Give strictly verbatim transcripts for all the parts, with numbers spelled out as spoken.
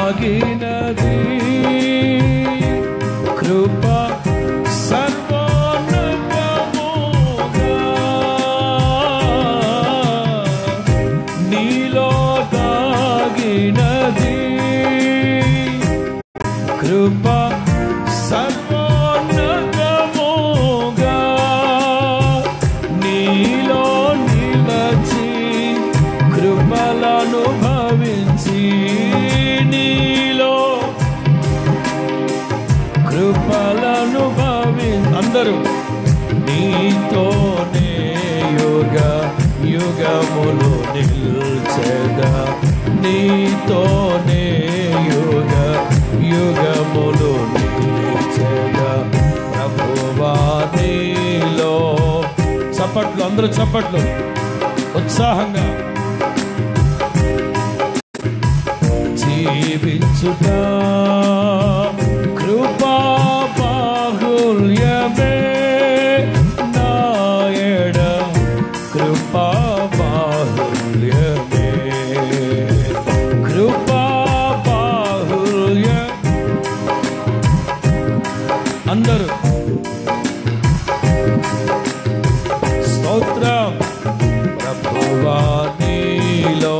దాగినది కృప సర్వోన్నతముగా నీలో దాగినది కృప సర్వోన్నతముగా నీలో నిలచి కృపలను భవించి నీలో కృపలను భవించి అందరూ నీతోనే యుగ యుగములు నిల్చెదా నీతోనే యుగ యుగములు నిల్చెదా ప్రభువా నీలో. చప్పట్లు అందరూ చప్పట్లు ఉత్సాహంగా. జీవించుట కృపా బాహుల్యమే నాయడ కృపా బాహుల్యమే కృపా బాహుల్య అందరూ స్తోత్రం. ప్రభువా నీలో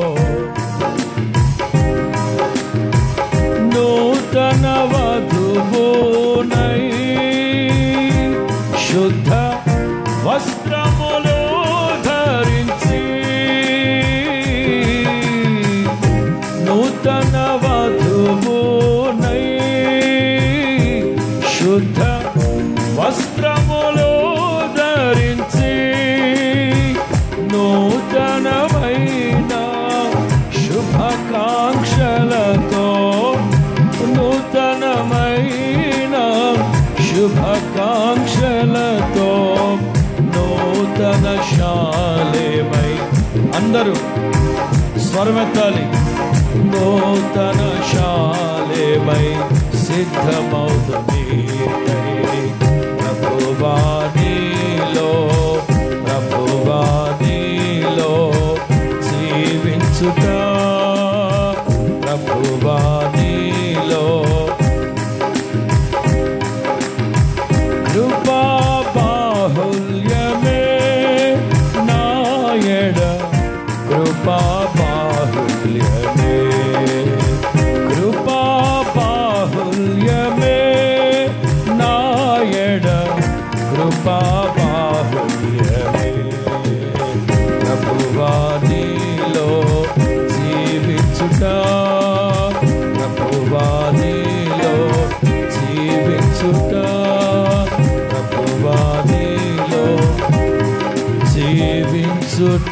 నూతన వధువునై శుద్ధ వస్త్రములు ధరించి నూతన వధువునై శుద్ధ వస్త్రములు ధరించి నూతనమైన శుభాకాంక్షలతో నూతనమైన శుభాకాంక్షలతో నూతన శాలేమై అందరూ స్వరమెత్తాలి. నూతన శాలేమై సిద్ధమౌతుని ప్రభువా నీలో ప్రభువా నీలో జీవించుట ప్రభువా నీలో కృపా బాహుల్యమే నాయడ కృపా బాహుల్యమే కృపా బాహుల్యమే నాయడ కృపా బాహుల్యమే ప్రభువా నీలో జీవించుట ప్రభువా నీలో జీవించుట ప్రభువా నీలో జీవించుట.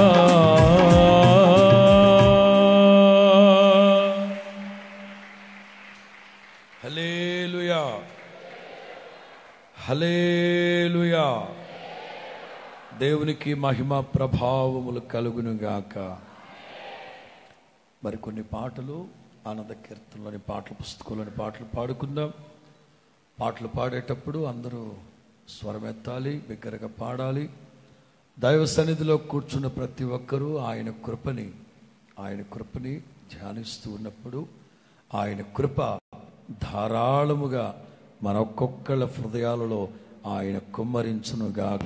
హల్లెలూయా హల్లెలూయా. దేవునికి మహిమ ప్రభావములు కలుగును గాక. మరికొన్ని పాటలు ఆనంద కీర్తనలోని పాటల పుస్తకంలోని పాటలు పాడుకుందాం. పాటలు పాడేటప్పుడు అందరూ స్వరమెత్తాలి, బిగ్గరగా పాడాలి. దైవ సన్నిధిలో కూర్చున్న ప్రతి ఒక్కరూ ఆయన కృపని ఆయన కృపని ధ్యానిస్తూ ఉన్నప్పుడు ఆయన కృప ధారాళముగా మన ఒక్కొక్కళ్ళ హృదయాలలో ఆయన కుమ్మరించునుగాక.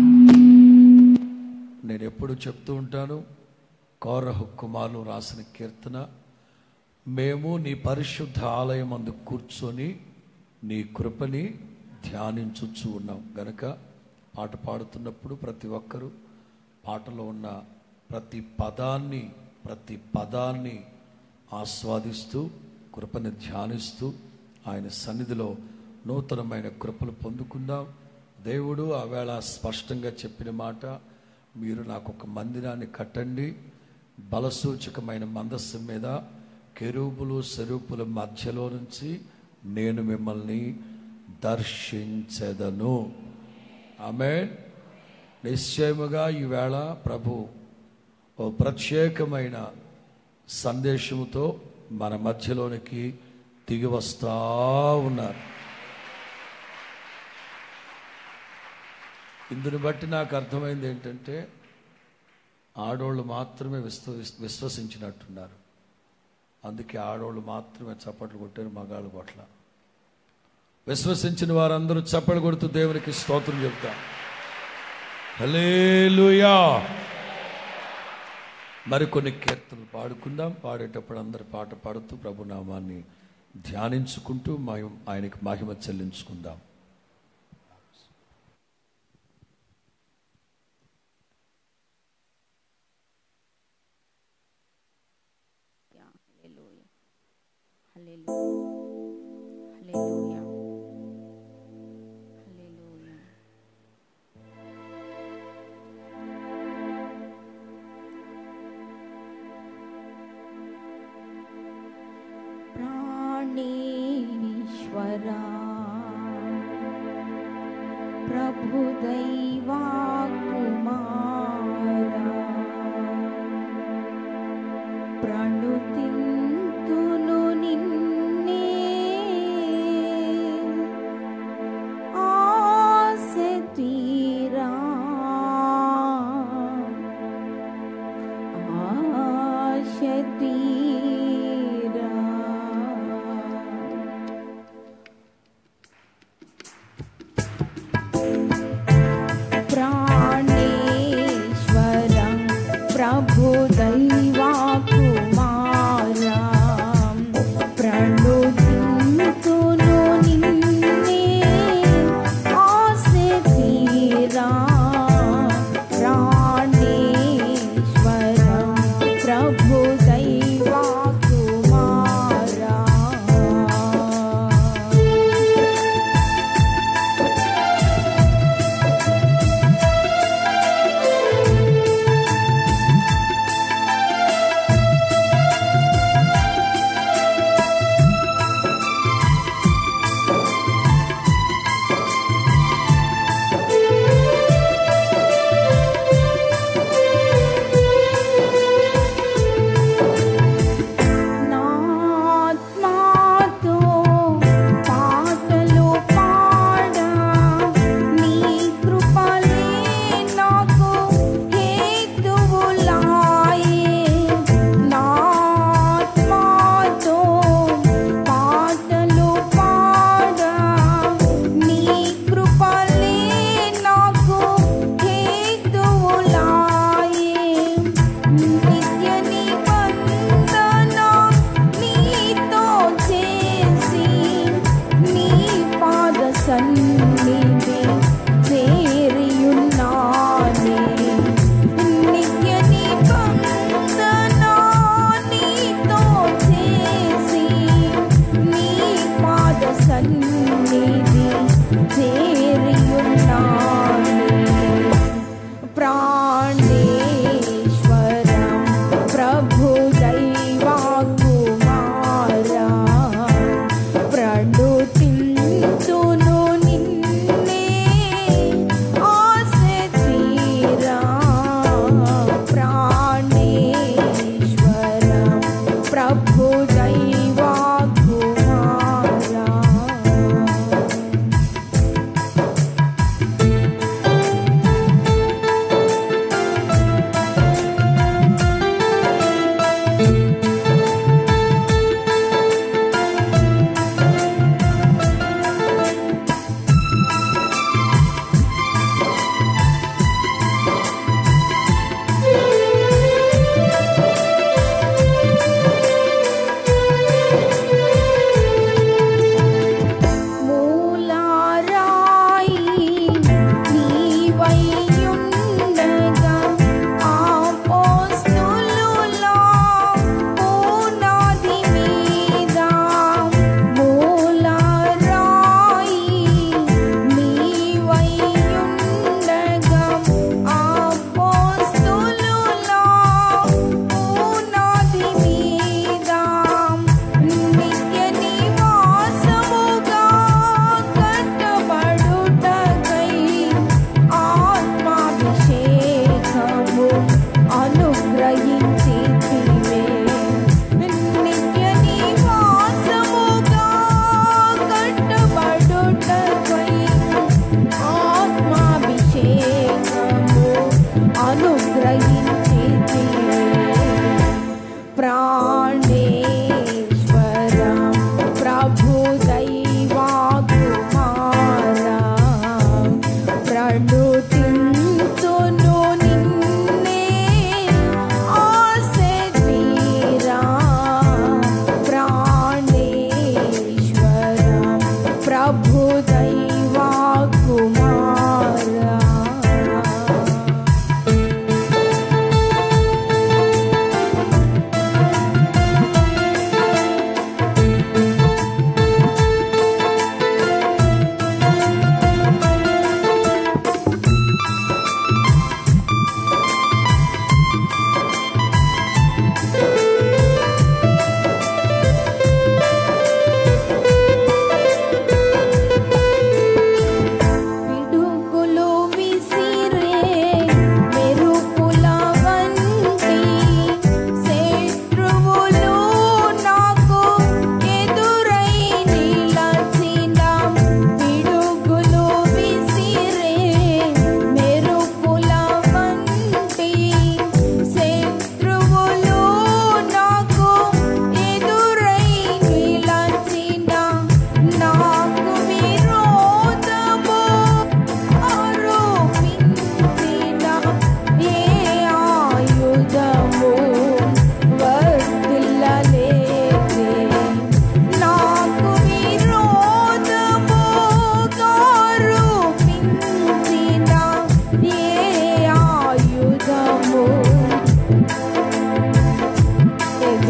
నేను ఎప్పుడు చెప్తూ ఉంటాను, కోరహు కుమారులు రాసిన కీర్తన, మేము నీ పరిశుద్ధ ఆలయం అందు కూర్చొని నీ కృపని ధ్యానించుచు ఉన్నాం గనక పాట పాడుతున్నప్పుడు ప్రతి ఒక్కరూ పాటలో ఉన్న ప్రతి పదాన్ని ప్రతి పదాన్ని ఆస్వాదిస్తూ కృపని ధ్యానిస్తూ ఆయన సన్నిధిలో నూతనమైన కృపలు పొందుకుందాం. దేవుడు ఆవేళ స్పష్టంగా చెప్పిన మాట, మీరు నాకు ఒక మందిరాన్ని కట్టండి, బలసూచకమైన మందస్సు మీద కెరూబులు సెరూపుల మధ్యలో నుంచి నేను మిమ్మల్ని దర్శించెదను. ఆమేన్. నిశ్చయముగా ఈవేళ ప్రభు ఓ ప్రత్యేకమైన సందేశముతో మన మధ్యలోనికి దిగి వస్తా ఉన్నారు. ఇందుని బట్టి నాకు అర్థమైంది ఏంటంటే, ఆడోళ్ళు మాత్రమే విశ్వ విశ్వసించినట్టున్నారు. అందుకే ఆడవాళ్ళు మాత్రమే చప్పట్లు కొట్టారు, మగాళ్ళు కొట్ల. విశ్వసించిన వారందరూ చప్పట్లు కొడుతూ దేవునికి స్తోత్రం చెప్తారు. హల్లెలూయా. మరికొన్ని కీర్తనలు పాడుకుందాం. పాడేటప్పుడు అందరు పాట పాడుతూ ప్రభునామాన్ని ధ్యానించుకుంటూ ఆయనకి మహిమ చెల్లించుకుందాం. ప్రాణేశ్వరా ప్రభు దైవా కుమారా ప్రణుతింతును నిన్నే ఆశ తీరా ఆశ తీరా. ప్రాణేశ్వరం ప్రభు దైవా కుమారా ప్రణుతింతును నిన్నే ఆశ తీరా. ప్రాణేశ్వరం ప్రభు దైవా కుమారా నాత్మాతో పాటలు పాడా నీ కృపలే నాకు హేతువులాయే. నాత్మాతో పాటలు పాడా నీ కృపలే నాకు హేతువులాయే. నిత్య నిబంధన నీతో చేసి నీ పాద సన్నిధి చేరియున్నానే. నిత్య నిబంధన నీతో చేసి నీ పాద సన్నిధి చేరియున్నానే. ప్రాణేశ్వరం ప్రభు దైవా కుమారా ప్రణుతింతును నిన్నే ఆశ తీరా. ప్రాణేశ్వరం ప్రభు దైవా కుమారా ప్రాణే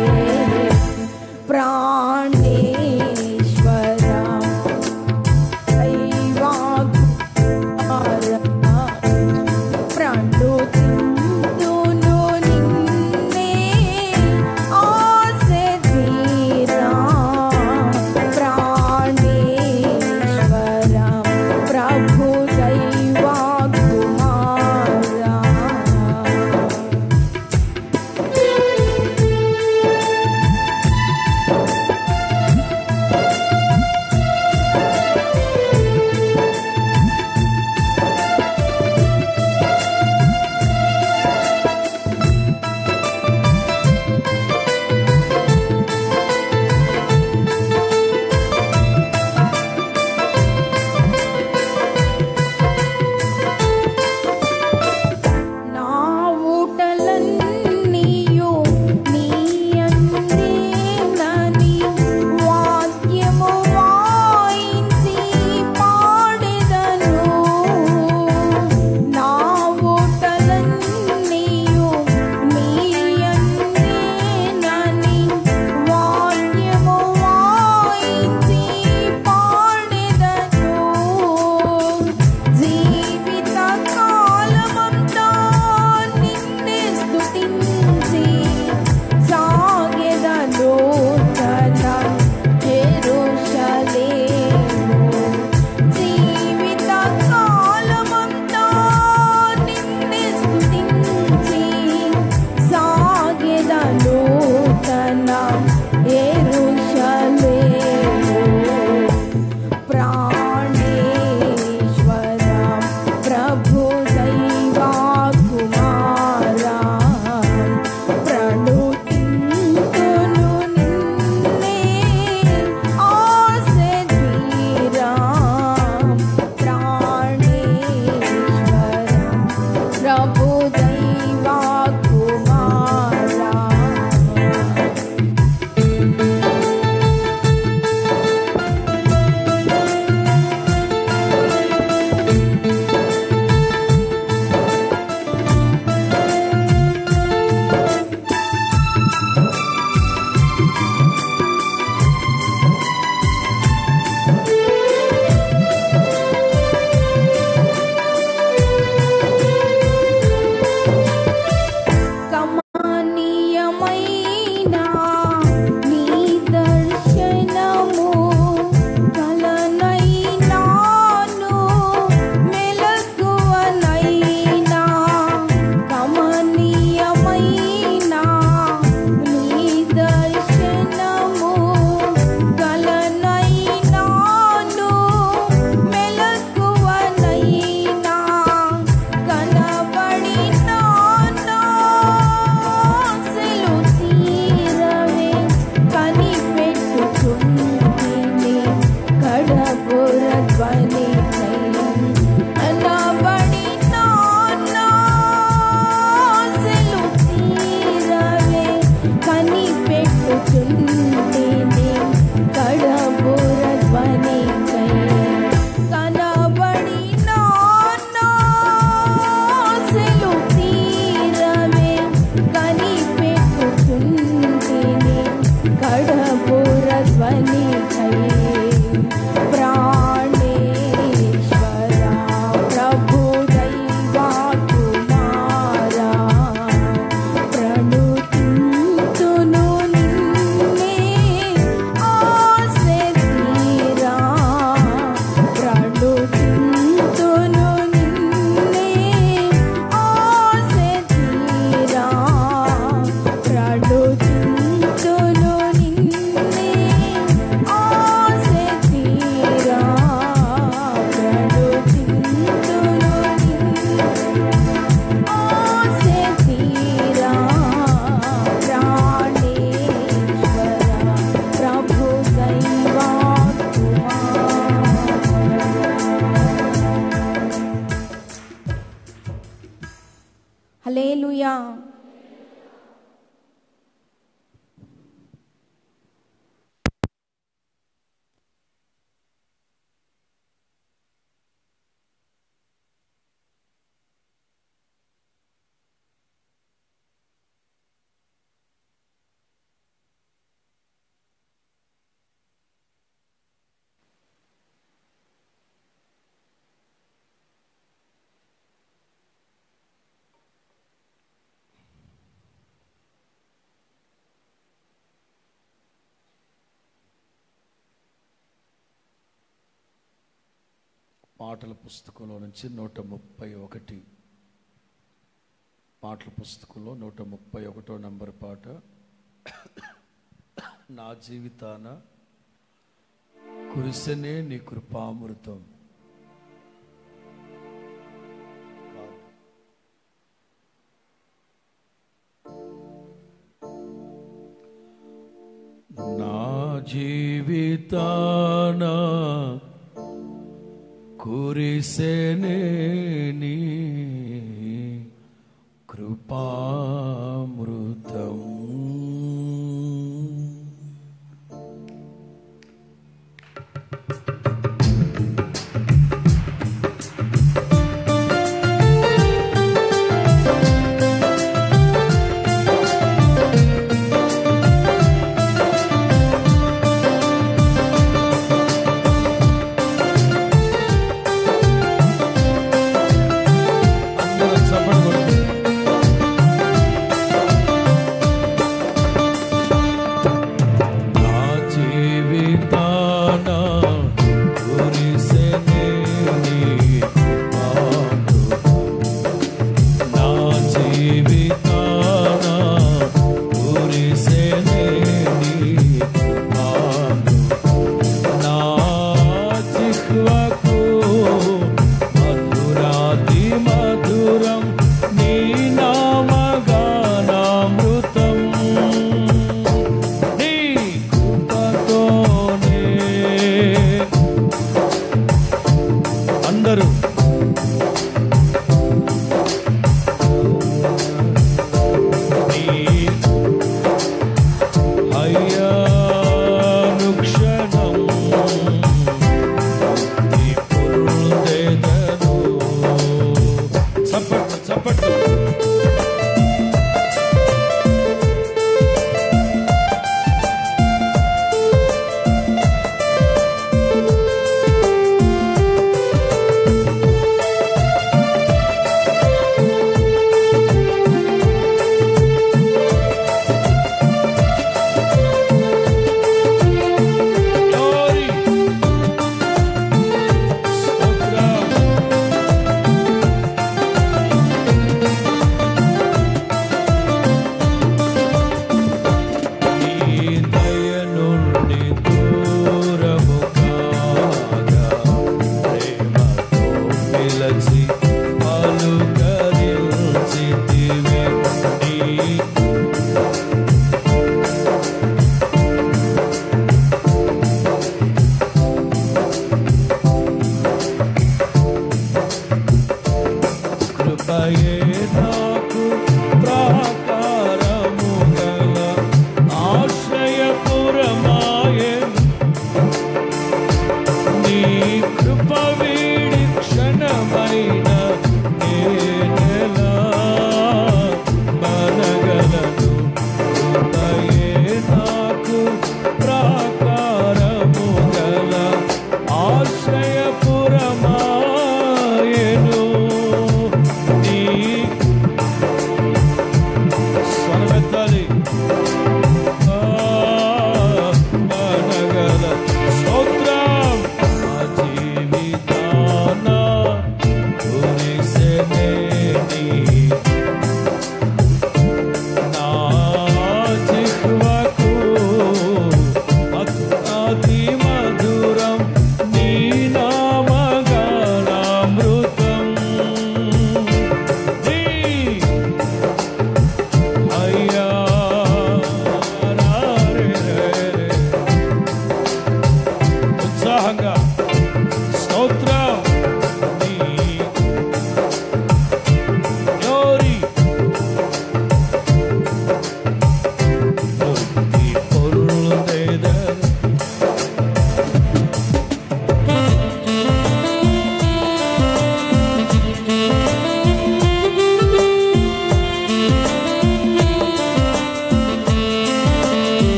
ప్రణుతింతును నిన్నే పాటల పుస్తకంలో నుంచి నూట ముప్పై ఒకటి పాటల పుస్తకంలో నూట ముప్పై ఒకటో నంబర్ పాట. నా జీవితాన కురిసెనే నీ కృపామృతం. నా జీవితాన కురిసెనే నీ కృపామృతం. నా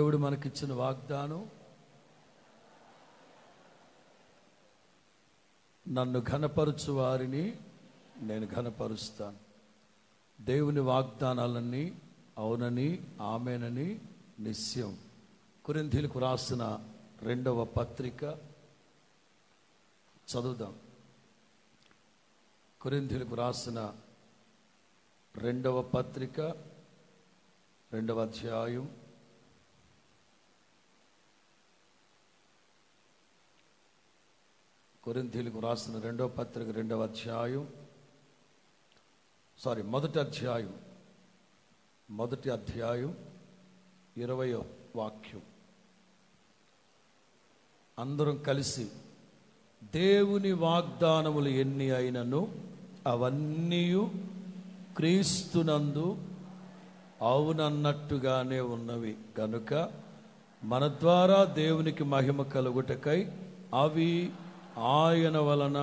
దేవుడు మనకిచ్చిన వాగ్దానం, నన్ను ఘనపరచు వారిని నేను ఘనపరుస్తాను. దేవుని వాగ్దానాలన్నీ అవునని ఆమెనని నిశ్చయం. కొరింథీయులకు రాసిన రెండవ పత్రిక చదువుదాం. కొరింథీయులకు రాసిన రెండవ పత్రిక రెండవ అధ్యాయం కొరింథీయులకు రాసిన రెండవ పత్రిక రెండవ అధ్యాయం సారీ మొదటి అధ్యాయం మొదటి అధ్యాయం ఇరవయో వాక్యం. అందరం కలిసి, దేవుని వాగ్దానములు ఎన్ని అయినను అవన్నీ క్రీస్తునందు అవునన్నట్టుగానే ఉన్నవి గనుక మన ద్వారా దేవునికి మహిమ కలుగుటకై అవి ఆయన వలన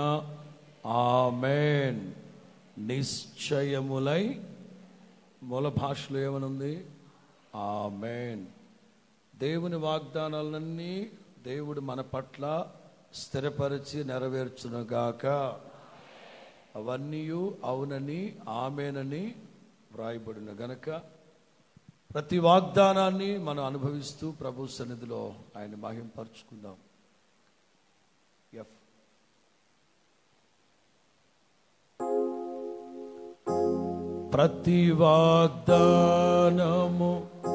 ఆమేన్ నిశ్చయములై, మూల భాషలో ఏమనుంది? ఆమేన్. దేవుని వాగ్దానాలన్నీ దేవుడు మన పట్ల స్థిరపరిచి నెరవేర్చునుగాక. అవన్నీ అవునని ఆమేనని వ్రాయబడిన గనక ప్రతి వాగ్దానాన్ని మనం అనుభవిస్తూ ప్రభు సన్నిధిలో ఆయన మహింపరచుకుందాం. ఎఫ్ ప్రతి వాగ్దానము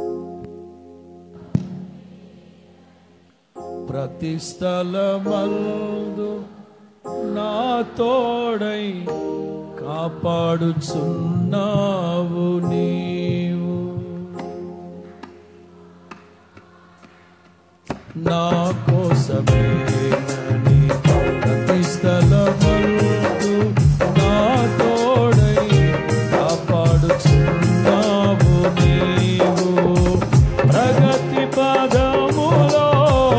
ప్రతి స్థలమందు నా తోడై కాపాడుచున్నావు నీవు. నా కోసమేనని ప్రతి స్థలమందు నా తోడై కాపాడుచున్నావు నీవు. ప్రగతి పదములో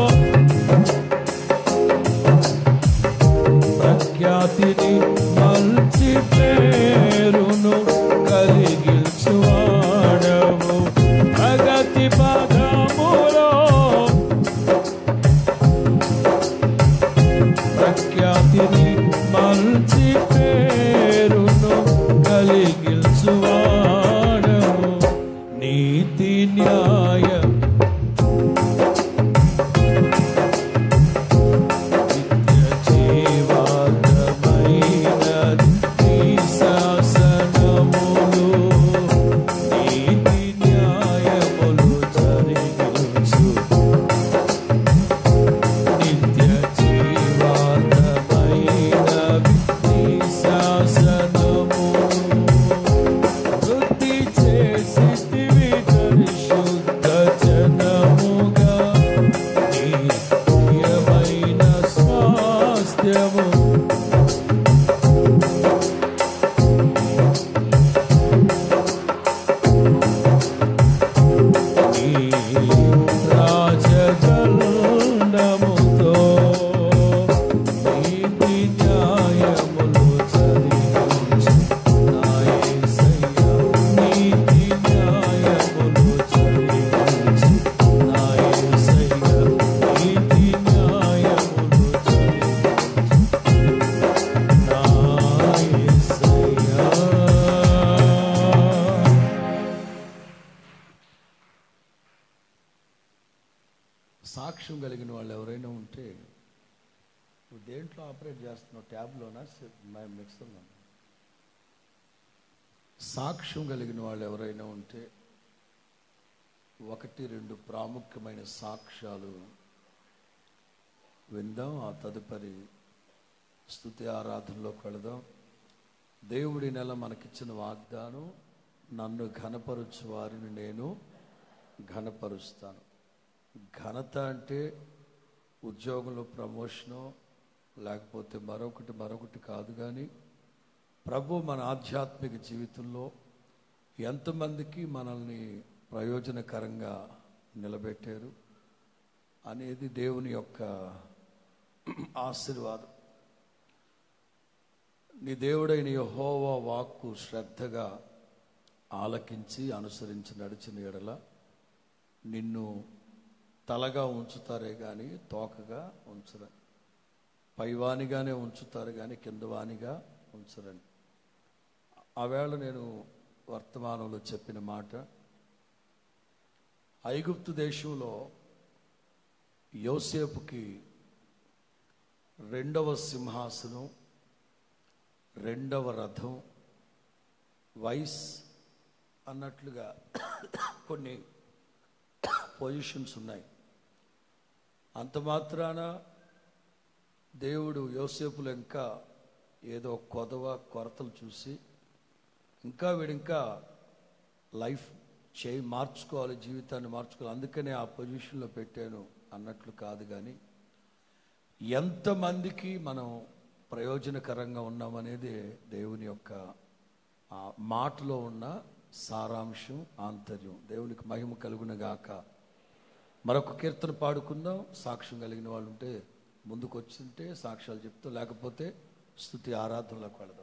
ప్రఖ్యాతిని మంచి పేరును కలిగించువాడవు. ప్రగతి పదములో ప్రఖ్యాతిని మంచి పేరును కలిగించువాడవు. నీతి న్యాయ సాక్ష్యం కలిగిన వాళ్ళు ఎవరైనా ఉంటే, నువ్వు దేంట్లో ఆపరేట్ చేస్తున్నావు? ట్యాబ్లోనా మిక్సర్లో? సాక్ష్యం కలిగిన వాళ్ళు ఎవరైనా ఉంటే ఒకటి రెండు ప్రాముఖ్యమైన సాక్ష్యాలు విందాం. ఆ తదుపరి స్తుతి ఆరాధనలోకి వెళదాం. దేవుడి నెల మనకిచ్చిన వాగ్దానం, నన్ను ఘనపరచు వారిని నేను ఘనపరుస్తాను. ఘనత అంటే ఉద్యోగంలో ప్రమోషను లేకపోతే మరొకటి మరొకటి కాదు. కానీ ప్రభు మన ఆధ్యాత్మిక జీవితంలో ఎంతమందికి మనల్ని ప్రయోజనకరంగా నిలబెట్టారు అనేది దేవుని యొక్క ఆశీర్వాదం. నీ దేవుడైన యెహోవా వాక్కు శ్రద్ధగా ఆలకించి అనుసరించి నడిచిన ఎడల నిన్ను తలగా ఉంచుతారే కానీ తోకగా ఉంచరు. పైవానిగానే ఉంచుతారు కానీ కిందవానిగా ఉంచరండి. ఆవేళ నేను వర్తమానంలో చెప్పిన మాట, ఐగుప్తు దేశంలో యోసేపుకి రెండవ సింహాసనం, రెండవ రథం, వైస్ అన్నట్లుగా కొన్ని పొజిషన్స్ ఉన్నాయి. అంత మాత్రాన దేవుడు యోసేపులో ఇంకా ఏదో కొదవ కొరతలు చూసి ఇంకా వీడింకా లైఫ్ చేయి మార్చుకోవాలి, జీవితాన్ని మార్చుకోవాలి, అందుకనే ఆ పొజిషన్లో పెట్టాను అన్నట్లు కాదు. కానీ ఎంతమందికి మనం ప్రయోజనకరంగా ఉన్నామనేది దేవుని యొక్క ఆ మాటలో ఉన్న సారాంశం, ఆంతర్యం. దేవునికి మహిమ కలుగునగాక. మరొక కీర్తన పాడుకుందాం. సాక్ష్యం కలిగిన వాళ్ళు ఉంటే ముందుకు వచ్చింటే సాక్ష్యాలు చెప్తూ, లేకపోతే స్తుతి ఆరాధనలోకి వెళదాం.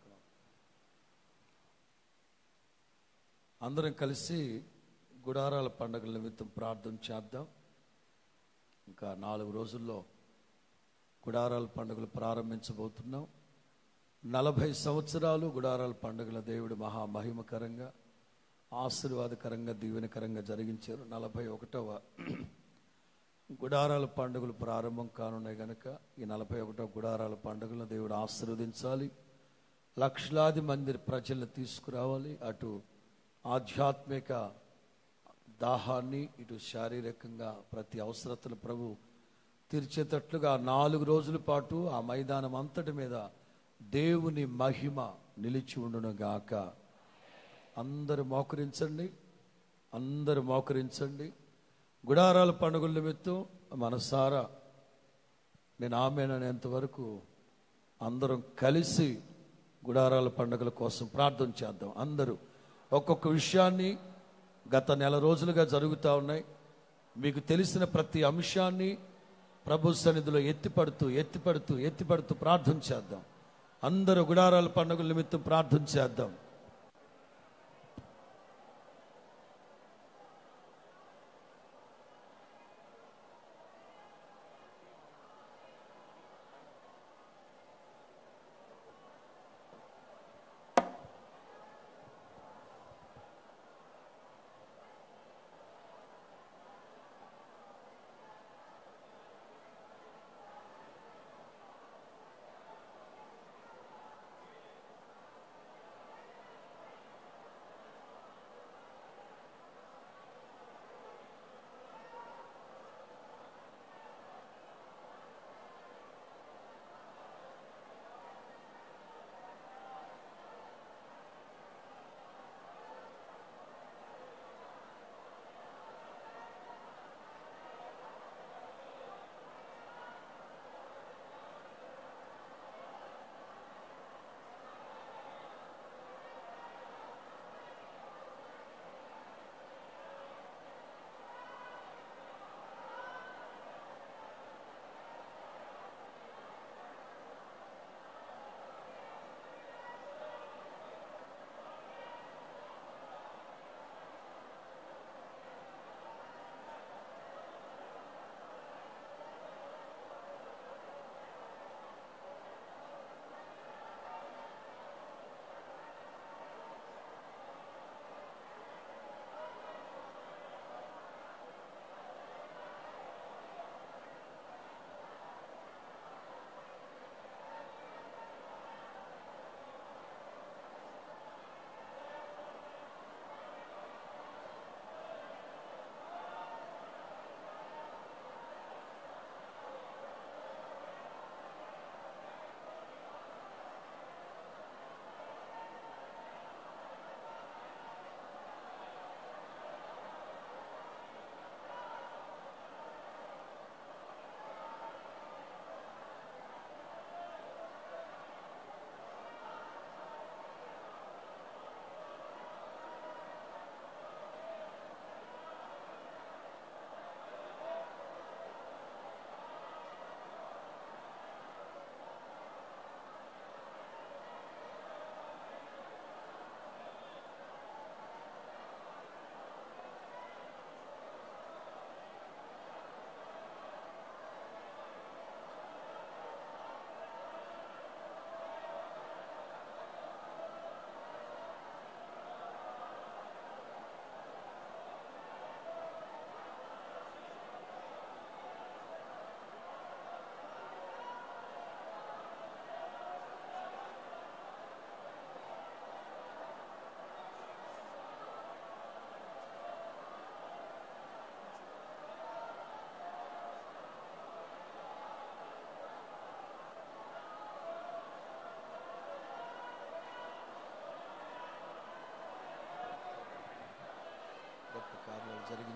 అందరం కలిసి గుడారాల పండుగల నిమిత్తం ప్రార్థన చేద్దాం. ఇంకా నాలుగు రోజుల్లో గుడారాల పండుగలు ప్రారంభించబోతున్నాం. నలభై సంవత్సరాలు గుడారాల పండుగల దేవుడు మహామహిమకరంగా, ఆశీర్వాదకరంగా, దీవెనకరంగా జరిగించారు. నలభై ఒకటవ గుడారాల పండుగలు ప్రారంభం కానున్నాయి కనుక ఈ నలభై ఒకటవ గుడారాల పండుగలను దేవుడు ఆశీర్వదించాలి. లక్షలాది మంది ప్రజలను తీసుకురావాలి. అటు ఆధ్యాత్మిక దాహాన్ని, ఇటు శారీరకంగా ప్రతి అవసరతను ప్రభు తీర్చేటట్లుగా నాలుగు రోజుల పాటు ఆ మైదానం అంతటి మీద దేవుని మహిమ నిలిచి ఉండును గాక. అందరూ మోకరించండి, అందరూ మోకరించండి. గుడారాల పండుగల నిమిత్తం మనసారా నేను ఆమేననేంత వరకు అందరం కలిసి గుడారాల పండుగల కోసం ప్రార్థన చేద్దాం. అందరూ ఒక్కొక్క విషయాన్ని, గత నెల రోజులుగా జరుగుతూ ఉన్నాయి, మీకు తెలిసిన ప్రతి అంశాన్ని ప్రభు సన్నిధిలో ఎత్తిపడుతూ ఎత్తిపడుతూ ఎత్తిపడుతూ ప్రార్థన చేద్దాం. అందరూ గుడారాల పండుగల నిమిత్తం ప్రార్థన చేద్దాం.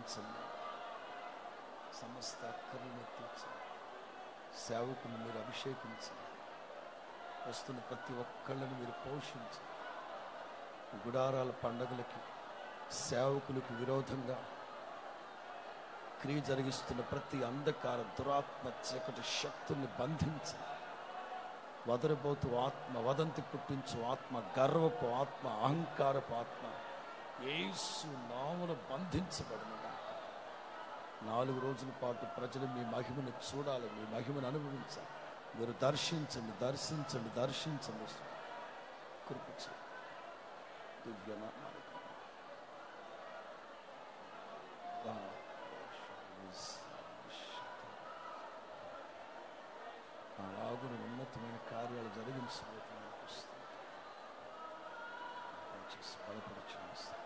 దీవించండి. సమస్త అక్కర్లను తీర్చండి. సేవకుని మీరు అభిషేకించండి. వస్తున్న ప్రతి ఒక్కళ్ళని మీరు పోషించండి. గుడారాల పండగలకి సేవకులకు విరోధంగా క్రియ జరిగిస్తున్న ప్రతి అంధకార దురాత్మ చీకటి శక్తుల్ని బంధించండి. వదరబోతు ఆత్మ, వదంతి పుట్టించు ఆత్మ, గర్వపు ఆత్మ, అహంకారపు ఆత్మ యేసు నామమున బంధించబడిన నాలుగు రోజుల పాటు ప్రజలు మీ మహిమను చూడాలి, మీ మహిమను అనుభవించాలి. మీరు దర్శించండి, దర్శించండి, దర్శించండి. కృపించండి. దివ్యనామానికి అలాగున ఉన్నతమైన కార్యాలు జరిగించబోతున్నాను. బలపరచు.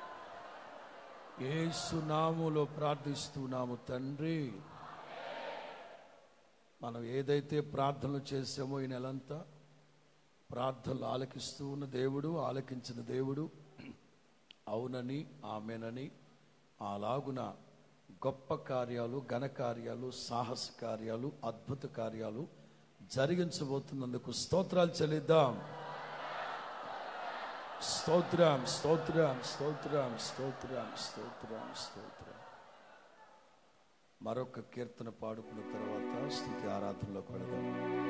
యేసు నామములో ప్రార్థిస్తున్నాము తండ్రి. మనం ఏదైతే ప్రార్థనలు చేసామో ఈ నెలంతా ప్రార్థనలు ఆలకిస్తూ ఉన్న దేవుడు, ఆలకించిన దేవుడు అవునని, ఆమెనని, అలాగున గొప్ప కార్యాలు, ఘన కార్యాలు, సాహస కార్యాలు, అద్భుత కార్యాలు జరిగించబోతున్నందుకు స్తోత్రాలు చెల్లిద్దాం. స్తోత్రం, స్తోత్రం, స్తోత్రం, స్తోత్రం, స్తోత్రం, స్తోత్రం. మరొక కీర్తన పాడుకున్న తర్వాత స్తుతి ఆరాధనలోకి వెళదాం.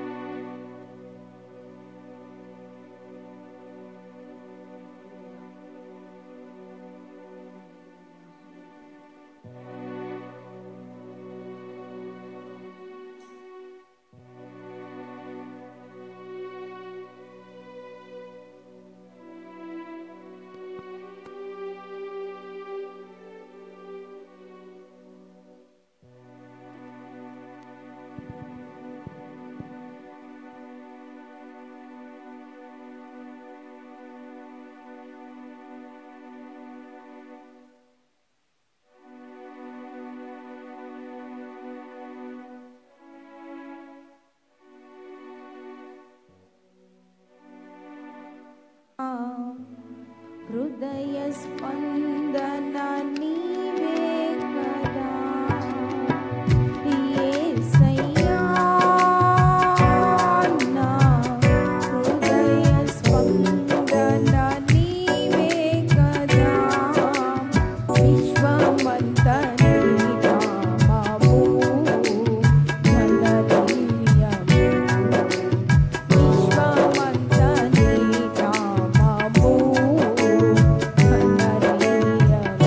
హృదయ స్పందన నీవే కదా యేసయ్యా. నా హృదయ స్పందన నీవే కదా. విశ్వమంతా నీ నామము ఘననీయము. విశ్వమంతా నీ నామము ఘననీయము.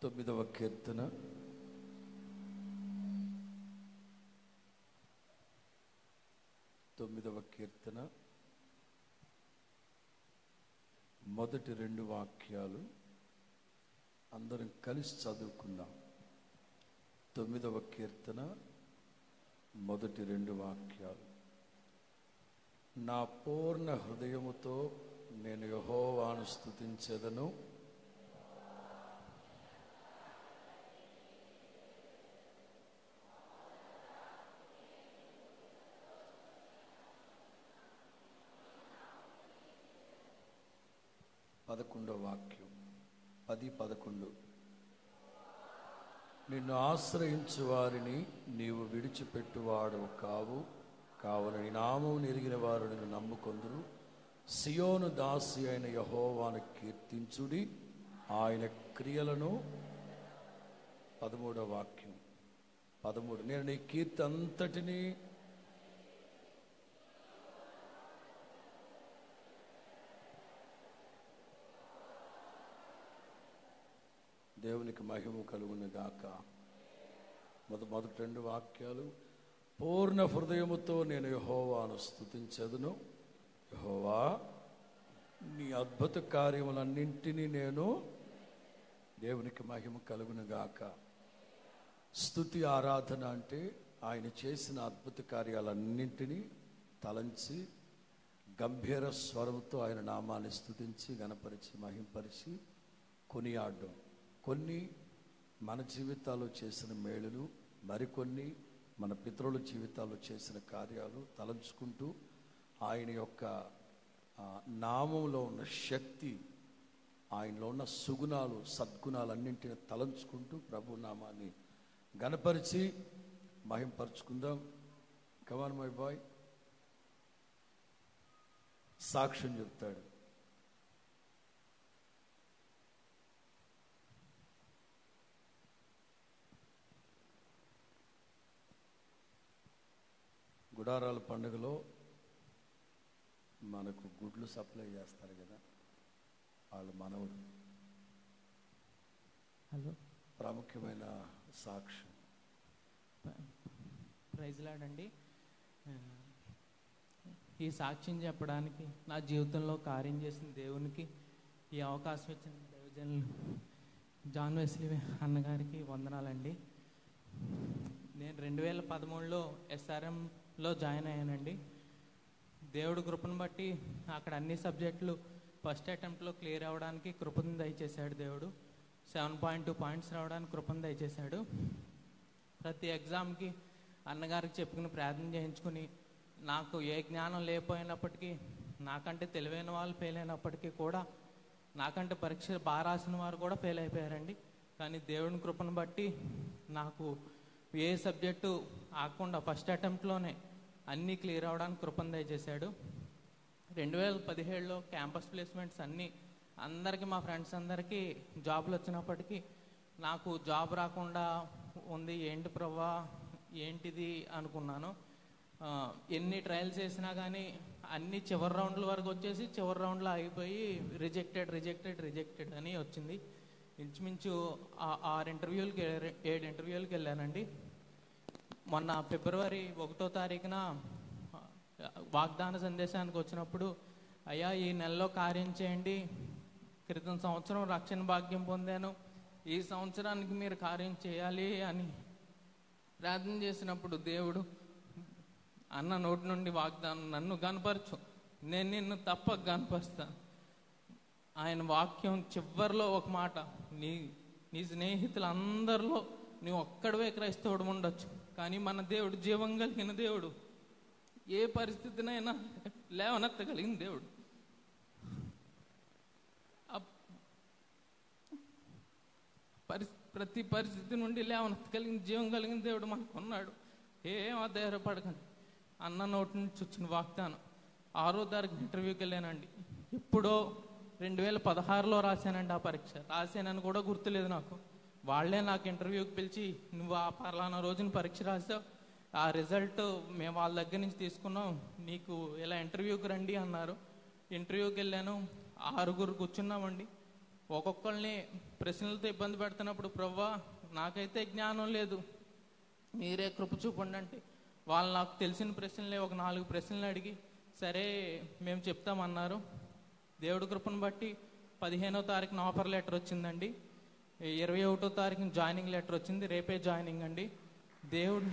తొమ్మిదవ కీర్తన తొమ్మిదవ కీర్తన మొదటి రెండు వాక్యాలు అందరం కలిసి చదువుకుందాం. తొమ్మిదవ కీర్తన మొదటి రెండు వాక్యాలు. నా పూర్ణ హృదయముతో నేను యెహోవాను స్తుతించెదను. పదకొండో వాక్యం, పది పదకొండు. నిన్ను ఆశ్రయించు వారిని నీవు విడిచిపెట్టువాడు కావు, కావున నీ నామం ఎరిగిన వారు నిన్ను నమ్ముకొందురు. సియోను దాసి అయిన యెహోవాను కీర్తించుడి, ఆయన క్రియలను. పదమూడో వాక్యం, పదమూడు. నేను నీ కీర్తి అంతటినీ దేవునికి మహిమ కలుగును గాక. మొద మొదటి రెండు వాక్యాలు. పూర్ణ హృదయముతో నేను యెహోవాను స్తుతించెదను. యెహోవా, నీ అద్భుత కార్యములన్నింటినీ నేను. దేవునికి మహిమ కలుగును గాక. స్తుతి ఆరాధన అంటే ఆయన చేసిన అద్భుత కార్యాలన్నింటినీ తలంచి గంభీర స్వరంతో ఆయన నామాన్ని స్తుతించి గణపరిచి మహింపరిచి కొనియాడడం. కొన్ని మన జీవితాల్లో చేసిన మేలులు, మరికొన్ని మన పితరుల జీవితాల్లో చేసిన కార్యాలు తలంచుకుంటూ ఆయన యొక్క నామంలో ఉన్న శక్తి, ఆయనలో ఉన్న సుగుణాలు సద్గుణాలన్నింటినీ తలంచుకుంటూ ప్రభు నామాన్ని గణపరిచి మహింపరుచుకుందాం. Come on my boy. సాక్ష్యం చెప్తాడు. గుడారాల పండుగలో మనకు గుడ్లు సప్లై చేస్తారు కదా, వాళ్ళు మనవుడు. హలో, ప్రాముఖ్యమైన సాక్ష్యం. ప్రైజ్ లార్డ్ అండి. ఈ సాక్ష్యం చెప్పడానికి నా జీవితంలో కార్యం చేసిన దేవునికి ఈ అవకాశం ఇచ్చిన దైవజనులు జాన్ వెస్లీ అన్నగారికి వందనాలండి. నేను రెండు వేల పదమూడులో ఎస్ఆర్ఎంలో జాయిన్ అయ్యానండి. దేవుడు కృపను బట్టి అక్కడ అన్ని సబ్జెక్టులు ఫస్ట్ అటెంప్ట్లో క్లియర్ అవ్వడానికి కృపను దయచేశాడు దేవుడు. సెవెన్ పాయింట్ టూ పాయింట్స్ రావడానికి కృపను దయచేశాడు. ప్రతి ఎగ్జామ్కి అన్నగారికి చెప్పుకుని ప్రార్థన చేయించుకుని, నాకు ఏ జ్ఞానం లేకపోయినప్పటికీ, నాకంటే తెలివైన వాళ్ళు ఫెయిల్ అయినప్పటికీ కూడా, నాకంటే పరీక్ష బాగా రాసిన వారు కూడా ఫెయిల్ అయిపోయారండి. కానీ దేవుని కృపను బట్టి నాకు ఏ సబ్జెక్టు ఆకుండా ఫస్ట్ అటెంప్ట్లోనే అన్నీ క్లియర్ అవ్వడానికి కృపను దయచేశాడు. రెండు వేల పదిహేడులో క్యాంపస్ ప్లేస్మెంట్స్ అన్నీ అందరికీ, మా ఫ్రెండ్స్ అందరికీ జాబులు వచ్చినప్పటికీ నాకు జాబ్ రాకుండా ఉంది. ఏంటి ప్రవ్వా, ఏంటిది అనుకున్నాను. ఎన్ని ట్రయల్స్ చేసినా కానీ అన్ని చివరి రౌండ్ల వరకు వచ్చేసి చివరి రౌండ్లో ఆగిపోయి రిజెక్టెడ్ రిజెక్టెడ్ రిజెక్టెడ్ అని వచ్చింది. ఇంచుమించు ఆరు ఇంటర్వ్యూలకి ఏడు ఇంటర్వ్యూలకి వెళ్ళానండి. మొన్న ఫిబ్రవరి ఒకటో తారీఖున వాగ్దాన సందేశానికి వచ్చినప్పుడు, అయ్యా ఈ నెలలో కార్యం చేయండి, క్రితం సంవత్సరం రక్షణ భాగ్యం పొందాను, ఈ సంవత్సరానికి మీరు కార్యం చేయాలి అని ప్రార్థన చేసినప్పుడు దేవుడు అన్న నోటి నుండి వాగ్దానం, నన్ను కనపరచు, నేను నిన్ను తప్పక కనపరుస్తాను. ఆయన వాక్యం చివరిలో ఒక మాట, నీ నీ స్నేహితులు అందరిలో నువ్వు ఒక్కడవే క్రైస్తవుడు ఉండొచ్చు, కానీ మన దేవుడు జీవం కలిగిన దేవుడు, ఏ పరిస్థితినైనా లేవనెత్తగలిగిన దేవుడు. పరి ప్రతి పరిస్థితి నుండి లేవనెత్తగలిగిన జీవం కలిగిన దేవుడు మనకు ఉన్నాడు. ఏం ఆధారపడకండి. అన్న నోటి నుంచి వచ్చిన వాగ్దానం. ఆరో తారీఖు ఇంటర్వ్యూకి వెళ్ళానండి. ఎప్పుడో రెండు వేల పదహారులో రాశానండి ఆ పరీక్ష. రాశానని కూడా గుర్తులేదు నాకు. వాళ్ళే నాకు ఇంటర్వ్యూకి పిలిచి, నువ్వు ఆ పలానా రోజున పరీక్ష రాసావు, ఆ రిజల్ట్ మేము వాళ్ళ దగ్గర నుంచి తీసుకున్నాం, నీకు ఇలా ఇంటర్వ్యూకి రండి అన్నారు. ఇంటర్వ్యూకి వెళ్ళాను. ఆరుగురు కూర్చున్నామండి. ఒక్కొక్కరిని ప్రశ్నలతో ఇబ్బంది పెడుతున్నప్పుడు ప్రభువా నాకైతే జ్ఞానం లేదు, మీరే కృప చూపండి అంటే వాళ్ళు నాకు తెలిసిన ప్రశ్నలే ఒక నాలుగు ప్రశ్నలు అడిగి సరే మేము చెప్తామన్నారు. దేవుడి కృపను బట్టి పదిహేనో తారీఖున ఆఫర్ లెటర్ వచ్చిందండి. ఇరవై ఒకటో తారీఖున జాయినింగ్ లెటర్ వచ్చింది. రేపే జాయినింగ్ అండి. దేవుడు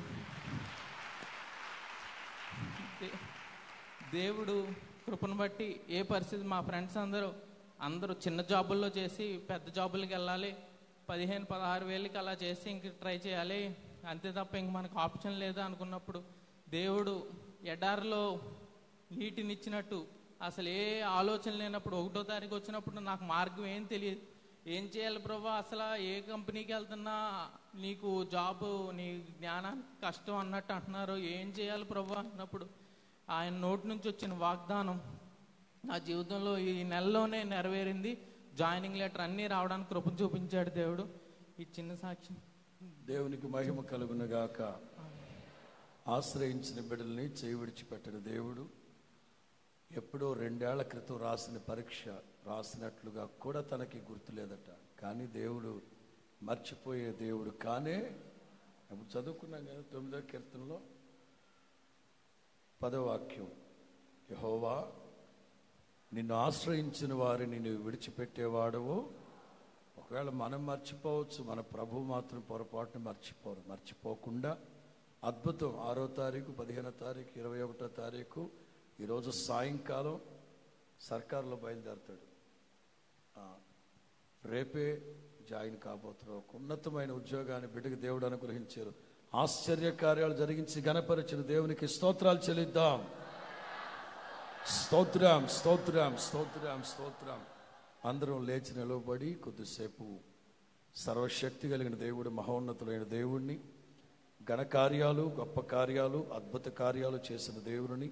దేవుడు కృపను బట్టి ఏ పరిస్థితి మా ఫ్రెండ్స్ అందరూ అందరూ చిన్న జాబుల్లో చేసి పెద్ద జాబులకి వెళ్ళాలి, పదిహేను పదహారు వేలకి అలా చేసి ఇంక ట్రై చేయాలి, అంతే తప్ప ఇంక మనకు ఆప్షన్ లేదా అనుకున్నప్పుడు దేవుడు ఎడారిలో నీటినిచ్చినట్టు అసలు ఏ ఆలోచన లేనప్పుడు ఒకటో తారీఖు వచ్చినప్పుడు నాకు మార్గం ఏం తెలియదు. ఏం చేయాలి ప్రభా, అసలు ఏ కంపెనీకి వెళ్తున్నా నీకు జాబు నీ జ్ఞానానికి కష్టం అన్నట్టు అంటున్నారు, ఏం చేయాలి ప్రభా అన్నప్పుడు ఆయన నోటి నుంచి వచ్చిన వాగ్దానం నా జీవితంలో ఈ నెలలోనే నెరవేరింది. జాయినింగ్ లెటర్ అన్నీ రావడానికి కృప చూపించాడు దేవుడు. ఈ చిన్న సాక్ష్యం దేవునికి మహిమ కలుగునగాక. ఆశ్రయించిన బిడ్డల్ని చేయి విడిచిపెట్టిన దేవుడు ఎప్పుడో రెండేళ్ల క్రితం రాసిన పరీక్ష రాసినట్లుగా కూడా తనకి గుర్తులేదట. కానీ దేవుడు మర్చిపోయే దేవుడు కానే. ఇప్పుడు చదువుకున్నాం కదా తొమ్మిదో కీర్తనలో పదో వాక్యం, యెహోవా నిన్ను ఆశ్రయించిన వారిని నువ్వు విడిచిపెట్టేవాడవు. ఒకవేళ మనం మర్చిపోవచ్చు, మన ప్రభు మాత్రం పొరపాటును మర్చిపోరు. మర్చిపోకుండా అద్భుతం. ఆరో తారీఖు పదిహేనో తారీఖు ఇరవై ఒకటో తారీఖు ఈరోజు సాయంకాలం సర్కారులో బయలుదేరుతాడు. రేపే జాయిన్ కాబోతున్నారు. ఒక ఉన్నతమైన ఉద్యోగాన్ని బిడ్డకు దేవుడు అనుగ్రహించారు. ఆశ్చర్య కార్యాలు జరిగించి ఘనపరిచిన దేవునికి స్తోత్రాలు చెల్లిద్దాం. స్తోత్రం స్తోత్రం స్తోత్రం స్తోత్రం. అందరం లేచి నిలవబడి కొద్దిసేపు సర్వశక్తి కలిగిన దేవుడు, మహోన్నతులైన దేవుణ్ణి, ఘనకార్యాలు గొప్ప కార్యాలు అద్భుత కార్యాలు చేసిన దేవుని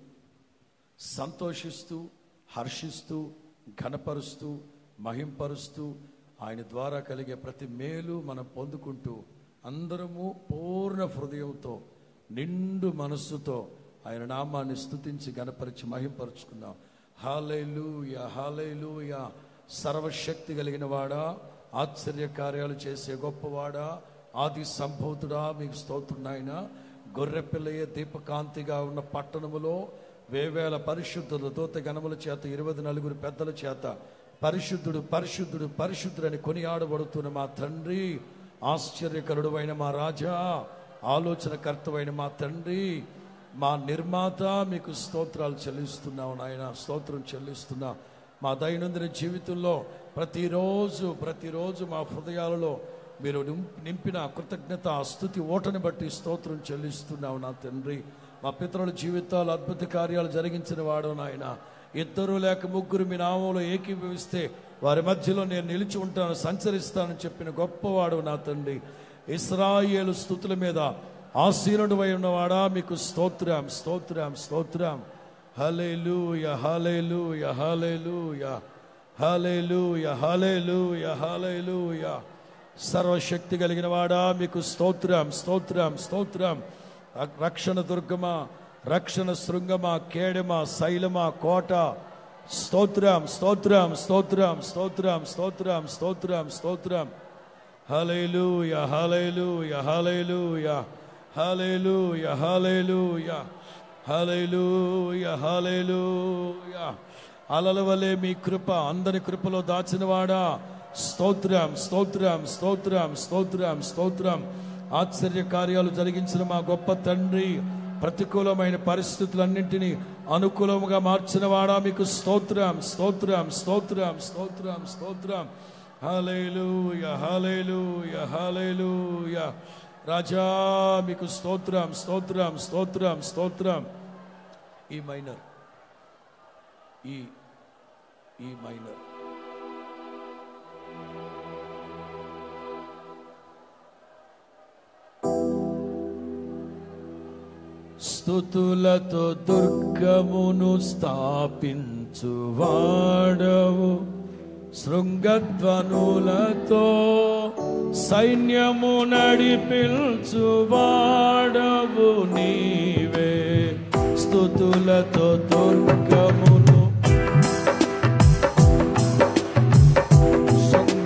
సంతోషిస్తూ హర్షిస్తూ ఘనపరుస్తూ మహింపరుస్తూ ఆయన ద్వారా కలిగే ప్రతి మేలు మనం పొందుకుంటూ అందరము పూర్ణ హృదయంతో నిండు మనస్సుతో ఆయన నామాన్ని స్తుతించి ఘనపరిచి మహింపరుచుకుందాం. హల్లెలూయా హల్లెలూయా. సర్వశక్తి కలిగిన వాడా, ఆశ్చర్య కార్యాలు చేసే గొప్పవాడా, ఆది సంభూతుడా, మీకు స్తోత్రం నాయనా. గొర్రెపిల్లయే దీపకాంతిగా ఉన్న పట్టణములో వేవేల పరిశుద్ధుల దూత గణముల చేత ఇరవై నలుగురు పెద్దల చేత పరిశుద్ధుడు పరిశుద్ధుడు పరిశుద్ధుడని కొనియాడబడుతున్న మా తండ్రి, ఆశ్చర్యకరుడు అయిన మా రాజా, ఆలోచనకర్తవైన మా తండ్రి, మా నిర్మాత, మీకు స్తోత్రాలు చెల్లిస్తున్నావు నాయన. స్తోత్రం చెల్లిస్తున్నా. మా దైనందిన జీవితంలో ప్రతిరోజు ప్రతిరోజు మా హృదయాలలో మీరు నింపిన కృతజ్ఞత స్తుతి ఓటని బట్టి స్తోత్రం చెల్లిస్తున్నావు నా తండ్రి. మా పితరుల జీవితాలు అద్భుత కార్యాలు జరిగించిన వాడు నాయన. ఇద్దరు లేక ముగ్గురు మీ నామంలో ఏకీభవిస్తే వారి మధ్యలో నేను నిలిచి ఉంటాను, సంచరిస్తానని చెప్పిన గొప్పవాడు నా తండ్రి. ఇశ్రాయేలు స్తుతుల మీద ఆసీనుడవై ఉన్నవాడా, మీకు స్తోత్రం స్తోత్రం స్తోత్రం. హల్లెలూయా హల్లెలూయా హల్లెలూయా హల్లెలూయా హల్లెలూయా హల్లెలూయా. సర్వశక్తి కలిగిన వాడా, మీకు స్తోత్రం స్తోత్రం స్తోత్రం. రక్షణ దుర్గమా, రక్షణ శృంగమా, కేడమా, శైలమా, కోట, స్తోత్రం స్తోత్రం స్తోత్రం స్తోత్రం స్తోత్రం స్తోత్రం స్తోత్రం. హల్లెలూయా hallelujah hallelujah hallelujah hallelujah hallelujah హల్లెలూయా. అలల వలె మీ కృప అందరి కృపలో దాచినవాడా, స్తోత్రం స్తోత్రం స్తోత్రం స్తోత్రం స్తోత్రం. ఆశ్చర్య కార్యాలు జరిగించిన మా గొప్ప తండ్రి, ప్రతికూలమైన పరిస్థితులన్నింటినీ అనుకూలముగా మార్చిన వాడా, మీకు స్తోత్రం స్తోత్రం స్తోత్రం స్తోత్రం స్తోత్రం. హల్లెలూయా హల్లెలూయా హల్లెలూయా. రాజా మీకు స్తోత్రం స్తోత్రం స్తోత్రం స్తోత్రం. ఈ మైనర్ ఈ ఈ మైనర్ స్తుతులతో దుర్గమును స్థాపించు వాడవు, శృంగధ్వనులతో సైన్యము నడిపించు వాడవు నీవే. స్తుతులతో దుర్గమును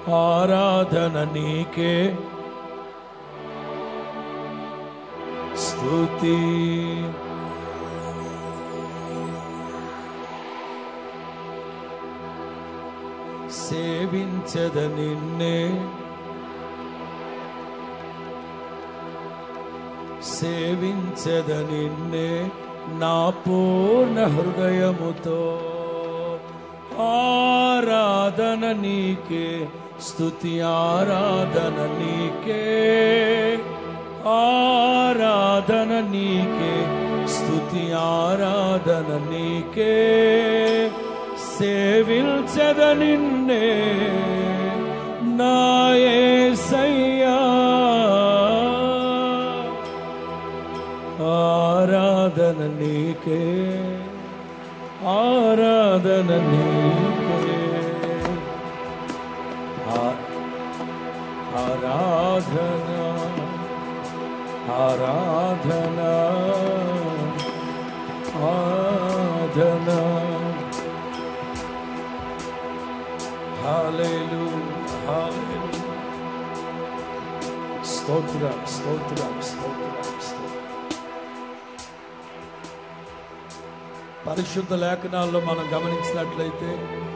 ఆరాధన నీకే, స్తుతి సేవించద నిన్నే, సేవించద నిన్నే నా పూర్ణ హృదయముతో. ఆరాధన నీకే, స్తుతి ఆరాధన నీకే, ఆరాధన నీకే, స్తుతి ఆరాధన నీకే, సేవించద నిన్నే నా యేసయ్యా. ఆరాధన నీకే, ఆరాధన నీకే, ఆరాధన ఆరాధన ఆరాధన. హల్లెలూయా, హల్లెలూయా. స్తోత్రం, స్తోత్రం, స్తోత్రం, స్తోత్రం. పరిశుద్ధ లేఖనాల్లో మనం గమనించినట్లయితే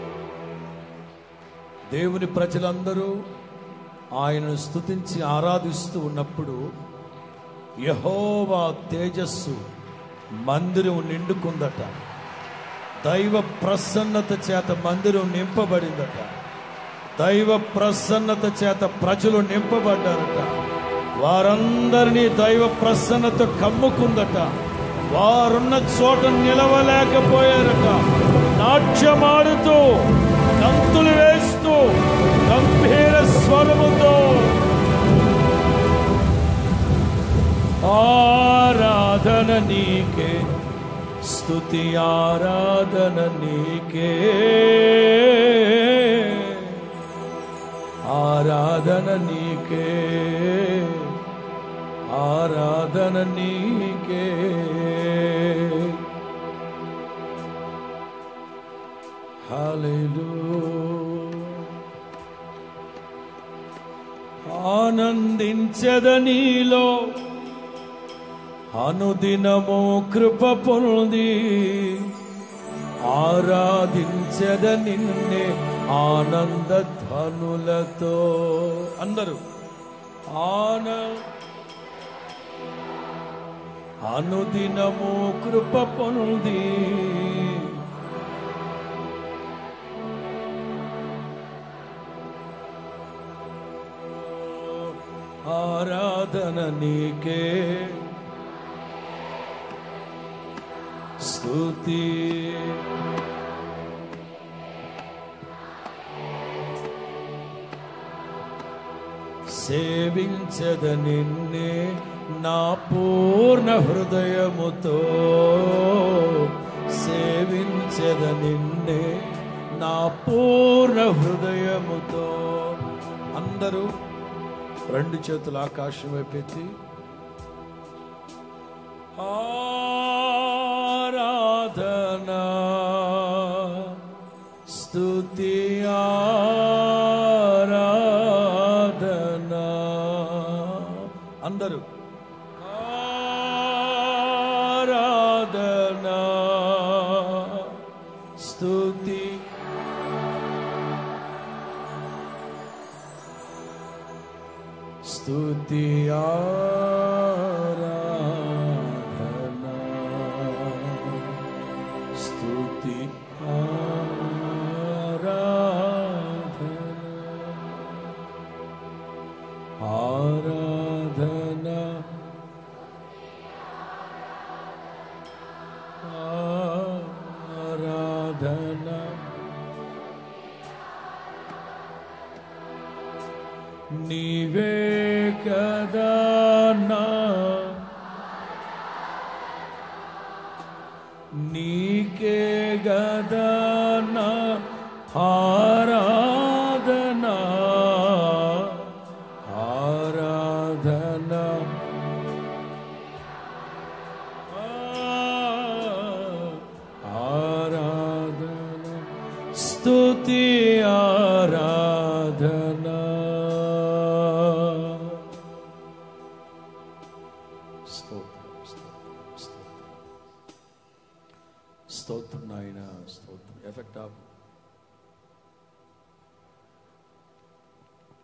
దేవుని ప్రజలందరూ ఆయనను స్తుతించి ఆరాధిస్తూ ఉన్నప్పుడు యెహోవా తేజస్సు మందిరం నిండుకుందట. దైవ ప్రసన్నత చేత మందిరం నింపబడిందట. దైవ ప్రసన్నత చేత ప్రజలు నింపబడ్డారట. వారందరినీ దైవ ప్రసన్నత కమ్ముకుందట. వారున్న చోట నిలవలేకపోయారట. నాట్యమాడుతూ, గంతులు వేస్తూ, గంభీర స్వరముతో ఆరాధన నీకే, స్తుతి ఆరాధన నీకే, ఆరాధన నీకే, ఆరాధన నీకే. హల్లెలూయా. ఆనందించద నీలో అనుదినము కృప పొంది, ఆరాధించద నిన్నే ఆనంద ధ్వనులతో. అందరూ ఆన అనుదినము కృప పొంది, ఆరాధన నీకే, స్తుతి సేవించద నిన్నే నా పూర్ణ హృదయముతో, సేవించద నిన్నే నా పూర్ణ హృదయముతో. అందరూ రెండు చేతులు ఆకాశం వైపెత్తి ఆరాధన స్తుతి ఆరాధన. అందరూ ఆరాధన స్తుతి స్తుతి ఆరాధన స్తుతి ఆరాధన ఆరాధన ఆరాధన. నీవే కదా నా, నీకే గదా నా ఆరాధన, ఆరాధన ఆరాధన స్తుతి ఆరాధన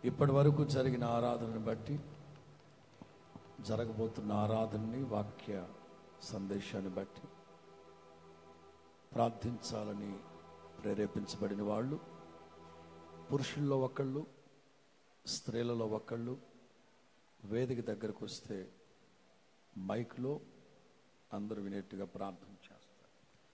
ఇప్పటి వరకు జరిగిన ఆరాధనను బట్టి జరగబోతున్న ఆరాధనని, వాక్య సందేశాన్ని బట్టి ప్రార్థించాలని ప్రేరేపించబడిన వాళ్ళు పురుషుల్లో ఒకళ్ళు, స్త్రీలలో ఒకళ్ళు వేదిక దగ్గరకు వస్తే మైక్లో అందరూ వినేట్టుగా ప్రార్థన చేస్తారు.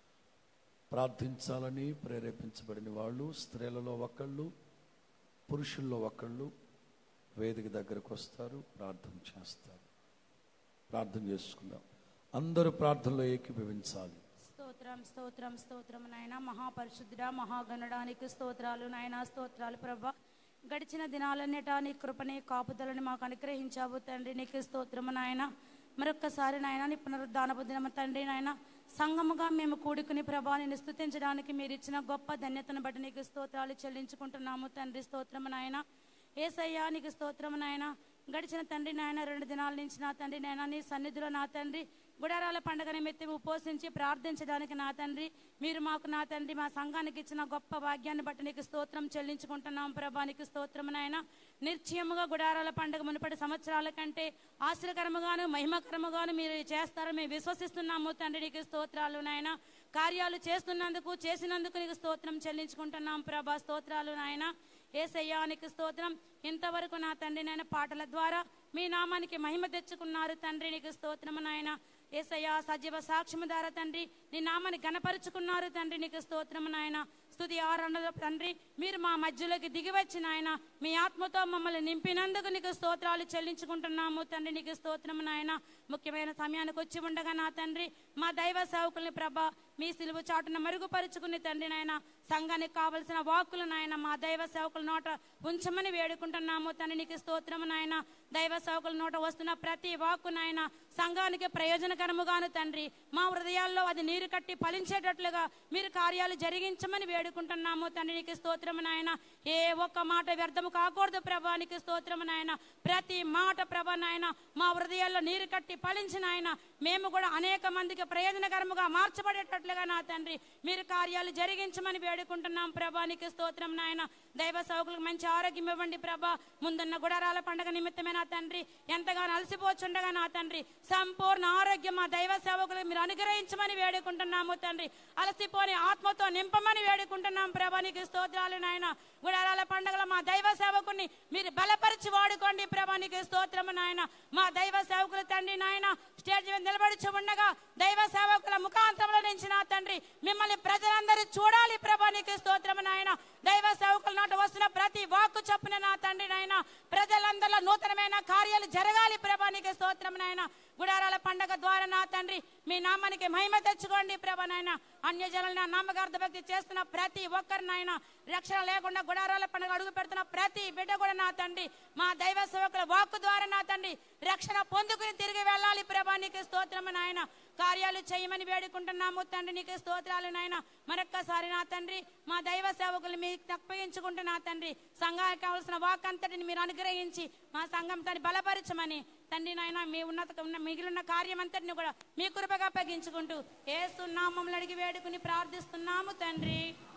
ప్రార్థించాలని ప్రేరేపించబడిన వాళ్ళు స్త్రీలలో ఒకళ్ళు, పురుషుల్లో ఒకళ్ళు వేదిక దగ్గరకు వస్తారు, ప్రార్థన చేస్తారు. ప్రార్థన చేసుకుందాం. అందరూ ప్రార్థనలో ఏకీభవించాలి. స్తోత్రం స్తోత్రం స్తోత్రం నాయన, మహాపరిశుద్ధుడా, మహాగణడానికి స్తోత్రాలు నాయన, స్తోత్రాలు ప్రభా. గడిచిన దినాలన్నిటా నీ కృపని, కాపుదలని మాకు అనుగ్రహించావు తండ్రి, నీకు స్తోత్రము నాయన. మరొక్కసారి నాయన నీ పునరుద్ధానపు దినము తండ్రి నాయన, సంఘముగా మేము కూడుకుని ప్రభా నిన్ను స్తుతించడానికి మీరు ఇచ్చిన గొప్ప ధన్యతను బట్టి నీకు స్తోత్రాలు చెల్లించుకుంటున్నాము తండ్రి. స్తోత్రము నాయన. యేసయ్యా నీకు స్తోత్రము నాయన. గడిచిన తండ్రి నాయన రెండు దినాల నుంచి నా తండ్రి నాయన నీ సన్నిధిలో నా తండ్రి గుడారాల పండుగ నిమిత్తం ఉపవసించి ప్రార్థించడానికి నా తండ్రి మీరు మాకు నా తండ్రి మా సంఘానికి ఇచ్చిన గొప్ప భాగ్యాన్ని బట్టి నీకు స్తోత్రం చెల్లించుకుంటున్నాం ప్రభా. నీకు స్తోత్రము నాయన. నిర్చయముగా గుడారాల పండుగ మునుపటి సంవత్సరాల కంటే ఆశ్చర్యకరముగాను మహిమకరముగాను మీరు చేస్తారని మేము విశ్వసిస్తున్నాము తండ్రి. నీకు స్తోత్రాలు నాయన. కార్యాలు చేస్తున్నందుకు చేసినందుకు నీకు స్తోత్రం చెల్లించుకుంటున్నాం ప్రభా. స్తోత్రాలు నాయన. యేసయ్యా నీకు స్తోత్రం. ఇంతవరకు నా తండ్రి నాయన పాటల ద్వారా మీ నామానికి మహిమ తెచ్చుకున్నారు తండ్రి. నీకు స్తోత్రము నాయన. యేసయ్యా సజీవ సాక్ష్యము ద్వారా తండ్రి నీ నామాన్ని గణపరుచుకున్నారు తండ్రి. నీకు స్తోత్రము నాయన. స్తుతి ఆరాధన తండ్రి మీరు మా మధ్యలోకి దిగివచ్చి నాయన మీ ఆత్మతో మమ్మల్ని నింపినందుకు నీకు స్తోత్రాలు చెల్లించుకుంటున్నాము తండ్రి. నీకు స్తోత్రము నాయన. ముఖ్యమైన సమయానికి వచ్చి ఉండగా నా తండ్రి మా దైవ సేవకుల్ని ప్రభా మీ సిలువు చాటున మరుగుపరుచుకుని తండ్రి నాయన సంఘానికి కావలసిన వాక్కులు నాయన మా దైవ సేవకుల నోట ఉంచమని వేడుకుంటున్నాము తండ్రి. నీకు స్తోత్రము నాయన. దైవ సేవకుల నోట వస్తున్న ప్రతి వాక్కు నాయన సంఘానికి ప్రయోజనకరముగాను తండ్రి మా హృదయాల్లో అది నీరు కట్టి ఫలించేటట్లుగా మీరు కార్యాలు జరిగించమని వేడుకుంటున్నాము తండ్రి. నీకు స్తోత్రము నాయన. ఏ ఒక్క మాట వ్యర్థము కాకూడదు ప్రభా. నీకు స్తోత్రము నాయన. ప్రతి మాట ప్రభా నాయన మా హృదయాల్లో నీరు కట్టి ఫలించిన ఆయన మేము కూడా అనేక మందికి ప్రయోజనకరముగా మార్చబడేటట్లుగా నా తండ్రి మీరు కార్యాలు జరిగించమని వేడుకుంటున్నాం ప్రభా. నీకు స్తోత్రం నాయన. దైవ సేవకులకు మంచి ఆరోగ్యం ఇవ్వండి ప్రభా. ముందున్న గుడారాల పండుగ నిమిత్తమే నా తండ్రి ఎంతగానో అలసిపోచుండగా నా తండ్రి సంపూర్ణ ఆరోగ్యం మా దైవ సేవకులకు మీరు అనుగ్రహించమని వేడుకుంటున్నాము తండ్రి. అలసిపోని ఆత్మతో నింపమని వేడుకుంటున్నాం ప్రభా. నీకు స్తోత్రాలు నాయన. గుడారాల పండుగలో మా దైవ సేవకుని మీరు బలపరిచి వాడుకోండి ప్రభా. నీకు స్తోత్రము నాయన. మా దైవ సేవకులు తండ్రి నాయన స్టేజ్ మీద నిలబడిచి ఉండగా దైవ సేవకుల ముఖాంతంలో నుంచి నా తండ్రి మిమ్మల్ని ప్రజలందరూ చూడాలి ప్రభా. నీకు స్తోత్రము నాయన. దైవ సేవకుల నోట వస్తున్న ప్రతి వాక్కు చొప్పున నా తండ్రి నాయన ప్రజలందరిలో నూతనమైన కార్యాలు జరగాలి ప్రభా. నీకు స్తోత్రము నాయన. గుడారాల పండగ ద్వారా నా తండ్రి మీ నామానికి మహిమ తెచ్చుకోండి ప్రభా నాయన. అన్యజనుల నామకార్థ భక్తి చేస్తున్న ప్రతి ఒక్కరు నాయన రక్షణ లేకుండా గుడారాల పండుగ అడుగు పెడుతున్న ప్రతి బిడ్డ కూడా నా తండ్రి మా దైవ సేవకుల వాక్కు ద్వారా నా తండ్రి రక్షణ పొందుకుని తిరిగి వెళ్ళాలి ప్రభా. నీకు స్తోత్రము నాయన. కార్యాలు చేయమని వేడుకుంటున్నాము తండ్రి. నీకు స్తోత్రాలు నాయన. మరొక్కసారి నా తండ్రి మా దైవ సేవకులు మీకు అప్పగించుకుంటూ నా తండ్రి సంఘానికి కావలసిన వాక్ అంతటిని మీరు అనుగ్రహించి మా సంఘం తను బలపరచమని తండ్రి నాయన మీ ఉన్నత ఉన్న మిగిలిన కార్యం అంతటిని కూడా మీ కృపగా అప్పగించుకుంటూ యేసు నామములో అడిగి వేడుకుని ప్రార్థిస్తున్నాము తండ్రి.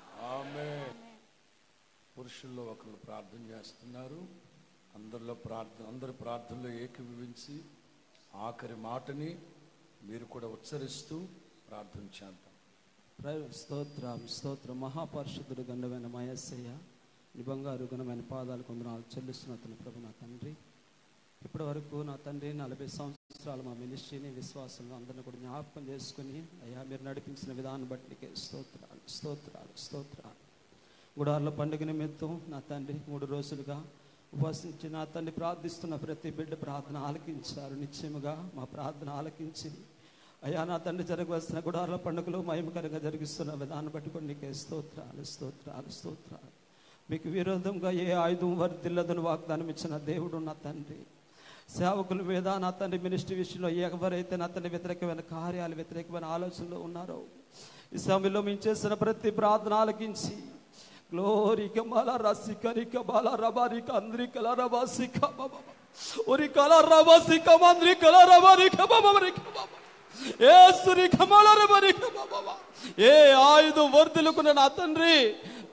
ఆమేన్. పురుషుల్లో ఒకరు ప్రార్థన చేస్తున్నారు. అందరిలో ప్రార్థన అందరు ప్రార్థనలో ఏకీభవించి ఆఖరి మాటని మీరు కూడా ఉచ్చరిస్తూ ప్రార్థన చేద్దాం. స్తోత్రం స్తోత్రం. మహాపరిశుద్ధుడు గండమైన మా యేసయ్య నీ బంగారు గుణమైన పాదాలు కొందనాలు చెల్లిస్తున్న అతని ప్రభు నా తండ్రి. ఇప్పటి వరకు నా తండ్రి నలభై సంవత్సరాలు మా మినిస్ట్రీని విశ్వాసంలో అందరిని కూడా జ్ఞాపకం చేసుకుని అయ్యా మీరు నడిపించిన విధానం బట్టి స్తోత్రాలు స్తోత్రాలు స్తోత్రాలు. గుడార్ల పండుగ నిమిత్తం నా తండ్రి మూడు రోజులుగా ఉపవసించి నా తండ్రి ప్రార్థిస్తున్న ప్రతి బిడ్డ ప్రార్థన ఆలకించారు. నిశ్చయముగా మా ప్రార్థన ఆలకించి అయ్యా నా తండ్రి జరగవలసిన గుడార్ల పండుగలో మహిమకరంగా జరిగిస్తున్న విధానం బట్టి కూడా నీకే స్తోత్రాలు స్తోత్రాలు స్తోత్రాలు. మీకు విరోధంగా ఏ ఆయుధం వర్ధిల్లదని వాగ్దానం ఇచ్చిన దేవుడు నా తండ్రి సేవకుల మీద నా తండ్రి మినిస్ట్రీ విషయంలో ఎవరైతే నా తండ్రి వ్యతిరేకమైన కార్యాలు వ్యతిరేకమైన ఆలోచనలో ఉన్నారో ఈ సమయంలో మేము చేసిన ప్రతి ప్రార్థన ఆలకించి గ్లోరీ కమల రసికరిక బాల రబారిక అంద్రికల రబాసిక బాబా ఒరి కల రబాసిక మంద్రికల రబారిక బాబారిక బాబా ఏసురి కమల రబారిక బాబా ఏ ఆయుధం వర్ధిల్లుకున్న నా తండ్రి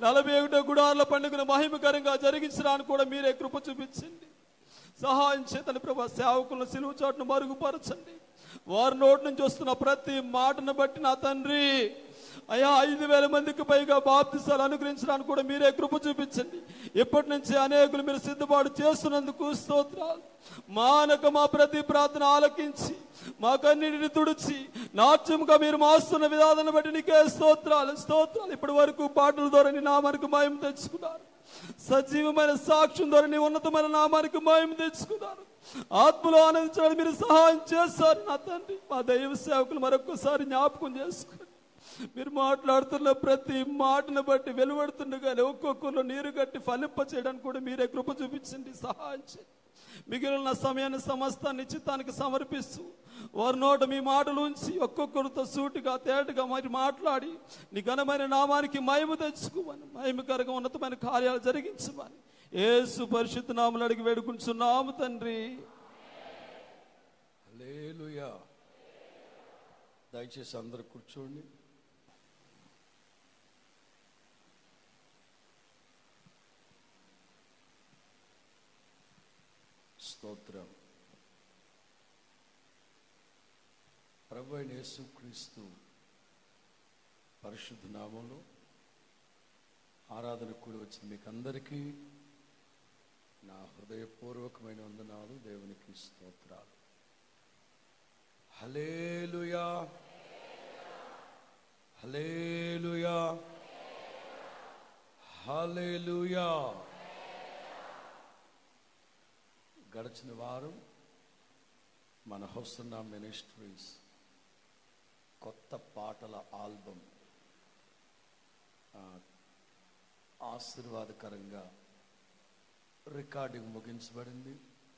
నలభై ఒకటో గుడారాల పండుగను మహిమకరంగా జరిగించడానికి కూడా మీరే కృప చూపించండి. సహాయం చేతని ప్రభా, సేవకులను సిలువ చాటును మరుగుపరచండి. వారి నోటి నుంచి వస్తున్న ప్రతి మాటను బట్టి నా తండ్రి అయ్యా ఐదు వేల మందికి పైగా బాప్తిసాలు అనుగ్రహించడానికి కూడా మీరే కృప చూపించండి. ఇప్పటి నుంచి అనేకులు మీరు సిద్ధపాటు చేస్తున్నందుకు స్తోత్రాలు. మానక మా ప్రతి ప్రార్థన ఆలకించి మా కన్నీటిని తుడిచి నాట్యంగా మీరు మాస్తున్న విధానాన్ని బట్టి నీకే స్తోత్రాలు స్తోత్రాలు. ఇప్పటి వరకు పాటల ద్వారా నీ నామానికి మహిమ తెచ్చుకున్నారు. సజీవమైన సాక్ష్యం ద్వారా నీ ఉన్నతమైన నామానికి మహిమ తెచ్చుకున్నారు. ఆత్మలో ఆనందించడానికి మీరు సహాయం చేస్తారు నా తండ్రి. మా దైవ సేవకులు మరొకసారి జ్ఞాపకం చేసుకోండి. మీరు మాట్లాడుతున్న ప్రతి మాటను బట్టి వెలువడుతుండగానే ఒక్కొక్కరు నీరు కట్టి ఫలింప చేయడానికి కూడా మీరే కృప చూపించండి, సహాయం చేయండి. మిగిలిన సమయాన్ని సమస్తాన్ని చిత్తానికి సమర్పిస్తూ వారి నోట మీ మాటలు ఉంచి ఒక్కొక్కరితో సూటిగా తేటగా మరి మాట్లాడి నీ ఘనమైన నామానికి మహిమ తెచ్చుకోమని, మహిమకరంగా ఉన్నతమైన కార్యాలు జరిగించమని యేసు పరిశుద్ధ నామములో అడిగి వేడుకుంటున్నాము తండ్రి. హల్లెలూయా. దయచేసి అందరూ కూర్చోండి. స్తోత్రం. ప్రభు అయిన యేసుక్రీస్తు పరిశుద్ధ నామములో ఆరాధన కూడి వచ్చిన మీకు అందరికీ నా హృదయపూర్వకమైన వందనాలు, దేవునికి స్తోత్రాలు. హల్లెలూయా హల్లెలూయా హల్లెలూయా. గడిచిన వారం మన హోసన్నా మినిస్ట్రీస్ కొత్త పాటల ఆల్బమ్ ఆశీర్వాదకరంగా రికార్డింగ్ ముగించబడింది.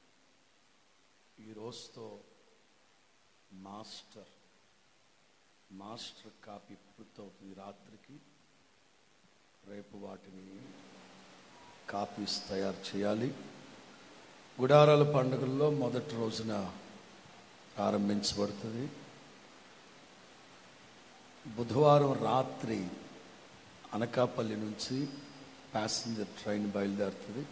ఈ రోజుతో మాస్టర్ మాస్టర్ కాపీ పూర్తవుతుంది రాత్రికి. రేపు వాటిని కాపీస్ తయారు చేయాలి. గుడారాల పండుగల్లో మొదటి రోజున ప్రారంభించబడుతుంది. బుధవారం రాత్రి అనకాపల్లి నుంచి ప్యాసింజర్ ట్రైన్ బయలుదేరుతుంది.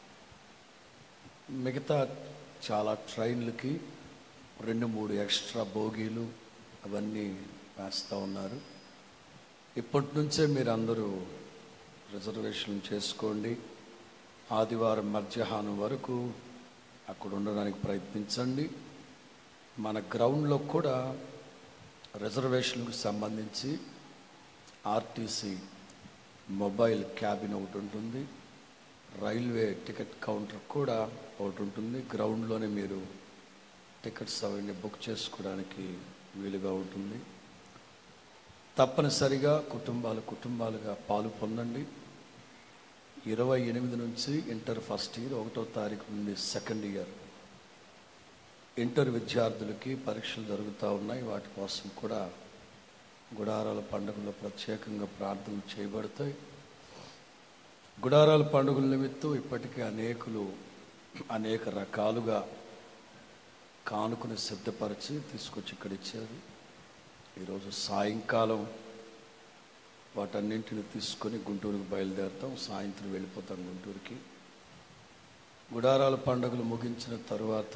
మిగతా చాలా ట్రైన్లకి రెండు మూడు ఎక్స్ట్రా బోగీలు అవన్నీ వేస్తూ ఉన్నారు. ఇప్పటి నుంచే మీరు అందరూ రిజర్వేషన్ చేసుకోండి. ఆదివారం మధ్యాహ్నం వరకు అక్కడ ఉండడానికి ప్రయత్నించండి. మన గ్రౌండ్లో కూడా రిజర్వేషన్కు సంబంధించి ఆర్టీసీ మొబైల్ క్యాబిన్ ఒకటి ఉంటుంది. రైల్వే టికెట్ కౌంటర్ కూడా ఒకటి ఉంటుంది. గ్రౌండ్లోనే మీరు టికెట్స్ అవన్నీ బుక్ చేసుకోవడానికి వీలుగా ఉంటుంది. తప్పనిసరిగా కుటుంబాలు కుటుంబాలుగా పాలు పొందండి. ఇరవై ఎనిమిది నుంచి ఇంటర్ ఫస్ట్ ఇయర్, ఒకటో తారీఖు నుండి సెకండ్ ఇయర్ ఇంటర్ విద్యార్థులకి పరీక్షలు జరుగుతూ ఉన్నాయి. వాటి కోసం కూడా గుడారాల పండుగలో ప్రత్యేకంగా ప్రార్థనలు చేయబడతాయి. గుడారాల పండుగల నిమిత్తం ఇప్పటికే అనేకులు అనేక రకాలుగా కానుకను సిద్ధపరిచి తీసుకొచ్చి ఇక్కడ ఇచ్చారు. ఈరోజు సాయంకాలం వాటన్నింటిని తీసుకొని గుంటూరుకు బయలుదేరుతాం. సాయంత్రం వెళ్ళిపోతాం గుంటూరుకి. గుడారాల పండుగలు ముగించిన తరువాత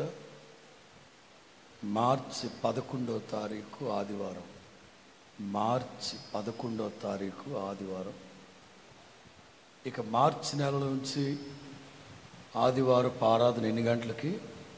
మార్చి పదకొండవ తారీఖు ఆదివారం మార్చి పదకొండవ తారీఖు ఆదివారం ఇక మార్చి నెల నుంచి ఆదివారం ఆరాధన ఎన్ని గంటలకి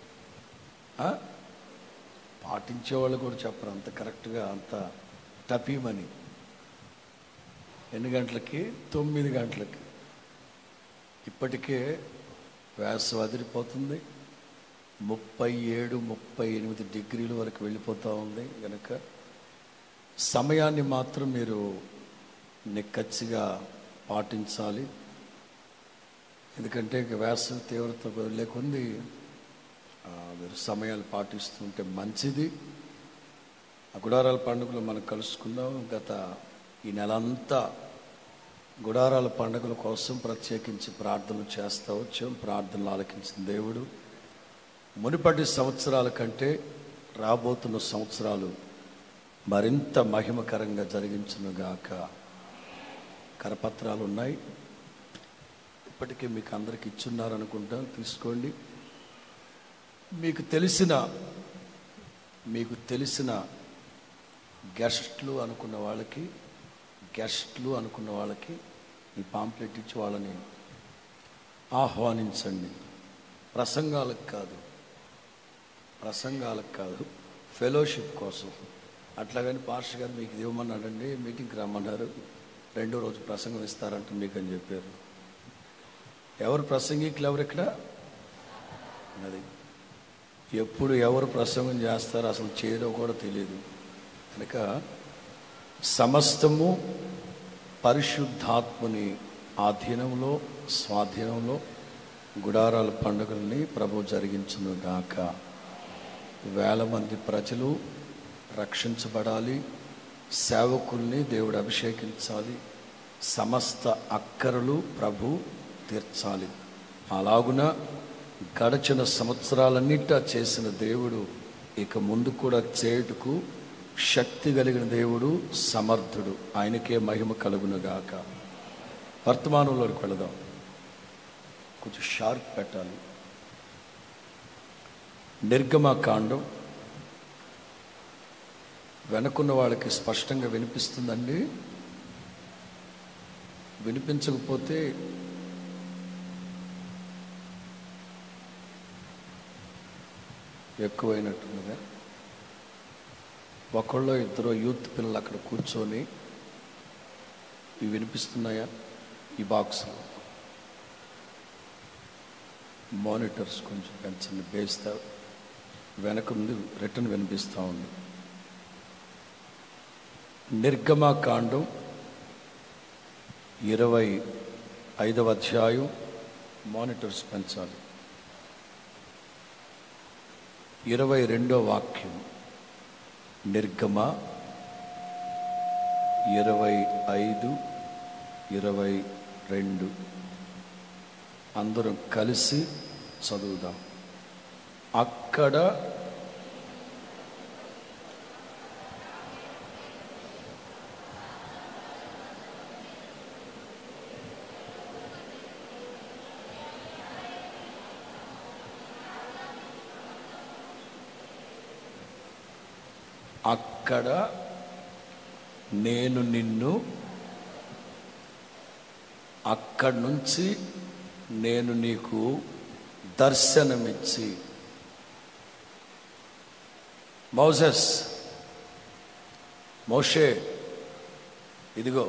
పాటించేవాళ్ళు కూడా చెప్పరు అంత కరెక్ట్గా, అంత టపీమని. ఎన్ని గంటలకి? తొమ్మిది గంటలకి. ఇప్పటికే వేసవి వదిలిపోతుంది. ముప్పై ఏడు ముప్పై ఎనిమిది డిగ్రీల వరకు వెళ్ళిపోతూ ఉంది. కనుక సమయాన్ని మాత్రం మీరు నిక్కచ్చిగా పాటించాలి. ఎందుకంటే వేసవి తీవ్రత వెళ్ళే కొంది మీరు సమయాలు పాటిస్తుంటే మంచిది. ఆ గుడారాల పండుగలో మనం కలుసుకుందాం. గత ఈ నెలంతా గుడారాల పండుగల కోసం ప్రత్యేకించి ప్రార్థనలు చేస్తూ వచ్చాం. ప్రార్థనలు ఆలకించిన దేవుడు మునుపటి సంవత్సరాల కంటే రాబోతున్న సంవత్సరాలు మరింత మహిమకరంగా జరిగించునుగాక. కరపత్రాలు ఉన్నాయి. ఇప్పటికే మీకు అందరికి ఇచ్చున్నారనుకుంటాను, తీసుకోండి. మీకు తెలిసిన మీకు తెలిసిన గెస్ట్లు అనుకున్న వాళ్ళకి గెస్ట్లు అనుకున్న వాళ్ళకి ఈ పాంప్లెట్ ఇచ్చి వాళ్ళని ఆహ్వానించండి. ప్రసంగాలకు కాదు ప్రసంగాలకు కాదు ఫెలోషిప్ కోసం. అట్లాగని పాస్టర్ గారు మీకు ఇది ఇవ్వమన్నాడండి, మీటింగ్కి రమ్మన్నారు, రెండో రోజు ప్రసంగం ఇస్తారంట మీకు అని చెప్పారు. ఎవరు ప్రసంగికులు ఎవరు ఇక్కడ? అది ఎప్పుడు ఎవరు ప్రసంగం చేస్తారో అసలు చేయడం కూడా తెలియదు. కనుక సమస్తము పరిశుద్ధాత్మని ఆధీనంలో స్వాధీనంలో గుడారాల పండుగల్ని ప్రభు జరిగించును గాక. వేల మంది ప్రజలు రక్షించబడాలి, సేవకుల్ని దేవుడు అభిషేకించాలి, సమస్త అక్కరలు ప్రభు తీర్చాలి. అలాగున గడచిన సంవత్సరాలన్నిటా చేసిన దేవుడు ఇక ముందు కూడా చేయుటకు శక్తి కలిగిన దేవుడు, సమర్థుడు. ఆయనకే మహిమ కలుగునుగాక. వర్తమానంలోకి వెళదాం. కొంచెం షార్ప్ పెట్టాలి. నిర్గమకాండం వెనుకున్న వాళ్ళకి స్పష్టంగా వినిపిస్తుందండి. వినిపించకపోతే ఎక్కువైనట్టుగా ఒకళ్ళు ఇద్దరు యూత్ పిల్లలు అక్కడ కూర్చొని ఇవి వినిపిస్తున్నాయా? ఈ బాక్స్లో మానిటర్స్ కొంచెం పెంచండి, బేస్తా వెనక నుండి రిటర్న్ వినిపిస్తూ ఉంది. నిర్గమకాండం ఇరవై ఐదవ అధ్యాయం, మానిటర్స్ పెంచాలి. ఇరవై రెండో వాక్యం. నిర్గమ ఇరవై ఐదు ఇరవై రెండు అందరం కలిసి చదువుదాం. అక్కడ అక్కడ నేను నిన్ను అక్కడి నుంచి నేను నీకు దర్శనమిచ్చి, మోసెస్ మోషే ఇదిగో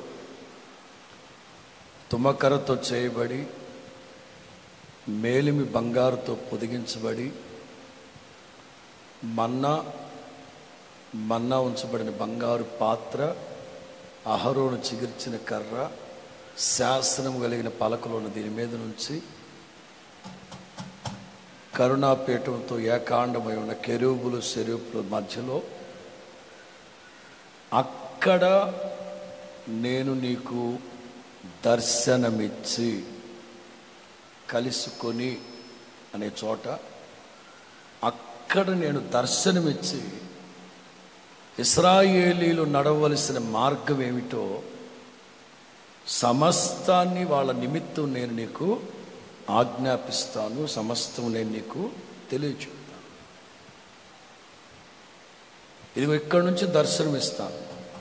తుమ్మకరతో చేయబడి మేలిమి బంగారుతో పొదిగించబడి మన్నా మన్నా ఉంచబడిన బంగారు పాత్ర, అహరోను చిగిర్చిన కర్ర, శాసనం కలిగిన పలకలోని దీని మీద నుంచి కరుణాపీఠంతో ఏకాండమై ఉన్న కెరూబులు సెరూపుల మధ్యలో అక్కడ నేను నీకు దర్శనమిచ్చి కలుసుకొని అనే చోట అక్కడ నేను దర్శనమిచ్చి ఇశ్రాయేలీలు నడవలసిన మార్గం ఏమిటో సమస్తాన్ని వాళ్ళ నిమిత్తం నేను నీకు ఆజ్ఞాపిస్తాను, సమస్తం నేను నీకు తెలియచెప్తాను. ఇదిగో ఇక్కడి నుంచి దర్శనం ఇస్తాను.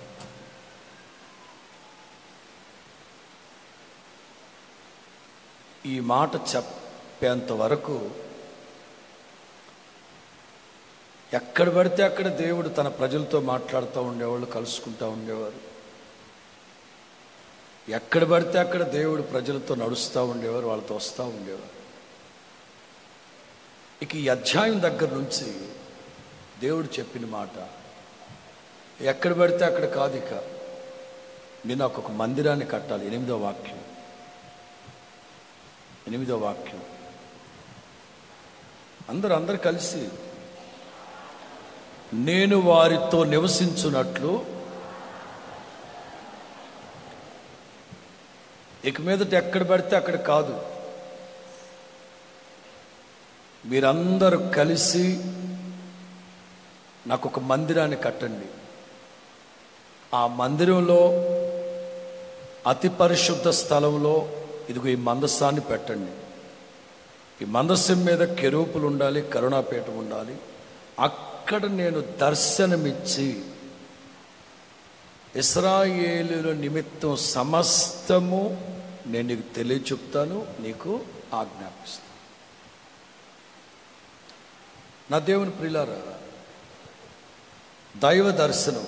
ఈ మాట చెప్పేంత వరకు ఎక్కడ పడితే అక్కడ దేవుడు తన ప్రజలతో మాట్లాడుతూ ఉండేవాళ్ళు, కలుసుకుంటూ ఉండేవారు. ఎక్కడ పడితే అక్కడ దేవుడు ప్రజలతో నడుస్తూ ఉండేవారు, వాళ్ళతో వస్తూ ఉండేవారు. ఇక ఈ అధ్యాయం దగ్గర నుంచి దేవుడు చెప్పిన మాట ఎక్కడ పడితే అక్కడ కాదు, ఇక నేను ఒక మందిరాన్ని కట్టాలి. ఎనిమిదో వాక్యం ఎనిమిదో వాక్యం అందరూ అందరు కలిసి, నేను వారితో నివసించున్నట్లు ఇక మీదట ఎక్కడ పడితే అక్కడ కాదు, మీరందరూ కలిసి నాకు ఒక మందిరాన్ని కట్టండి. ఆ మందిరంలో అతి పరిశుద్ధ స్థలంలో ఇదిగో ఈ మందస్సాన్ని పెట్టండి. ఈ మందస్సం మీద కెరూపులు ఉండాలి, కరుణాపీఠం ఉండాలి. అక్కడ నేను దర్శనమిచ్చి ఇశ్రాయేలుల నిమిత్తం సమస్తము నేను నీకు తెలియచెప్తాను, నీకు ఆజ్ఞాపిస్తాను. నా దేవుని ప్రియులారా, దైవ దర్శనం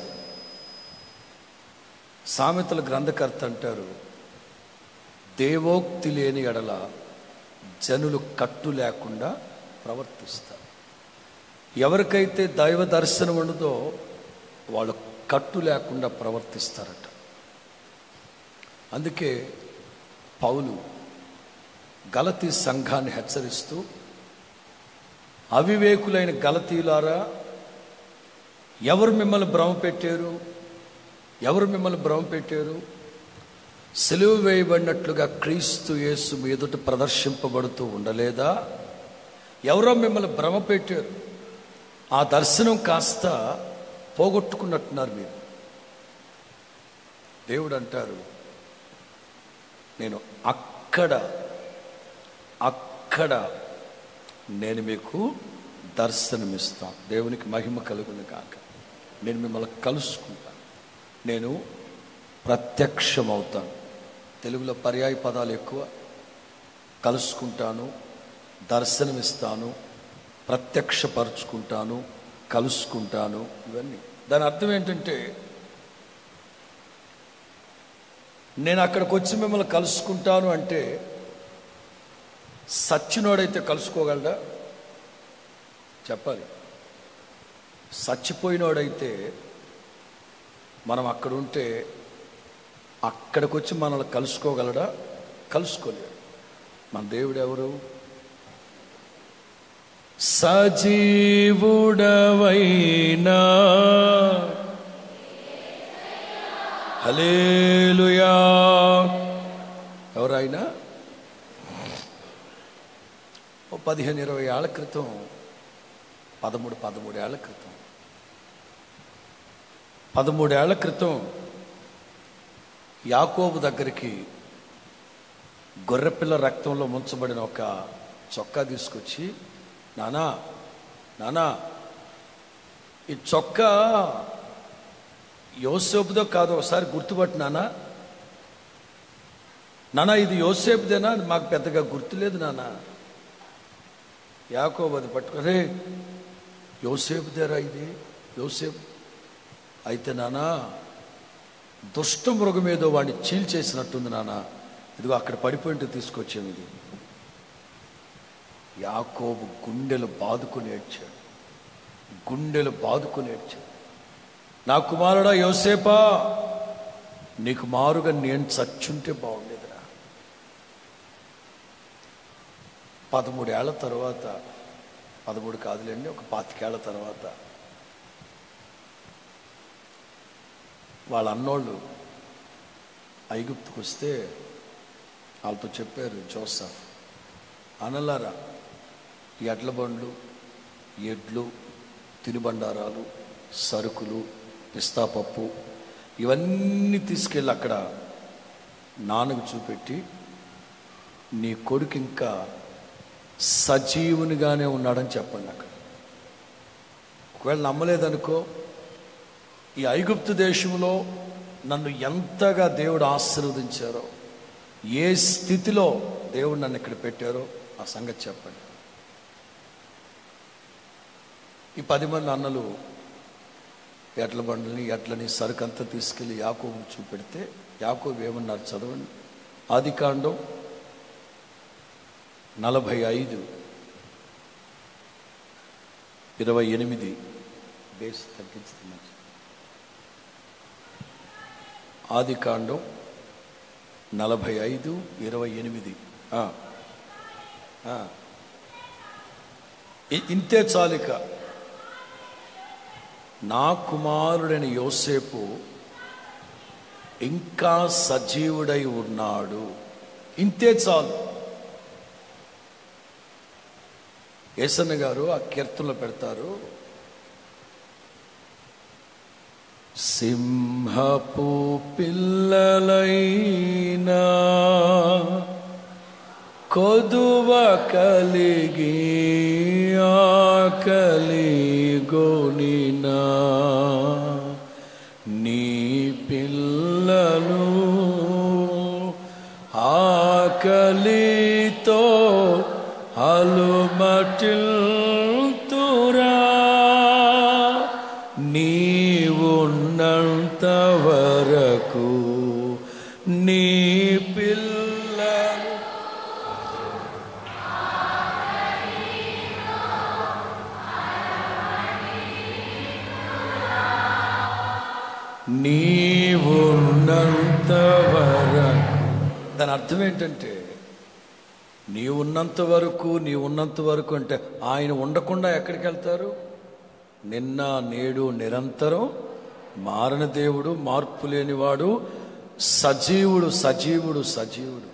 సామెతల గ్రంథకర్త అంటారు, దేవోక్తి లేని ఎడల జనులు కట్టు లేకుండా ప్రవర్తిస్తారు. ఎవరికైతే దైవ దర్శనం ఉండదో వాళ్ళు కట్టు లేకుండా ప్రవర్తిస్తారట. అందుకే పౌలు గలతీ సంఘాన్ని హెచ్చరిస్తూ, అవివేకులైన గలతీలారా, ఎవరు మిమ్మల్ని భ్రమ పెట్టారు ఎవరు మిమ్మల్ని భ్రమ పెట్టారు సిలువ వేయబడినట్లుగా క్రీస్తు యేసు మీ ఎదుట ప్రదర్శింపబడుతూ ఉండలేదా? ఎవరో మిమ్మల్ని భ్రమ పెట్టారు. ఆ దర్శనం కాస్త పోగొట్టుకున్నట్టున్నారు మీరు. దేవుడు అంటారు, నేను అక్కడ అక్కడ నేను మీకు దర్శనమిస్తాను. దేవునికి మహిమ కలుగును కాక. నేను మిమ్మల్ని కలుసుకుంటాను, నేను ప్రత్యక్షమవుతాను. తెలుగులో పర్యాయ పదాలు ఎక్కువ. కలుసుకుంటాను, దర్శనమిస్తాను, ప్రత్యక్షపరుచుకుంటాను, కలుసుకుంటాను, ఇవన్నీ. దాని అర్థం ఏంటంటే, నేను అక్కడికి వచ్చి మిమ్మల్ని కలుసుకుంటాను అంటే సచ్చినోడైతే కలుసుకోగలడా? చెప్పాలి. చచ్చిపోయినోడైతే మనం అక్కడ ఉంటే అక్కడికి వచ్చి మనల్ని కలుసుకోగలడా? కలుసుకోలేడు. మన దేవుడు ఎవరు? సజీవుడవైనా హల్లెలూయా. ఎవరైనా ఓ పదిహేను ఇరవై ఏళ్ల క్రితం, పదమూడు పదమూడు ఏళ్ల క్రితం పదమూడేళ్ల క్రితం యాకోబు దగ్గరికి గొర్రెపిల్ల రక్తంలో ముంచబడిన ఒక చొక్కా తీసుకొచ్చి, నానా నానా ఈ చొక్కా యోసేపుదో కాదో ఒకసారి గుర్తుపట్టు నానా, నానా ఇది యోసేపుదేనా? మాకు పెద్దగా గుర్తులేదు నానా. యాకోబు అది పట్టుకురే, యోసేపుదేరా ఇది? యోసేపు అయితే నానా దుష్ట మృగం ఏదో వాడిని చీల్చేసినట్టుంది నానా, ఇదిగో అక్కడ పడిపోయింటే తీసుకొచ్చాము. ఇది యాకోబు గుండెలు బాదుకుని ఏడ్చాడు, గుండెలు బాదుకుని ఏడ్చాడు. నా కుమారుడా యోసేపా, నీకు మారుగా నేను చచ్చుంటే బాగుండేదిరా. పదమూడేళ్ల తర్వాత, పదమూడు కాదులేండి, ఒక పాతికేళ్ల తర్వాత వాళ్ళ అన్నోళ్ళు ఐగుప్తుకు వస్తే వాళ్ళతో చెప్పారు, జోసఫ్ అనలారా, ఎడ్ల బండ్లు, ఎడ్లు, తినుబండారాలు, సరుకులు, పిస్తాపప్పు ఇవన్నీ తీసుకెళ్ళి అక్కడ నాన్నకు చూపెట్టి, నీ కొడుకు ఇంకా సజీవునిగానే ఉన్నాడని చెప్పండి అక్కడ. ఒకవేళ నమ్మలేదనుకో, ఈ ఐగుప్తు దేశంలో నన్ను ఎంతగా దేవుడు ఆశీర్వదించారో, ఏ స్థితిలో దేవుడు నన్ను ఇక్కడ పెట్టారో ఆ సంగతి చెప్పండి. ఈ పది మంది అన్నలు ఎడ్ల బండ్లని, ఎడ్లని, సరుకంతా తీసుకెళ్ళి యాకోబు చూపెడితే యాకోబు ఏమన్నారు చదవండి. ఆదికాండం నలభై ఐదు ఇరవై ఎనిమిది బేస్ తగ్గించుతున్నా. ఆదికాండం నలభై ఐదు ఇరవై ఎనిమిది. ఇంతే చాలిక, నా కుమారుడైన యోసేపు ఇంకా సజీవుడై ఉన్నాడు. ఇంతే చాలు. యేసన్న గారు ఆ కీర్తనలో పెడతారు, సింహపు పిల్లలైనా కొదువ కలిగి ఆకలి గోనినా నీ పిల్లలు ఆకలితో అలుమటిల్తురా నీవున్నంత వరకు నీ పిల్లలు నీవున్నంత వరకు. దాని అర్థం ఏంటంటే నీ ఉన్నంత వరకు నీ ఉన్నంత వరకు అంటే ఆయన ఉండకుండా ఎక్కడికి వెళ్తారు? నిన్న నేడు నిరంతరం మారని దేవుడు, మార్పు లేనివాడు, సజీవుడు సజీవుడు సజీవుడు.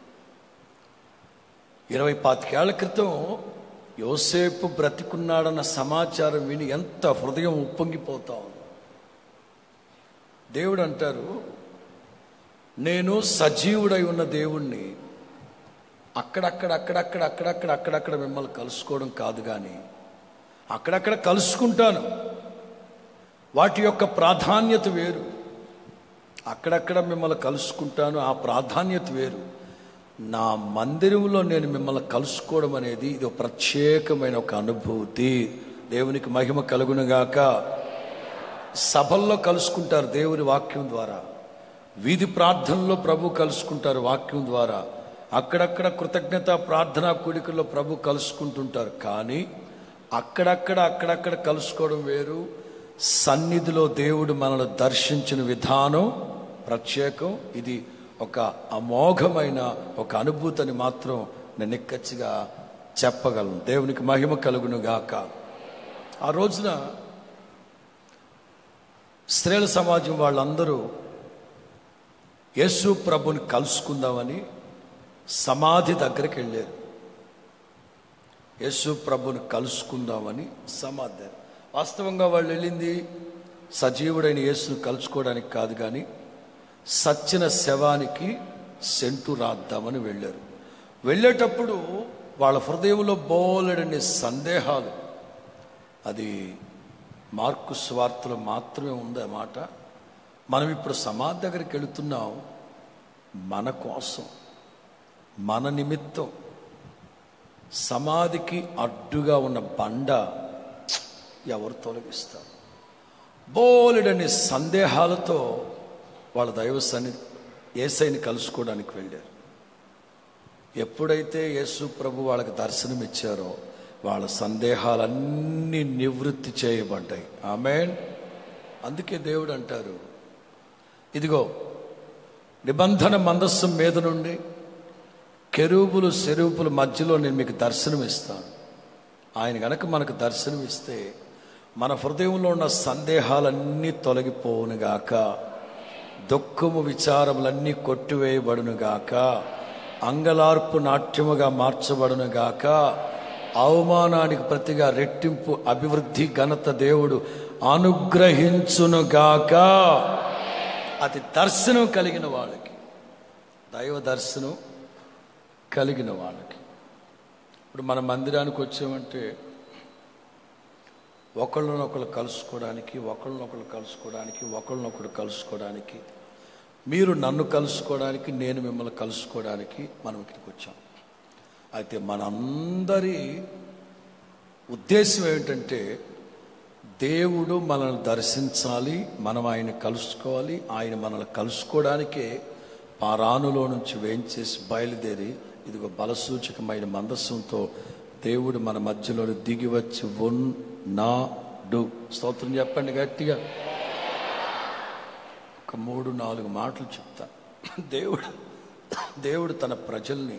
ఇరవై పాతికేళ్ల క్రితం యోసేపు బ్రతికున్నాడన్న సమాచారం విని ఎంత హృదయం ఉప్పొంగిపోతా ఉంది. దేవుడు అంటారు, నేను సజీవుడై ఉన్న దేవుణ్ణి. అక్కడక్కడ అక్కడక్కడ అక్కడక్కడ అక్కడక్కడ మిమ్మల్ని కలుసుకోవడం కాదు, కానీ అక్కడక్కడ కలుసుకుంటాను. వాటి యొక్క ప్రాధాన్యత వేరు. అక్కడక్కడ మిమ్మల్ని కలుసుకుంటాను, ఆ ప్రాధాన్యత వేరు. నా మందిరంలో నేను మిమ్మల్ని కలుసుకోవడం అనేది ఇది ఒక ప్రత్యేకమైన ఒక అనుభూతి. దేవునికి మహిమ కలుగునుగాక. సభల్లో కలుసుకుంటారు దేవుని వాక్యం ద్వారా, వీధి ప్రార్థనలో ప్రభు కలుసుకుంటారు వాక్యం ద్వారా, అక్కడక్కడ కృతజ్ఞత ప్రార్థనా కూడికల్లో ప్రభు కలుసుకుంటుంటారు. కానీ అక్కడక్కడ అక్కడక్కడ కలుసుకోవడం వేరు. సన్నిధిలో దేవుడు మనల్ని దర్శించిన విధానం ప్రత్యేకం. ఇది ఒక అమోఘమైన ఒక అనుభూతిని మాత్రం నేను నిక్కచ్చిగా చెప్పగలను. దేవునికి మహిమ కలుగును గాక. ఆ రోజున స్త్రీల సమాజం వాళ్ళందరూ యేసు ప్రభుని కలుసుకుందామని సమాధి దగ్గరికి వెళ్ళారు. యేసు ప్రభుని కలుసుకుందామని సమాధి. వాస్తవంగా వాళ్ళు వెళ్ళింది సజీవుడైన యేసును కలుసుకోవడానికి కాదు, కానీ సచ్చిన శవానికి సెంటు రాద్దామని వెళ్ళారు. వెళ్ళేటప్పుడు వాళ్ళ హృదయంలో బోలెడని సందేహాలు. అది మార్కు సువార్తలో మాత్రమే ఉంది ఆ మాట. మనం ఇప్పుడు సమాధి దగ్గరికి వెళుతున్నాం మన కోసం, మన నిమిత్తం. సమాధికి అడ్డుగా ఉన్న బండ ఎవరు తొలగిస్తారు? బోలెడని సందేహాలతో వాళ్ళ దైవ సన్నిధి యేసయ్యని కలుసుకోవడానికి వెళ్ళారు. ఎప్పుడైతే యేసు ప్రభు వాళ్ళకి దర్శనం ఇచ్చారో వాళ్ళ సందేహాలన్నీ నివృత్తి చేయబడ్డాయి. ఆమేన్. అందుకే దేవుడు అంటారు, ఇదిగో నిబంధన మందస్సం మీద నుండి కెరూబులు సెరూపుల మధ్యలో నేను మీకు దర్శనం ఇస్తాను. ఆయన గనక మనకు దర్శనం ఇస్తే మన హృదయంలో ఉన్న సందేహాలన్నీ తొలగిపోవునుగాక, దుఃఖము విచారములన్నీ కొట్టివేయబడునుగాక, అంగలార్పు నాట్యముగా మార్చబడునుగాక, అవమానానికి ప్రతిగా రెట్టింపు అభివృద్ధి ఘనత దేవుడు అనుగ్రహించునుగాక. అది దర్శనం కలిగిన వాళ్ళకి, దైవ దర్శనం కలిగిన వాళ్ళకి. ఇప్పుడు మన మందిరానికి వచ్చామంటే ఒకళ్ళనొకళ్ళు కలుసుకోవడానికి, ఒకళ్ళనొకళ్ళు కలుసుకోవడానికి, ఒకళ్ళనొకళ్ళు కలుసుకోవడానికి, మీరు నన్ను కలుసుకోవడానికి, నేను మిమ్మల్ని కలుసుకోవడానికి మనం ఇక్కడికి వచ్చాం. అయితే మనందరి ఉద్దేశం ఏమిటంటే దేవుడు మనల్ని దర్శించాలి, మనం ఆయన కలుసుకోవాలి. ఆయన మనల్ని కలుసుకోవడానికే పారానులో నుంచి వేయించేసి బయలుదేరి ఇదిగో బలసూచకమైన మందస్సంతో దేవుడు మన మధ్యలో దిగి వచ్చి ఉన్నాడు. స్తోత్రం చెప్పండి గట్టిగా. ఒక మూడు నాలుగు మాటలు చెప్తా. దేవుడు దేవుడు తన ప్రజల్ని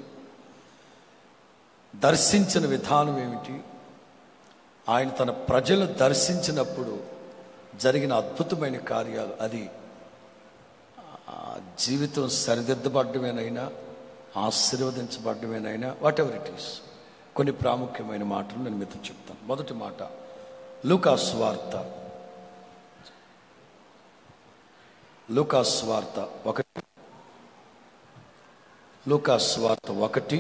దర్శించిన విధానం ఏమిటి? ఆయన తన ప్రజలను దర్శించినప్పుడు జరిగిన అద్భుతమైన కార్యాలు, అది జీవితం సరిదిద్దబడ్డమేనైనా ఆశీర్వదించబడ్డమేనైనా వాట్ ఎవర్ ఇట్ ఈస్, కొన్ని ప్రాముఖ్యమైన మాటలు నేను మీతో చెప్తాను. మొదటి మాట లూకా సువార్త లూకా స్వార్త ఒకటి లూకా స్వార్త ఒకటి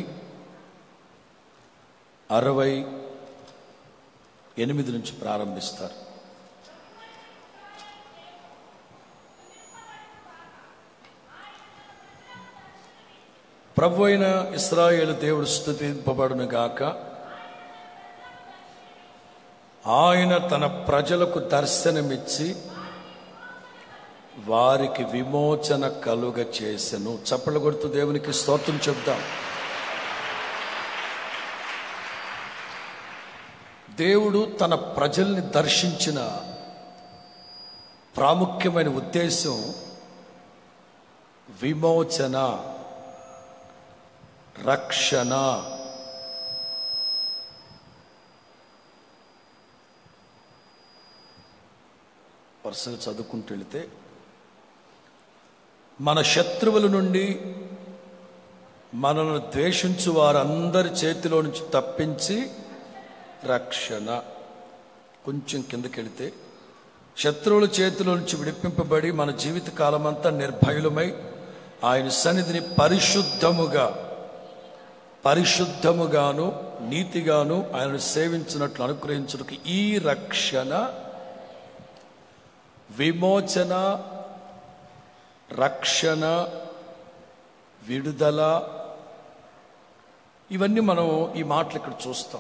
అరవై ఎనిమిది నుంచి ప్రారంభిస్తారు. ప్రభు అయిన ఇశ్రాయేలు దేవుడు స్తుతింపబడును గాక. ఆయన తన ప్రజలకు దర్శనమిచ్చి వారికి విమోచన కలుగ చేసెను. చప్పట్లు కొడుతూ దేవునికి స్తోత్రం చెప్దాం. దేవుడు తన ప్రజల్ని దర్శించిన ప్రాముఖ్యమైన ఉద్దేశం విమోచన, రక్షణ. వరుసగా చదువుకుంటూ వెళితే, మన శత్రువుల నుండి మనల్ని ద్వేషించు వారందరి చేతిలో నుంచి తప్పించి రక్షణ. కొంచెం కిందకెళితే, శత్రువుల చేతిలో నుంచి విడిపింపబడి మన జీవిత కాలమంతా నిర్భయులమై ఆయన సన్నిధిని పరిశుద్ధముగా పరిశుద్ధముగాను నీతిగాను ఆయనను సేవించినట్లు అనుగ్రహించుటకు ఈ రక్షణ, విమోచన, రక్షణ, విడుదల, ఇవన్నీ మనం ఈ మాటలు ఇక్కడ చూస్తాం.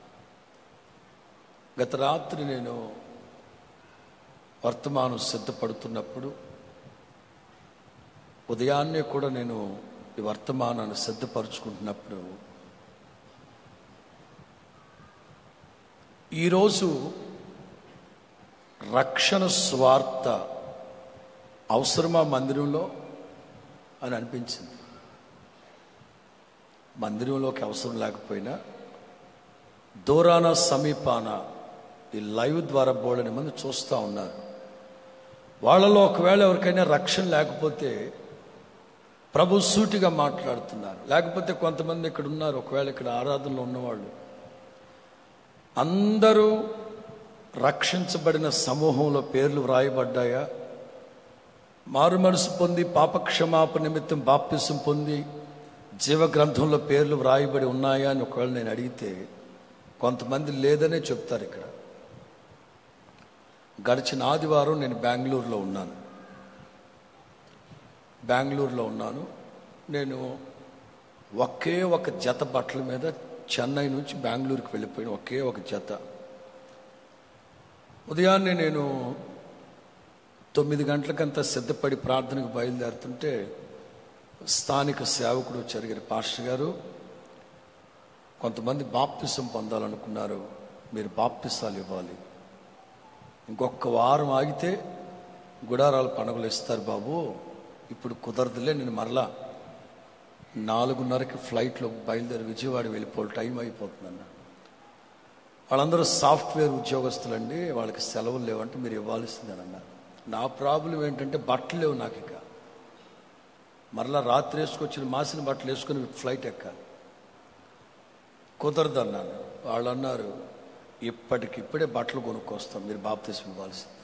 గత రాత్రి నేను వర్తమానం సిద్ధపడుతున్నప్పుడు, ఉదయాన్నే కూడా నేను ఈ వర్తమానాన్ని సిద్ధపరచుకుంటున్నప్పుడు, ఈరోజు రక్షణ స్వార్థ అవసరమా మందిరంలో అని అనిపించింది. మందిరంలోకి అవసరం లేకపోయినా దూరాన సమీపాన ఈ లైవ్ ద్వారా బోల్డని మంది చూస్తూ ఉన్నారు. వాళ్ళలో ఒకవేళ ఎవరికైనా రక్షణ లేకపోతే ప్రభు సూటిగా మాట్లాడుతున్నారు. లేకపోతే కొంతమంది ఇక్కడ ఉన్నారు, ఒకవేళ ఇక్కడ ఆరాధనలో ఉన్నవాళ్ళు అందరూ రక్షించబడిన సమూహంలో పేర్లు వ్రాయబడ్డాయా? మారు మనసు పొంది పాపక్షమాపణ నిమిత్తం బాప్తిసం పొంది జీవగ్రంథంలో పేర్లు వ్రాయబడి ఉన్నాయా అని ఒకవేళ నేను అడిగితే కొంతమంది లేదనే చెప్తారు. ఇక్కడ గడిచిన ఆదివారం నేను బెంగళూరులో ఉన్నాను బెంగళూరులో ఉన్నాను నేను ఒకే ఒక జత బట్టల మీద చెన్నై నుంచి బెంగళూరుకి వెళ్ళిపోయిన ఒకే ఒక జత. ఉదయాన్నే నేను తొమ్మిది గంటలకంతా సిద్ధపడి ప్రార్థనకు బయలుదేరుతుంటే స్థానిక సేవకుడు జరిగిన పాస్టర్ గారు, కొంతమంది బాప్తిసం పొందాలనుకున్నారు, మీరు బాప్తిసాలు ఇవ్వాలి, ఇంకొక వారం ఆగితే గుడారాల పండుగలు ఇస్తారు బాబు, ఇప్పుడు కుదరదులే, నేను మరలా నాలుగున్నరకి ఫ్లైట్లో బయలుదేరి విజయవాడ వెళ్ళిపోవాలి, టైం అయిపోతుందన్న. వాళ్ళందరూ సాఫ్ట్వేర్ ఉద్యోగస్తులండి, వాళ్ళకి సెలవులు లేవంటే మీరు ఇవ్వాల్సిందని అన్నారు. నా ప్రాబ్లం ఏంటంటే బట్టలు లేవు నాకు, ఇక మరలా రాత్రి వేసుకొచ్చిన మాసిన బట్టలు వేసుకుని ఫ్లైట్ ఎక్కాలి, కుదరదన్నాను. వాళ్ళు అన్నారు, ఇప్పటికిప్పుడే బట్టలు కొనుక్కొస్తాం, మీరు బాప్తిసం ఇవ్వాల్సింది.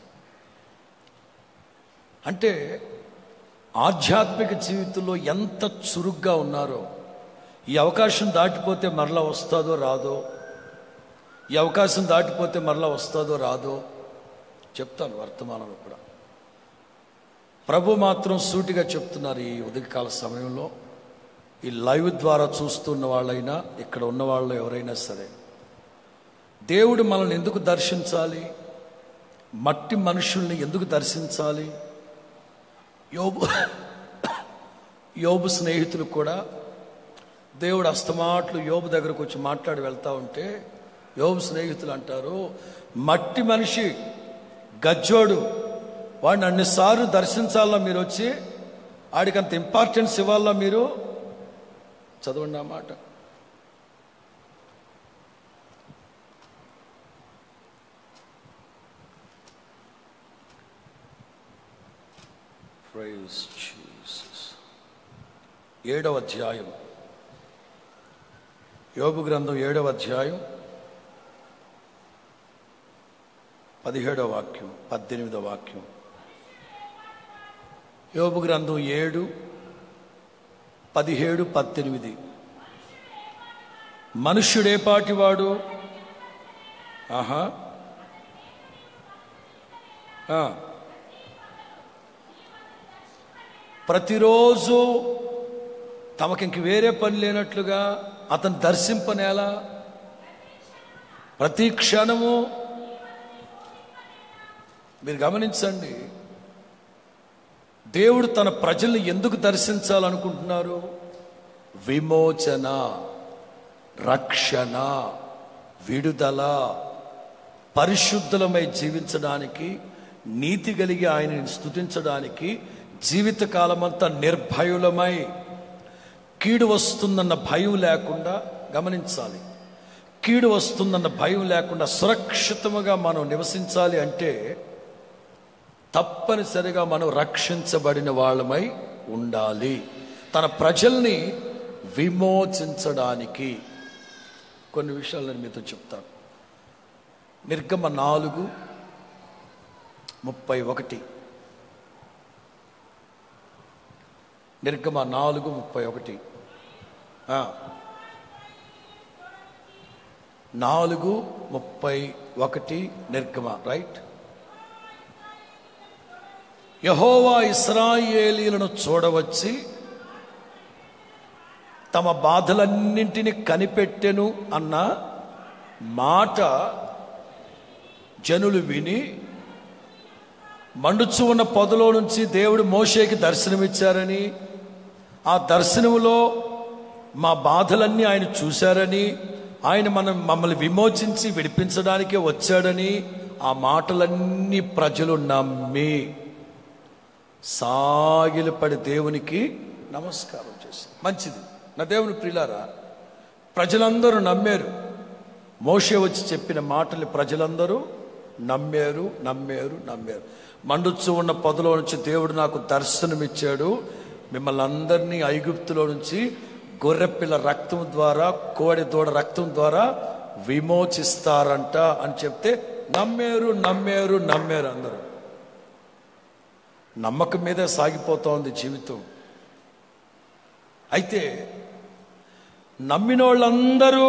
అంటే ఆధ్యాత్మిక జీవితంలో ఎంత చురుగ్గా ఉన్నారో, ఈ అవకాశం దాటిపోతే మరలా వస్తుందో రాదో, ఈ అవకాశం దాటిపోతే మరలా వస్తుందో రాదో చెప్తాను వర్తమానంలో కూడా. ప్రభు మాత్రం సూటిగా చెప్తున్నారు ఈ ఉదయకాల సమయంలో. ఈ లైవ్ ద్వారా చూస్తున్న వాళ్ళైనా ఇక్కడ ఉన్న వాళ్ళు ఎవరైనా సరే, దేవుడు మనల్ని ఎందుకు దర్శించాలి, మట్టి మనుషుల్ని ఎందుకు దర్శించాలి? యోబు యోబు స్నేహితులు కూడా దేవుడు అస్తమాట్లు యోబు దగ్గరకు వచ్చి మాట్లాడి వెళ్తా ఉంటే యోబు స్నేహితులు అంటారు, మట్టి మనిషి గజ్జోడు, వాడిని అన్నిసార్లు దర్శించాలా మీరు వచ్చి, వాడికి అంత ఇంపార్టెన్స్ ఇవ్వాలా మీరు? చదవండి ఆ మాట. Praise Jesus. ఏడవ అధ్యాయం, యోబు గ్రంథం ఏడవ అధ్యాయం పదిహేడవ వాక్యం, పద్దెనిమిదవ వాక్యం. యోబు గ్రంథం ఏడు పదిహేడు పద్దెనిమిది. మనుష్యుడేపాటివాడు? ఆహా ఆ. ప్రతిరోజు తమకింక వేరే పని లేనట్లుగా అతను దర్శింపనేలా ప్రతి క్షణము. మీరు గమనించండి, దేవుడు తన ప్రజల్ని ఎందుకు దర్శించాలనుకుంటున్నారు? విమోచన, రక్షణ, విడుదల, పరిశుద్ధులమై జీవించడానికి, నీతి కలిగి ఆయనని స్తుతించడానికి, జీవితకాలమంతా నిర్భయులమై కీడు వస్తుందన్న భయం లేకుండా, గమనించాలి, కీడు వస్తుందన్న భయం లేకుండా సురక్షితముగా మనం నివసించాలి అంటే తప్పనిసరిగా మనం రక్షించబడిన వాళ్ళమై ఉండాలి. తన ప్రజల్ని విమోచించడానికి కొన్ని విషయాలు నేను మీతో చెప్తాను. నిర్గమ నాలుగు ముప్పై ఒకటి. నిర్గమ నాలుగు ముప్పై ఒకటి. నాలుగు ముప్పై ఒకటి నిర్గమ, రైట్. యెహోవా ఇశ్రాయేలీయులను చూడవచ్చి తమ బాధలన్నింటినీ కనిపెట్టెను అన్న మాట జనులు విని, మండుచు ఉన్న పొదలో నుంచి దేవుడు మోషేకి దర్శనమిచ్చారని, ఆ దర్శనములో మా బాధలన్నీ ఆయన చూశారని, ఆయన మనం మమ్మల్ని విమోచించి విడిపించడానికే వచ్చాడని ఆ మాటలన్నీ ప్రజలు నమ్మి సాగిలపడి దేవునికి నమస్కారం చేశారు. మంచిది నా దేవుని ప్రియులారా, ప్రజలందరూ నమ్మారు. మోషే వచ్చి చెప్పిన మాటలు ప్రజలందరూ నమ్మారు నమ్మారు నమ్మారు మండుచు ఉన్న పొదలో నుంచి దేవుడు నాకు దర్శనమిచ్చాడు, మిమ్మల్ని అందరినీ ఐగుప్తులో నుంచి గొర్రెపిల్ల రక్తం ద్వారా, కోడి దూడ రక్తం ద్వారా విమోచిస్తారంట అని చెప్తే నమ్మారు నమ్మారు నమ్మారు అందరూ. నమ్మకం మీదే సాగిపోతోంది జీవితం. అయితే నమ్మిన వాళ్ళందరూ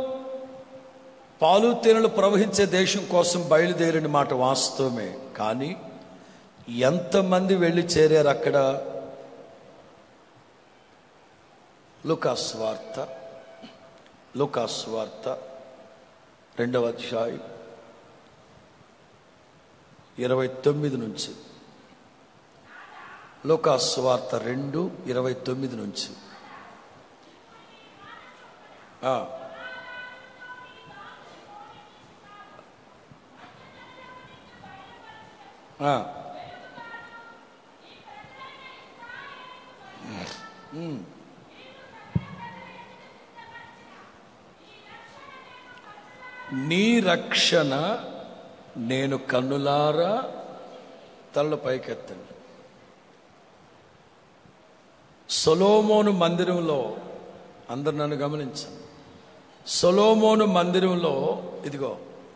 పాలు తేనెలు ప్రవహించే దేశం కోసం బయలుదేరిన మాట వాస్తవమే. కానీ ఎంతమంది వెళ్ళి చేరారు అక్కడ? లూకాసు వార్త లూకాసు వార్త రెండవ అధ్యాయం ఇరవై తొమ్మిది నుంచి. లూకాసు వార్త రెండు ఇరవై తొమ్మిది నుంచి. నీ రక్షణ నేను కన్నులారా, తలల పైకెత్తండి. సొలొమోను మందిరంలో, అందరు నన్ను గమనించండి, సొలొమోను మందిరంలో ఇదిగో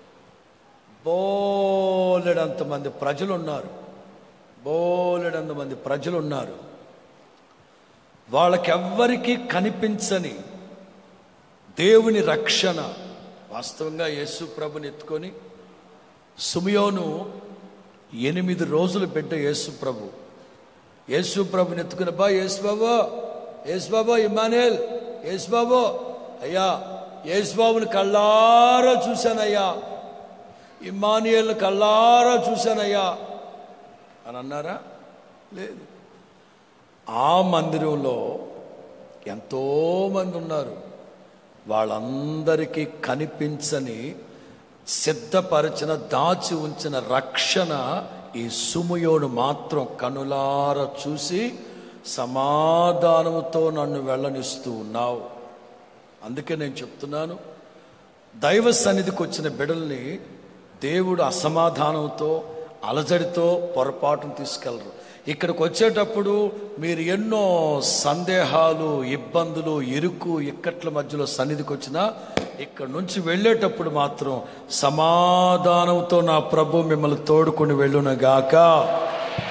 బోలెడంత మంది ప్రజలు ఉన్నారు. బోలెడంత మంది ప్రజలు ఉన్నారు. వాళ్ళకెవ్వరికీ కనిపించని దేవుని రక్షణ. వాస్తవంగా యేసు ప్రభుని ఎత్తుకొని సిమియోను ఎనిమిది రోజులు బిడ్డ యేసు ప్రభు యేసు ప్రభుని ఎత్తుకుని, బా యేసు బాబు యేసు బాబు ఇమ్మానుయేల్ యేసు బాబు, అయ్యా యేసు బాబుని కళ్ళారా చూశానయ్యా, ఇమ్మానుయేల్ని కళ్ళారా చూశానయ్యా అని అన్నారా? లేదు. ఆ మందిరంలో ఎంతో మంది ఉన్నారు. వాళ్ళందరికీ కనిపించని, సిద్ధపరిచిన, దాచి ఉంచిన రక్షణ ఈ సిమియోను మాత్రం కనులార చూసి సమాధానముతో నన్ను వెళ్ళనిస్తూ ఉన్నావు. అందుకే నేను చెప్తున్నాను, దైవ సన్నిధికి వచ్చిన బిడ్డల్ని దేవుడు అసమాధానంతో, అలజడితో, పొరపాటును తీసుకెళ్ళరు. ఇక్కడికి వచ్చేటప్పుడు మీరు ఎన్నో సందేహాలు, ఇబ్బందులు, ఇరుకు ఇక్కట్ల మధ్యలో సన్నిధికి వచ్చినా ఇక్కడ నుంచి వెళ్ళేటప్పుడు మాత్రం సమాధానంతో నా ప్రభు మిమ్మల్ని తోడుకొని వెళ్ళునగాక.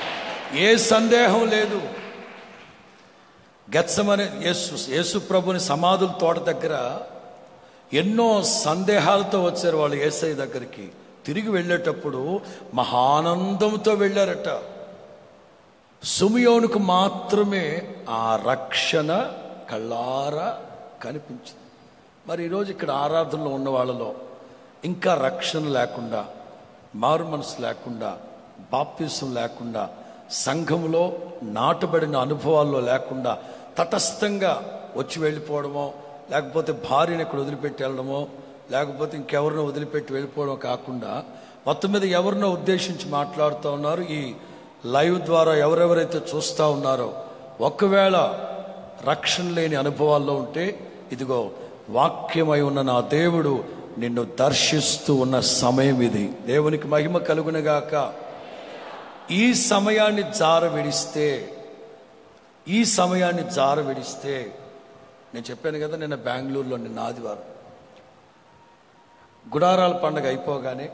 ఏ సందేహం లేదు. గెత్సమనే యేసు యేసు ప్రభుని సమాధుల తోట దగ్గర ఎన్నో సందేహాలతో వచ్చారు వాళ్ళు యేసయ్య దగ్గరికి. తిరిగి వెళ్ళేటప్పుడు మహానందంతో వెళ్ళారట. సిమియోనుకు మాత్రమే ఆ రక్షణ కళ్ళారా కనిపించింది. మరి ఈరోజు ఇక్కడ ఆరాధనలో ఉన్న వాళ్ళలో ఇంకా రక్షణ లేకుండా, మారు మనసు లేకుండా, బాప్తిసం లేకుండా, సంఘంలో నాటబడిన అనుభవాల్లో లేకుండా తటస్థంగా వచ్చి వెళ్ళిపోవడమో, లేకపోతే భార్యను ఇక్కడ వదిలిపెట్టి వెళ్ళడమో, లేకపోతే ఇంకెవరినో వదిలిపెట్టి వెళ్ళిపోవడం కాకుండా మొత్తం మీద ఎవరినో ఉద్దేశించి మాట్లాడుతూ ఉన్నారు. ఈ లైవ్ ద్వారా ఎవరెవరైతే చూస్తూ ఉన్నారో ఒకవేళ రక్షణ లేని అనుభవాల్లో ఉంటే ఇదిగో వాక్యమై ఉన్న నా దేవుడు నిన్ను దర్శిస్తూ ఉన్న సమయం ఇది. దేవునికి మహిమ కలుగునగాక. ఈ సమయాన్ని జార విడిస్తే ఈ సమయాన్ని జార విడిస్తే నేను చెప్పాను కదా, నిన్న బెంగళూరులో నిన్న ఆదివారం గుడారాల పండుగ అయిపోగానే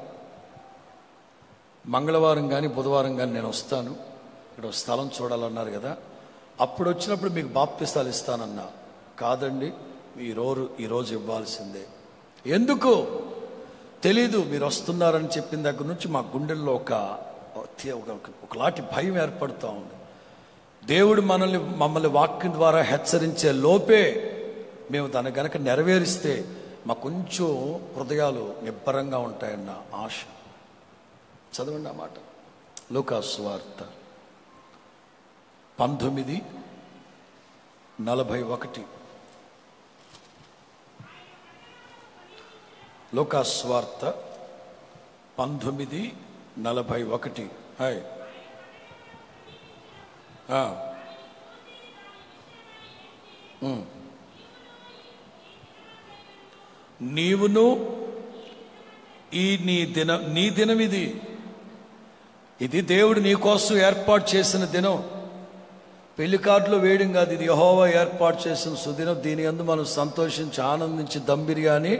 మంగళవారం కానీ బుధవారం కానీ నేను వస్తాను, ఇక్కడ స్థలం చూడాలన్నారు కదా. అప్పుడు వచ్చినప్పుడు మీకు బాప్తిస్తాలు ఇస్తానన్నా. కాదండి, ఈరోజు ఈరోజు ఇవ్వాల్సిందే. ఎందుకు తెలీదు. మీరు వస్తున్నారని చెప్పిన దగ్గర నుంచి మా గుండెల్లో ఒక ఒకలాంటి భయం ఏర్పడుతూ ఉంది. దేవుడు మనల్ని మమ్మల్ని వాక్యం ద్వారా హెచ్చరించే లోపే మేము దాన్ని గనక నెరవేరిస్తే మా కొంచెం హృదయాలు నిబ్బరంగా ఉంటాయన్న ఆశ. చదవండి ఆ మాట. లూకా సువార్త పంతొమ్మిది నలభై ఒకటి. లూకా సువార్త పంతొమ్మిది నలభై ఒకటి. హాయ్ నీవును ఈ నీ దిన నీ దినం ఇది ఇది దేవుడు నీ కోసం ఏర్పాటు చేసిన దినం. పెళ్లి కార్డులో వేయడం కాదు, ఇది యెహోవా ఏర్పాటు చేసిన సుదినం. దీని యందు మనం సంతోషించి ఆనందించి దమ్ బిర్యానీ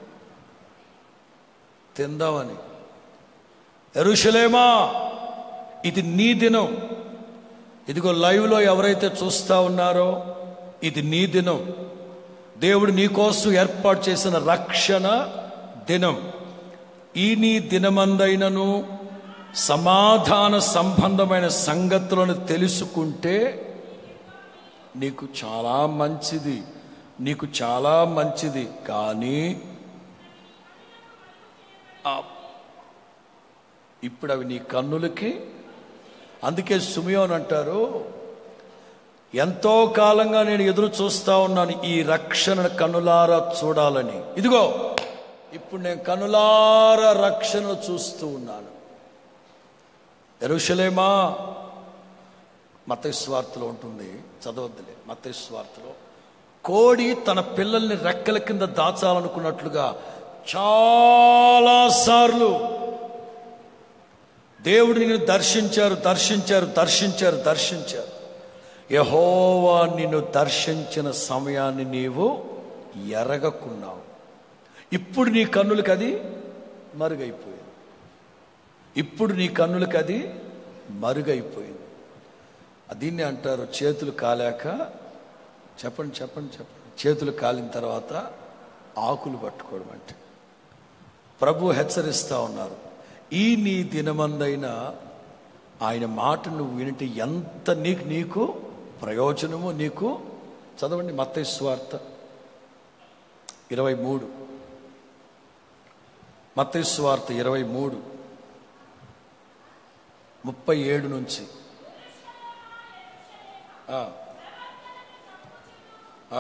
తిందామని. యెరూషలేమా, ఇది నీ దినం. ఇదిగో లైవ్లో ఎవరైతే చూస్తా ఉన్నారో ఇది నీ దినం. దేవుడు నీ కోసం ఏర్పాటు చేసిన రక్షణ దినం. ఈ నీ దినమందైనను సమాధాన సంబంధమైన సంగతులను తెలుసుకుంటే నీకు చాలా మంచిది, నీకు చాలా మంచిది. కానీ ఇప్పుడు అవి నీ కన్నులకి. అందుకే సిమియోను అంటారు, ఎంతో కాలంగా నేను ఎదురు చూస్తా ఉన్నాను ఈ రక్షణ కన్నులారా చూడాలని. ఇదిగో ఇప్పుడు నేను కన్నులారా రక్షణ చూస్తూ ఉన్నాను. యెరూషలేమా, మత్తయి సువార్తలో ఉంటుంది, చదవద్దులే. మత్తయి సువార్తలో కోడి తన పిల్లల్ని రెక్కల కింద దాచాలనుకున్నట్లుగా చాలా సార్లు దేవుడు నిన్ను దర్శించారు దర్శించారు దర్శించారు దర్శించారు యెహోవా నిన్ను దర్శించిన సమయాన్ని నీవు ఎరగకున్నావు. ఇప్పుడు నీ కన్నులకు అది మరుగైపోయింది. ఇప్పుడు నీ కన్నులకు అది మరుగైపోయింది. దీన్ని అంటారు చేతులు కాలాక, చెప్పండి చెప్పండి చెప్పండి చేతులు కాలిన తర్వాత ఆకులు పట్టుకోవడం అంటే. ప్రభు హెచ్చరిస్తా ఉన్నారు, ఈ నీ దినమందైనా ఆయన మాట నువ్వు వింటే ఎంత నీకు నీకు ప్రయోజనమో నీకు. చదవండి మత్తయి సువార్త ఇరవై మూడు. మత్తయి సువార్త ఇరవై మూడు ముప్పై ఏడు నుంచి. ఆ ఆ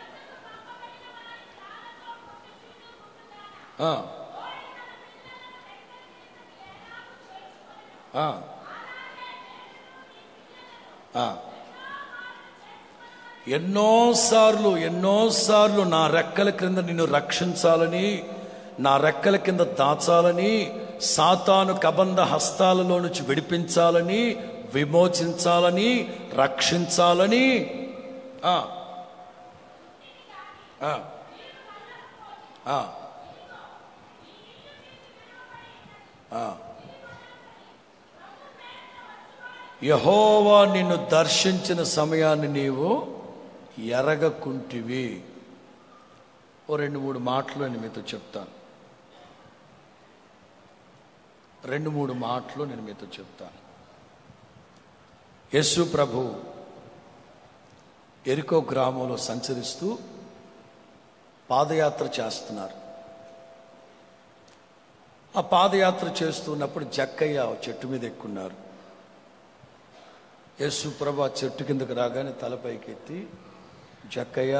ఎన్నోసార్లు ఎన్నోసార్లు నా రెక్కల క్రింద నిన్ను రక్షించాలని, నా రెక్కల కింద దాచాలని, సాతాను కబంధ హస్తాలలో నుంచి విడిపించాలని, విమోచించాలని, రక్షించాలని ఆ ఆ ఆ ఆ యెహోవా నిన్ను దర్శించిన సమయాన్ని నీవు ఎరగకుంటివి. ఓ రెండు మూడు మాటలు నేను మీతో చెప్తాను. రెండు మూడు మాటలు నేను మీతో చెప్తాను. యేసు ప్రభు ఎరికో గ్రామంలో సంచరిస్తూ పాదయాత్ర చేస్తున్నారు. ఆ పాదయాత్ర చేస్తున్నప్పుడు జక్కయ్య చెట్టు మీద ఎక్కున్నారు. యేసు ప్రభు ఆ చెట్టు కిందకు రాగానే తలపైకి ఎత్తి, జక్కయ్య,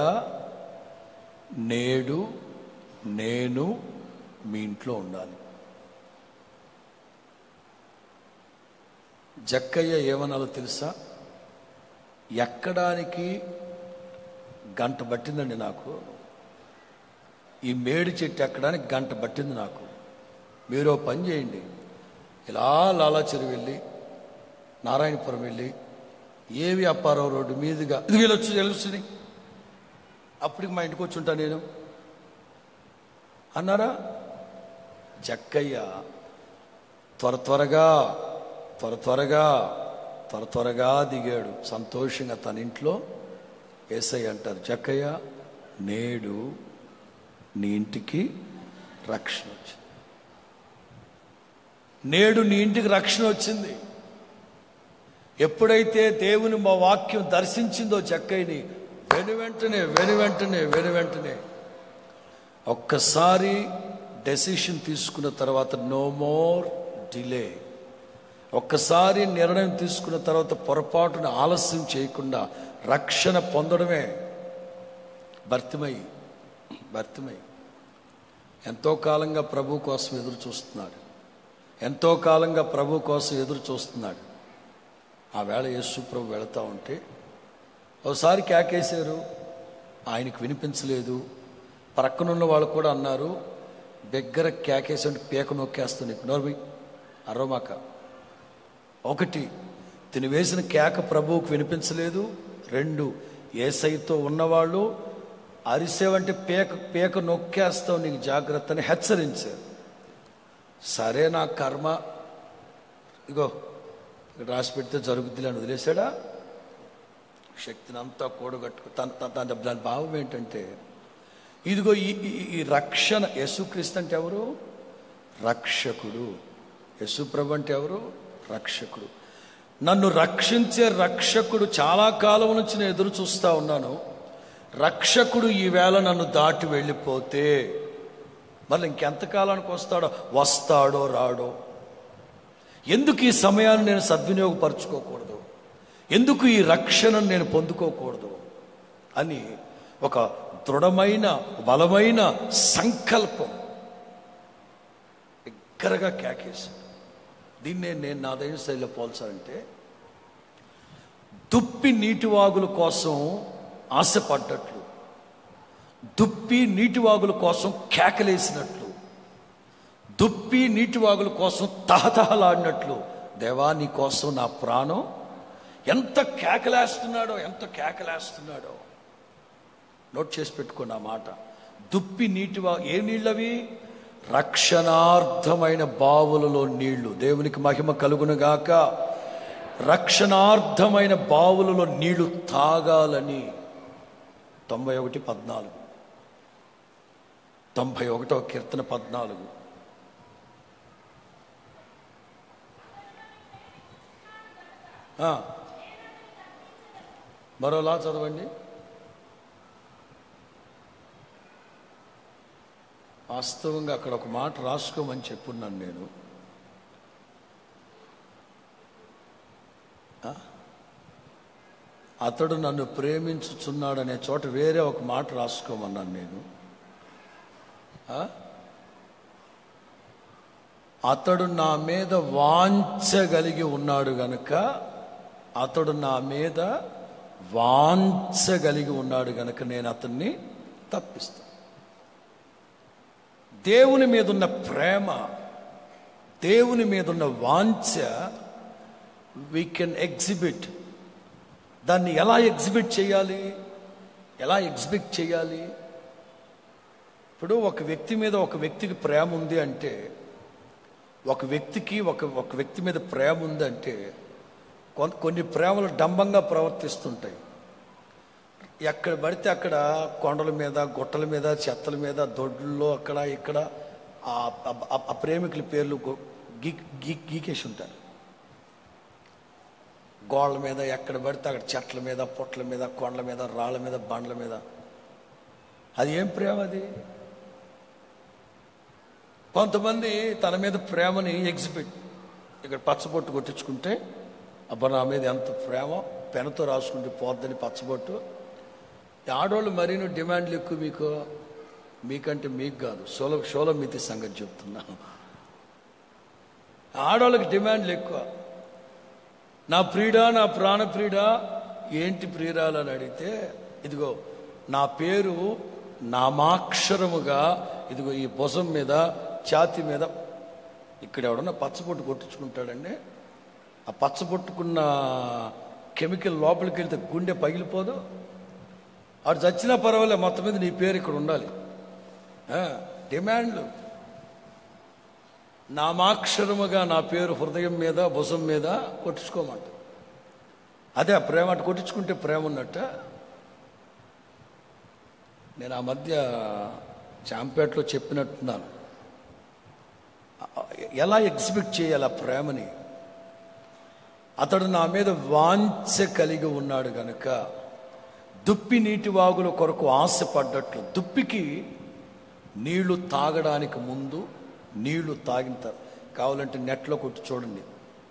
నేడు నేను మీ ఇంట్లో ఉండాలి. జక్కయ్య ఏమనాలో తెలుసా? ఎక్కడానికి గంట పట్టిందండి నాకు. ఈ మేడి చెట్టు ఎక్కడానికి గంట పట్టింది నాకు. మీరు పని చేయండి, ఇలా లాలాచెరు వెళ్ళి నారాయణపురం వెళ్ళి ఏవి అప్పారావు రోడ్డు మీదుగా ఇది వెళ్ళొచ్చు తెలుస్తుంది, అప్పటికి మా ఇంటికి వచ్చి ఉంటా నేను అన్నారా? జక్కయ్య త్వర త్వరగా త్వర త్వరగా త్వర త్వరగా దిగాడు. సంతోషంగా తన ఇంట్లో యేసయ్య అంటారు, జక్కయ్య, నేడు నీ ఇంటికి రక్షణ వచ్చింది. నేడు నీ ఇంటికి రక్షణ వచ్చింది. ఎప్పుడైతే దేవుని మా వాక్యం దర్శించిందో జక్కయ్యని, వెను వెంటనే వెను వెంటనే వెను వెంటనే ఒక్కసారి డెసిషన్ తీసుకున్న తర్వాత నో మోర్ డిలే. ఒక్కసారి నిర్ణయం తీసుకున్న తర్వాత పొరపాటును ఆలస్యం చేయకుండా రక్షణ పొందడమే. భర్తిమై భర్తిమై ఎంతో కాలంగా ప్రభు కోసం ఎదురు చూస్తున్నాడు. ఎంతో కాలంగా ప్రభు కోసం ఎదురు చూస్తున్నాడు. ఆ వేళ యేసు ప్రభు వెళతా ఉంటే ఒకసారి కేకేశారు, ఆయనకు వినిపించలేదు. ప్రక్కనున్న వాళ్ళు కూడా అన్నారు, దగ్గర కేకేసి అంటే పీక నొక్కేస్తాను నీకు, నోర్వి అరోమాక. ఒకటి, తిని వేసిన కేక ప్రభువుకు వినిపించలేదు. రెండు, యేసయ్యతో ఉన్నవాళ్ళు అరిసేవంటే పీక పీక నొక్కేస్తావు, నీకు జాగ్రత్త అని హెచ్చరించారు. సరే నా కర్మ, ఇగో ఇక్కడ రాసి పెడితే జరుగుద్ది అని వదిలేశాడా? శక్తిని అంతా కూడగట్టుకు తన తన దాని భావం ఏంటంటే, ఇదిగో ఈ ఈ రక్షణ. యేసుక్రీస్తు అంటే ఎవరు? రక్షకుడు. యేసుప్రభు అంటే ఎవరు? రక్షకుడు. నన్ను రక్షించే రక్షకుడు చాలా కాలం నుంచి నేను ఎదురు చూస్తా ఉన్నాను. రక్షకుడు ఈవేళ నన్ను దాటి వెళ్ళిపోతే మళ్ళీ ఇంకెంతకాలానికి వస్తాడో? వస్తాడో రాడో? ఎందుకు ఈ సమయాన్ని నేను సద్వినియోగపరచుకోకూడదు? ఎందుకు ఈ రక్షణను నేను పొందుకోకూడదు అని ఒక దృఢమైన బలమైన సంకల్పం దగ్గరగా కేకేశాడు. దీన్నే నేను నా దైవ శైలిలో పోల్చాలంటే, దుప్పి నీటివాగుల కోసం ఆశపడ్డట్లు, దుప్పి నీటివాగుల కోసం కేకలేసినట్లు, దుప్పి నీటివాగుల కోసం తహతహలాడినట్లు, దేవా నీ కోసం నా ప్రాణం ఎంత కేకలేస్తున్నాడో, ఎంత కేకలేస్తున్నాడో. నోట్ చేసి పెట్టుకున్న మాట. దుప్పి నీటివా ఏ నీళ్ళవి? రక్షణార్థమైన బావులలో నీళ్లు. దేవునికి మహిమ కలుగునుగాక. రక్షణార్థమైన బావులలో నీళ్లు తాగాలని. తొంభై ఒకటి పద్నాలుగు తొంభై ఒకటో కీర్తన పద్నాలుగు. మరోలా చదవండి. వాస్తవంగా అక్కడ ఒక మాట రాసుకోమని చెప్పున్నాను నేను. అతడు నన్ను ప్రేమించుచున్నాడనే చోట వేరే ఒక మాట రాసుకోమన్నాను నేను. అతడు నా మీద వాంఛగలిగి ఉన్నాడు గనుక, అతడు నా మీద వాంఛగలిగి ఉన్నాడు గనుక నేను అతన్ని తప్పిస్తాను. దేవుని మీద ఉన్న ప్రేమ, దేవుని మీద ఉన్న వాంఛ వీ కెన్ ఎగ్జిబిట్. దాన్ని ఎలా ఎగ్జిబిట్ చేయాలి? ఎలా ఎగ్జిబిట్ చేయాలి? ఇప్పుడు ఒక వ్యక్తి మీద ఒక వ్యక్తికి ప్రేమ ఉంది అంటే, ఒక వ్యక్తికి ఒక ఒక వ్యక్తి మీద ప్రేమ ఉంది అంటే కొన్- కొన్ని ప్రేమలు డంబంగా ప్రవర్తిస్తుంటాయి. ఎక్కడ పడితే అక్కడ కొండల మీద, గుట్టల మీద, చెత్తల మీద, దొడ్లలో అక్కడ ఇక్కడ ఆ- ఆ- ఆ ప్రేమికుల పేర్లు గో- గీ గీ గీకేసి ఉంటారు. గోళ్ళ మీద ఎక్కడ పడితే అక్కడ చెట్ల మీద, పొట్ల మీద, కొండల మీద, రాళ్ళ మీద, బండ్ల మీద. అది ఏం ప్రేమ అది? కొంతమంది తన మీద ప్రేమని ఎగ్జిబిట్, ఇక్కడ పచ్చబొట్టు కొట్టించుకుంటే అబ్బా నా మీద ఎంత ప్రేమ, పెనతో రాసుకుంటే పోద్దని పచ్చబొట్టు. ఆడవాళ్ళు మరీను డిమాండ్లు ఎక్కువ. మీకు మీకంటే మీకు కాదు, షోల షోలమితి సంగతి చెప్తున్నా. ఆడవాళ్ళకి డిమాండ్లు ఎక్కువ. నా ప్రియుడా, నా ప్రాణ ప్రియుడా, ఏంటి ప్రియురాలని అడిగితే ఇదిగో నా పేరు నామాక్షరముగా ఇదిగో ఈ భుజం మీద, ఛాతి మీద. ఇక్కడ ఎవడన్నా పచ్చబొట్టు కొట్టించుకుంటాడండి, ఆ పచ్చబొట్టుకున్న కెమికల్ లోపలికి వెళ్తే గుండె పగిలిపోదు. వాడు చచ్చినా పర్వాలే, మొత్తం మీద నీ పేరు ఇక్కడ ఉండాలి. ఆ, డిమాండ్లు. నామాక్షరముగా నా పేరు హృదయం మీద, భుజం మీద కొట్టించుకోమంట. అదే ఆ ప్రేమ. అటు కొట్టించుకుంటే ప్రేమ ఉన్నట్ట. నేను ఆ మధ్య చాంపేటలో చెప్పినట్టున్నాను, ఎలా ఎగ్జిబిట్ చేయాలి ఆ ప్రేమని. అతడు నా మీద వాంఛ కలిగి ఉన్నాడు గనుక దుప్పి నీటి వాగుల కొరకు ఆశపడ్డట్లు. దుప్పికి నీళ్లు తాగడానికి ముందు, నీళ్లు తాగిన తర్వాత, కావాలంటే నెట్లో కొట్టి చూడండి,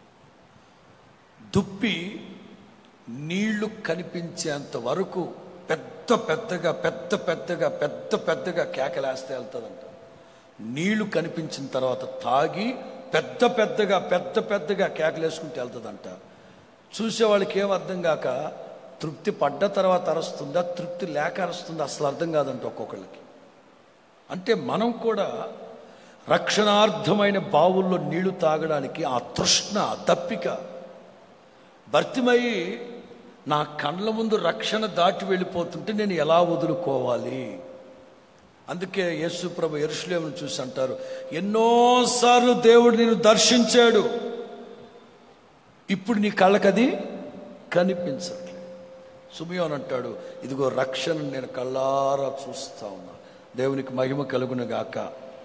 దుప్పి నీళ్లు కనిపించేంత వరకు పెద్ద పెద్దగా పెద్ద పెద్దగా పెద్ద పెద్దగా కేకలేస్తే వెళ్తుందంట. నీళ్లు కనిపించిన తర్వాత తాగి పెద్ద పెద్దగా పెద్ద పెద్దగా కేకలేసుకుంటూ వెళ్తుందంట. చూసే వాళ్ళకి ఏం అర్థం కాక తృప్తి పడ్డ తర్వాత అరుస్తుందా, తృప్తి లేక అరుస్తుందా అసలు అర్థం కాదంట ఒక్కొక్కళ్ళకి. అంటే మనం కూడా రక్షణార్థమైన బావుల్లో నీళ్లు తాగడానికి ఆ తృష్ణ, దప్పిక. భర్తిమయ్యి నా కండ్ల ముందు రక్షణ దాటి వెళ్ళిపోతుంటే నేను ఎలా వదులుకోవాలి? అందుకే యేసు ప్రభు యెరూషలేమును చూసి అంటారు, ఎన్నోసార్లు దేవుడు నిన్ను దర్శించాడు, ఇప్పుడు నీ కళ్ళకది కనిపించట్లేదు. సుమియోన్ అంటాడు, ఇదిగో రక్షణ నేను కళ్ళారా చూస్తా ఉన్నా. దేవునికి మహిమ కలుగును గాక.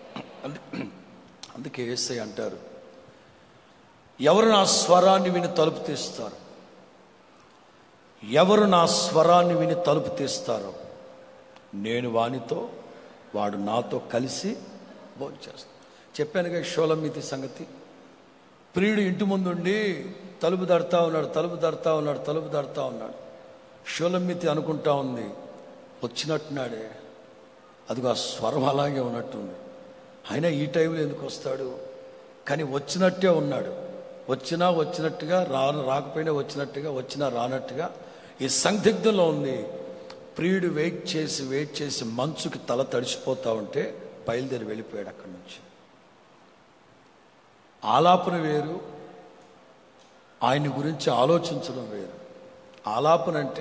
అందుకే యేసయ్య అంటారు, ఎవరు నా స్వరాన్ని విని తలుపు తీస్తారు, ఎవరు నా స్వరాన్ని విని తలుపు తీస్తారో నేను వానితో, వాడు నాతో కలిసి భోంచేస్తాను. చెప్పానుగా షోలమితి సంగతి. ప్రియుడు ఇంటి ముందుండి తలుపు దడతా ఉన్నాడు, తలుపు దడతా ఉన్నాడు, తలుపు దడతా ఉన్నాడు. షోలమితి అనుకుంటా ఉంది, వచ్చినట్టున్నాడే, అదిగో ఆ స్వరం అలాగే ఉన్నట్టుంది. అయినా ఈ టైంలో ఎందుకు వస్తాడు? కానీ వచ్చినట్టే ఉన్నాడు. వచ్చినా వచ్చినట్టుగా, రా రాకపోయినా వచ్చినట్టుగా, వచ్చినా రానట్టుగా ఈ సందిగ్ధంలో ఉంది. ప్రియుడు వెయిట్ చేసి వెయిట్ చేసి మంచుకి తల తడిసిపోతా ఉంటే బయలుదేరి వెళ్ళిపోయాడు అక్కడి నుంచి. ఆలాపన వేరు, ఆయన గురించి ఆలోచించడం వేరు. ఆలాపన అంటే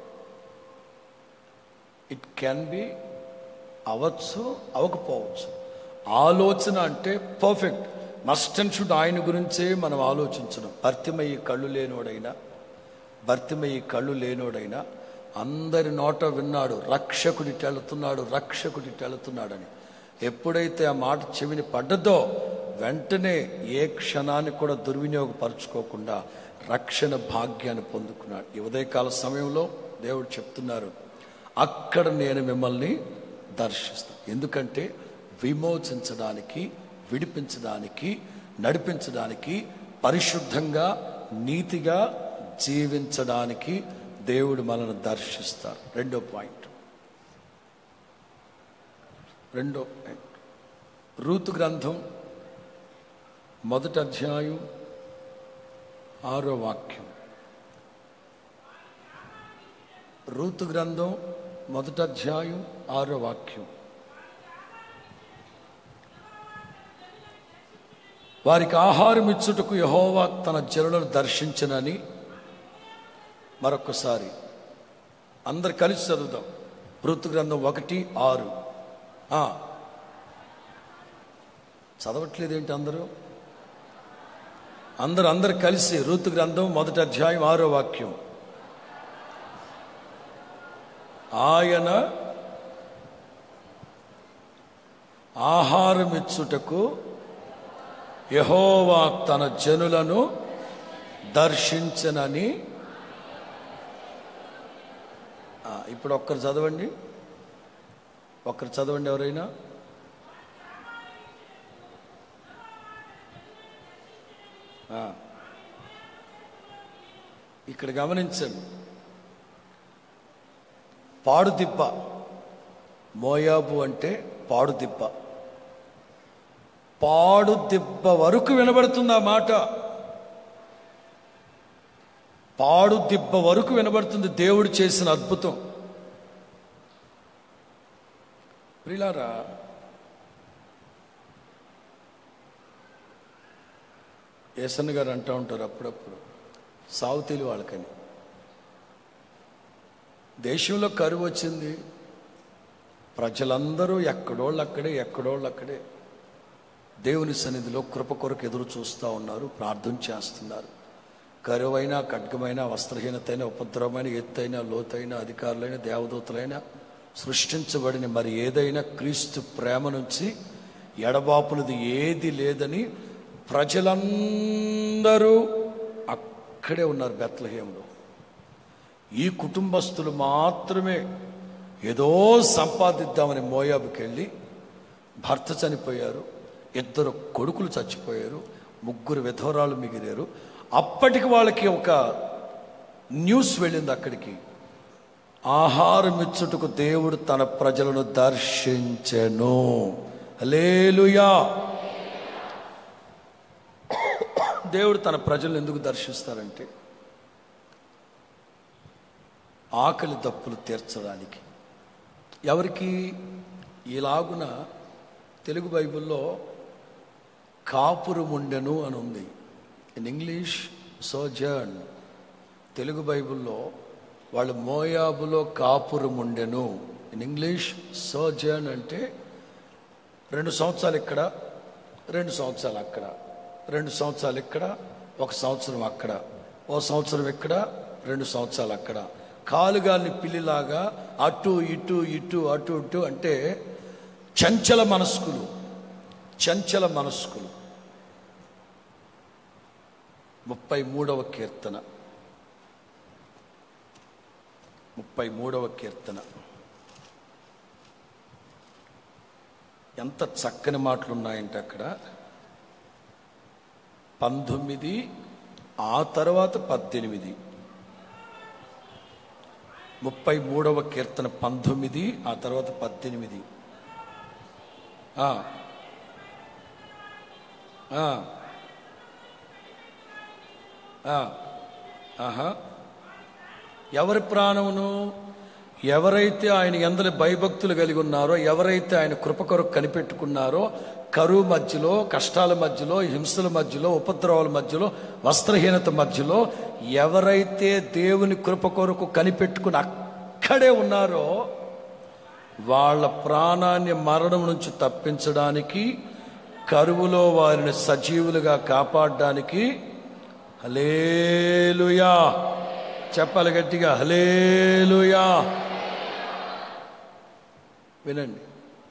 ఇట్ క్యాన్ బి, అవచ్చు అవ్వకపోవచ్చు. ఆలోచన అంటే పర్ఫెక్ట్, మస్ట్ అండ్ షుడ్ ఆయన గురించే మనం ఆలోచించడం. భర్తిమయ్యి కళ్ళు లేనోడైనా, భర్తిమయ్యి కళ్ళు లేనోడైనా అందరి నోట విన్నాడు, రక్షకుడిటి వెళుతున్నాడు, రక్షకుడిటి వెళుతున్నాడని. ఎప్పుడైతే ఆ మాట చెవిని పడ్డదో వెంటనే ఏ క్షణాన్ని కూడా దుర్వినియోగపరచుకోకుండా రక్షణ భాగ్యాన్ని పొందుకున్నాడు. ఈ ఉదయకాల సమయంలో దేవుడు చెప్తున్నారు, అక్కడ నేను మిమ్మల్ని దర్శిస్తాను. ఎందుకంటే విమోచించడానికి, విడిపించడానికి, నడిపించడానికి, పరిశుద్ధంగా నీతిగా జీవించడానికి దేవుడు మనల్ని దర్శిస్తారు. రెండో పాయింట్ రెండో పాయింట్ రూతు గ్రంథం మొదటి అధ్యాయం ఆరో వాక్యం. రూతు గ్రంథం మొదటి అధ్యాయం ఆరో వాక్యం. వారికి ఆహారం ఇచ్చుటకు యెహోవా తన జనులను దర్శించనని. మరొకసారి అందరు కలిసి చదువుదాం. రూతు గ్రంథం ఒకటి ఆరు. చదవట్లేదేంటి అందరూ? అందరు అందరు కలిసి రూతు గ్రంథం మొదటి అధ్యాయం ఆరో వాక్యం. ఆయన ఆహారమిచ్చుటకు యెహోవా తన జనులను దర్శించనని. ఇప్పుడు ఒక్కరు చదవండి, ఒక్కరు చదవండి ఎవరైనా. ఇక్కడ గమనించండి, పాడుదిబ్బ. మోయాబు అంటే పాడుదిబ్బ. పాడుదిబ్బ వరకు వినబడుతుంది ఆ మాట. పాడుదిబ్బ వరకు వినబడుతుంది దేవుడు చేసిన అద్భుతం. ప్రియులారా, యేసన్న గారు అంటూ ఉంటారు అప్పుడప్పుడు, సావు తెలివి వాళ్ళకని. దేశంలో కరువు వచ్చింది, ప్రజలందరూ ఎక్కడోళ్ళు అక్కడే ఎక్కడోళ్ళు అక్కడే దేవుని సన్నిధిలో కృప కొరకు ఎదురు చూస్తూ ఉన్నారు, ప్రార్థన చేస్తున్నారు. కరువైనా, ఖడ్గమైన, వస్త్రహీనతైన, ఉపద్రవమైన, ఎత్తైన, లోతైన, అధికారులైన, దేవదూతలైన, సృష్టించబడిన మరి ఏదైనా క్రీస్తు ప్రేమ నుంచి ఎడబాపులది ఏది లేదని ప్రజలందరూ అక్కడే ఉన్నారు బెత్లెహేములో. ఈ కుటుంబస్తులు మాత్రమే ఏదో సంపాదిద్దామని మోయాబుకి వెళ్ళి, భర్త చనిపోయారు, ఇద్దరు కొడుకులు చచ్చిపోయారు, ముగ్గురు విధవరాలు మిగిలారు. అప్పటికి వాళ్ళకి ఒక న్యూస్ వెళ్ళింది అక్కడికి, ఆహారం ఇచ్చుటకు దేవుడు తన ప్రజలను దర్శించెను. హల్లెలూయా. దేవుడు తన ప్రజలను ఎందుకు దర్శిస్తారంటే ఆకలి దప్పులు తీర్చడానికి. ఎవరికి? ఇలాగున తెలుగు బైబిల్లో కాపురముండెను అని ఉంది. In English సోజర్న్. తెలుగు బైబిల్లో వాళ్ళు మోయాబులో కాపురముండెను. ఇన్ ఇంగ్లీష్ సోజర్న్ అంటే రెండు సంవత్సరాలు ఇక్కడ, రెండు సంవత్సరాలు అక్కడ, రెండు సంవత్సరాలు ఇక్కడ, ఒక సంవత్సరం అక్కడ, ఓ సంవత్సరం ఇక్కడ, రెండు సంవత్సరాలు అక్కడ. కాలుగాలిని పిల్లిలాగా అటు ఇటు ఇటు అటు ఇటు అంటే చంచల మనస్కులు, చంచల మనస్కులు. ముప్పై మూడవ కీర్తన, ముప్పై మూడవ కీర్తన. ఎంత చక్కని మాటలు ఉన్నాయంటే అక్కడ. పంతొమ్మిది, ఆ తర్వాత పద్దెనిమిది. ముప్పై మూడవ కీర్తన పంతొమ్మిది, ఆ తర్వాత పద్దెనిమిది. ఆహా. ఎవరి ప్రాణమును, ఎవరైతే ఆయన యందలి భయభక్తులు కలిగి ఉన్నారో, ఎవరైతే ఆయన కృప కొరకు కనిపెట్టుకున్నారో, కరువు మధ్యలో, కష్టాల మధ్యలో, హింసల మధ్యలో, ఉపద్రవాల మధ్యలో, వస్త్రహీనత మధ్యలో ఎవరైతే దేవుని కృప కొరకు కనిపెట్టుకుని అక్కడే ఉన్నారో వాళ్ళ ప్రాణాన్ని మరణం నుంచి తప్పించడానికి, కరువులో వారిని సజీవులుగా కాపాడడానికి. హల్లెలూయా చెప్పాలి గట్టిగా, హల్లెలూయా. వినండి,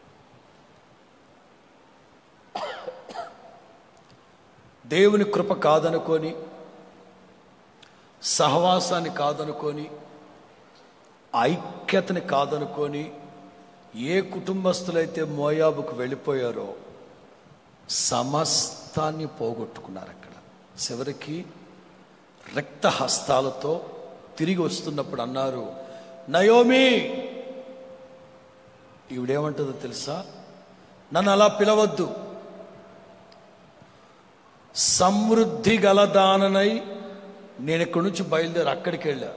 దేవుని కృప కాదనుకొని, సహవాసాన్ని కాదనుకొని, ఐక్యతని కాదనుకొని ఏ కుటుంబస్తులైతే మోయాబుకు వెళ్ళిపోయారో సమస్తాన్ని పోగొట్టుకున్నారు. అక్కడ చివరికి రక్త హస్తాలతో తిరిగి వస్తున్నప్పుడు అన్నారు, నయోమి. ఈవిడేమంటుందో తెలుసా? నన్ను అలా పిలవద్దు, సమృద్ధి గలదాననై నేను ఇక్కడి నుంచి బయలుదేరి అక్కడికి వెళ్ళా.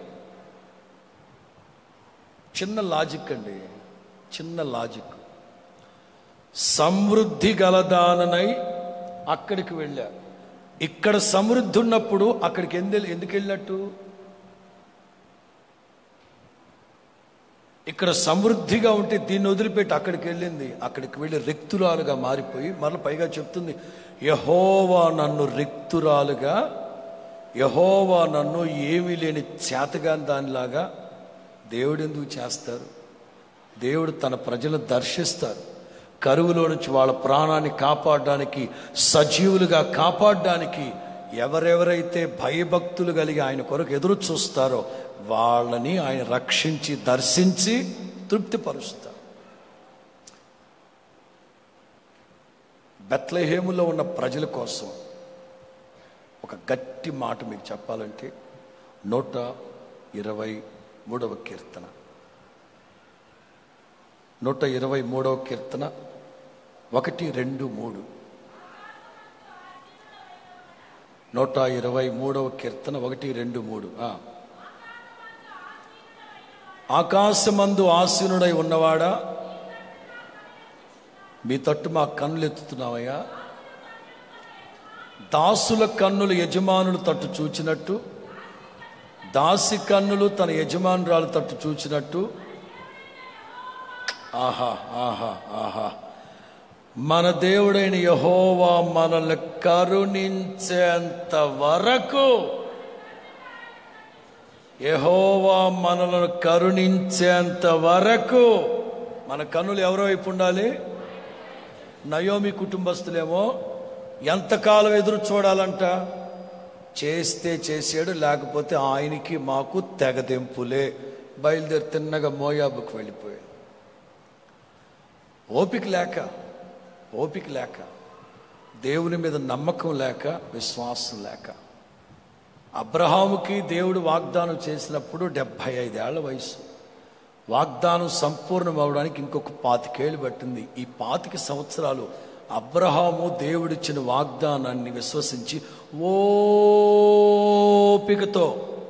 చిన్న లాజిక్ అండి, చిన్న లాజిక్. సమృద్ధి గలదాననై అక్కడికి వెళ్ళా. ఇక్కడ సమృద్ధి ఉన్నప్పుడు అక్కడికి ఎందు ఎందుకు వెళ్ళినట్టు? ఇక్కడ సమృద్ధిగా ఉంటే దీన్ని వదిలిపెట్టి అక్కడికి వెళ్ళింది. అక్కడికి వెళ్ళి రిక్తురాలుగా మారిపోయి మరల పైగా చెప్తుంది, యెహోవా నన్ను రిక్తురాలుగా, యెహోవా నన్ను ఏమీ లేని చేతగాని దానిలాగా దేవుడు ఎందుకు చేస్తారు? దేవుడు తన ప్రజలను దర్శిస్తారు. కరువులో నుంచి వాళ్ళ ప్రాణాన్ని కాపాడడానికి, సజీవులుగా కాపాడడానికి ఎవరెవరైతే భయభక్తులు కలిగి ఆయన కొరకు ఎదురు చూస్తారో వాళ్ళని ఆయన రక్షించి దర్శించి తృప్తిపరుస్తారు. బెత్లెహేములో ఉన్న ప్రజల కోసం ఒక గట్టి మాట మీకు చెప్పాలంటే నూట ఇరవై మూడవ కీర్తన నూట ఇరవై మూడవ కీర్తన ఒకటి రెండు మూడు నూట ఇరవై మూడవ కీర్తన ఒకటి రెండు మూడు ఆకాశమందు ఆసీనుడై ఉన్నవాడా, మీ తట్టు మా కన్నులు ఎత్తుతున్నావయ్యా. దాసుల కన్నులు యజమానులు తట్టు చూచినట్టు, దాసి కన్నులు తన యజమానురాలు తట్టు చూచినట్టు, ఆహా ఆహా ఆహా మన దేవుడైన యెహోవా మనల్ని కరుణించేంత వరకు, యెహోవా మనల్ని కరుణించేంత వరకు మన కన్నులు ఎవరో వైపు ఉండాలి? నయోమి కుటుంబస్తులేమో ఎంతకాలం ఎదురు చూడాలంట? చేస్తే చేసాడు, లేకపోతే ఆయనకి మాకు తెగదెంపులే. బయలుదేరి తిన్నగా మోయాబుకు వెళ్ళిపోయాడు. ఓపిక లేక ఓపిక లేక దేవుని మీద నమ్మకం లేక, విశ్వాసం లేక. అబ్రహాముకి దేవుడు వాగ్దానం చేసినప్పుడు డెబ్భై ఐదేళ్ల వయసు. వాగ్దానం సంపూర్ణం అవడానికి ఇంకొక పాతికేళ్ళు పట్టింది. ఈ పాతిక సంవత్సరాలు అబ్రహాము దేవుడిచ్చిన వాగ్దానాన్ని విశ్వసించి ఓపికతో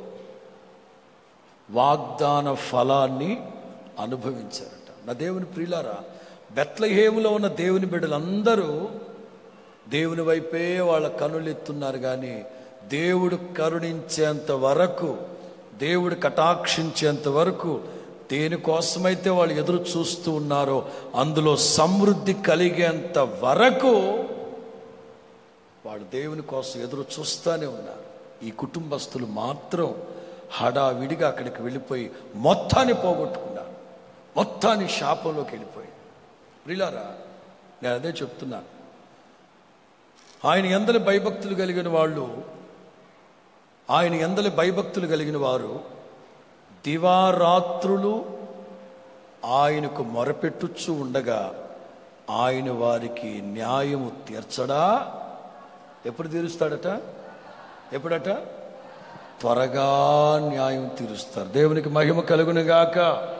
వాగ్దాన ఫలాన్ని అనుభవించారట. నా దేవుని ప్రియులారా, బెత్లెహేములో ఉన్న దేవుని బిడ్డలందరూ దేవుని వైపే వాళ్ళ కనులెత్తున్నారు. కానీ దేవుడు కరుణించేంత వరకు, దేవుడు కటాక్షించేంత వరకు దేనికోసమైతే వాళ్ళు ఎదురు చూస్తూ ఉన్నారో అందులో సమృద్ధి కలిగేంత వరకు వాళ్ళు దేవుని కోసం ఎదురు చూస్తూనే ఉన్నారు. ఈ కుటుంబస్తులు మాత్రం హడావిడిగా అక్కడికి వెళ్ళిపోయి మొత్తాన్ని పోగొట్టుకున్నారు. మొత్తాన్ని శాపంలోకి వెళ్ళిపోయి. ప్రియులారా, నేను అదే చెప్తున్నాను. ఆయన ఎందలి భయభక్తులు కలిగిన వాళ్ళు, ఆయన ఎందలి భయభక్తులు కలిగిన వారు దివారాత్రులు ఆయనకు మొరపెట్టుచు ఉండగా ఆయన వారికి న్యాయము తీర్చడా? ఎప్పుడు తీరుస్తాడట? ఎప్పుడట? త్వరగా న్యాయం తీరుస్తారు. దేవునికి మహిమ కలుగునుగాక.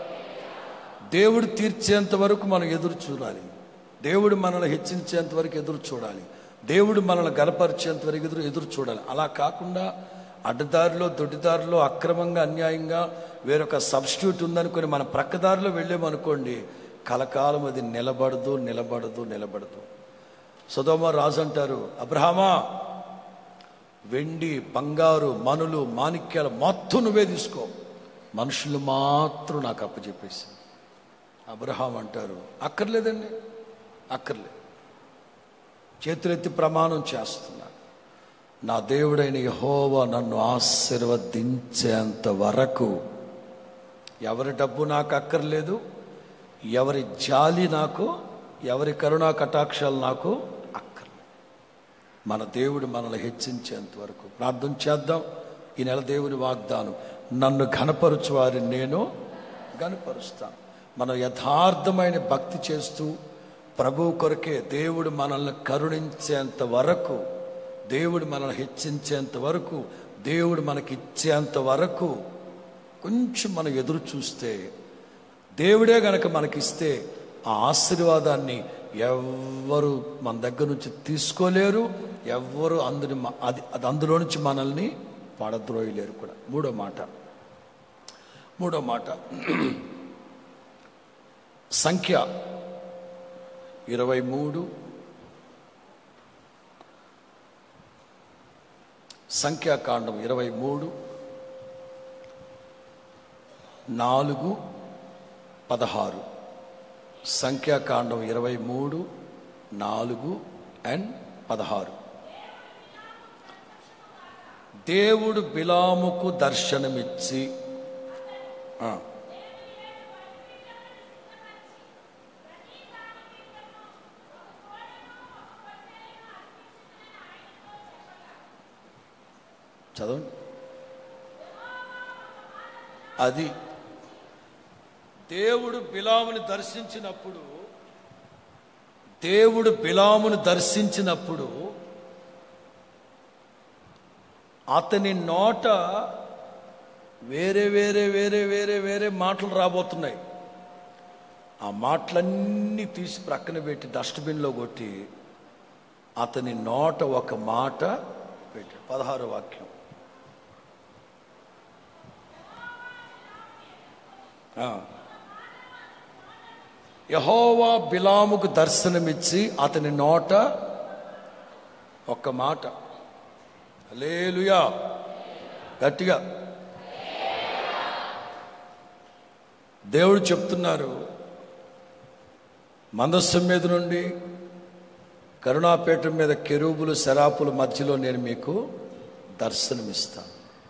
దేవుడు తీర్చేంత వరకు మనం ఎదురు చూడాలి. దేవుడు మనల్ని హెచ్చించేంత వరకు ఎదురు చూడాలి. దేవుడు మనల్ని గనపరిచేంత వరకు ఎదురు ఎదురు చూడాలి. అలా కాకుండా అడ్డదారిలో, దొడ్డిదారిలో, అక్రమంగా, అన్యాయంగా వేరొక సబ్స్టిట్యూట్ ఉందనుకొని మన ప్రక్కదారిలో వెళ్ళామనుకోండి, కలకాలం అది నిలబడదు నిలబడదు నిలబడదు సొదొమ రాజు అంటారు, అబ్రహామా, వెండి, బంగారు, మనులు, మాణిక్యాలు మొత్తం నువ్వే తీసుకో, మనుషులు మాత్రం నాకు అప్పచెప్పేసి. అబ్రహాం అంటారు, అక్కర్లేదండి, అక్కర్లేదు. చేతులెత్తి ప్రమాణం చేస్తున్నా, నా దేవుడైన యెహోవా నన్ను ఆశీర్వదించేంత వరకు ఎవరి డబ్బు నాకు అక్కర్లేదు, ఎవరి జాలి నాకు, ఎవరి కరుణా కటాక్షాలు నాకు అక్కర్లేదు. మన దేవుడు మనల్ని హెచ్చించేంత వరకు ప్రార్థన చేద్దాం. ఈ నెల దేవుని వాగ్దానం, నన్ను ఘనపరచు వారిని నేను ఘనపరుస్తాను. మనం యథార్థమైన భక్తి చేస్తూ ప్రభువు కొరకే దేవుడు మనల్ని కరుణించేంత వరకు, దేవుడు మనల్ని హెచ్చించేంత వరకు, దేవుడు మనకి ఇచ్చేంత వరకు కొంచెం మనం ఎదురు చూస్తే, దేవుడే గనక మనకిస్తే ఆ ఆశీర్వాదాన్ని ఎవ్వరు మన దగ్గర నుంచి తీసుకోలేరు. ఎవ్వరు అందుని అది అది అందులో నుంచి మనల్ని పడద్రోయలేరు కూడా. మూడో మాట మూడో మాట సంఖ్య ఇరవై మూడు సంఖ్యాకాండం ఇరవై మూడు నాలుగు పదహారు, సంఖ్యాకాండం ఇరవై మూడు నాలుగు అండ్ పదహారు. దేవుడు బిలాముకు దర్శనమిచ్చి ఆ, చదవండి. అది దేవుడు బిలాముని దర్శించినప్పుడు దేవుడు బిలామును దర్శించినప్పుడు అతని నోట వేరే వేరే వేరే వేరే వేరే మాటలు రాబోతున్నాయి. ఆ మాటలన్నీ తీసి ప్రక్కన పెట్టి డస్ట్బిన్లో కొట్టి అతని నోట ఒక మాట పెట్టి పదహారో వాక్యం. యెహోవా బిలాముకు దర్శనమిచ్చి అతని నోట ఒక్క మాట, హల్లెలూయా, గట్టిగా దేవుడు చెప్తున్నారు, మందస్సం మీద నుండి కరుణాపీఠం మీద కెరూబులు శరాపుల మధ్యలో నేను మీకు దర్శనమిస్తాను.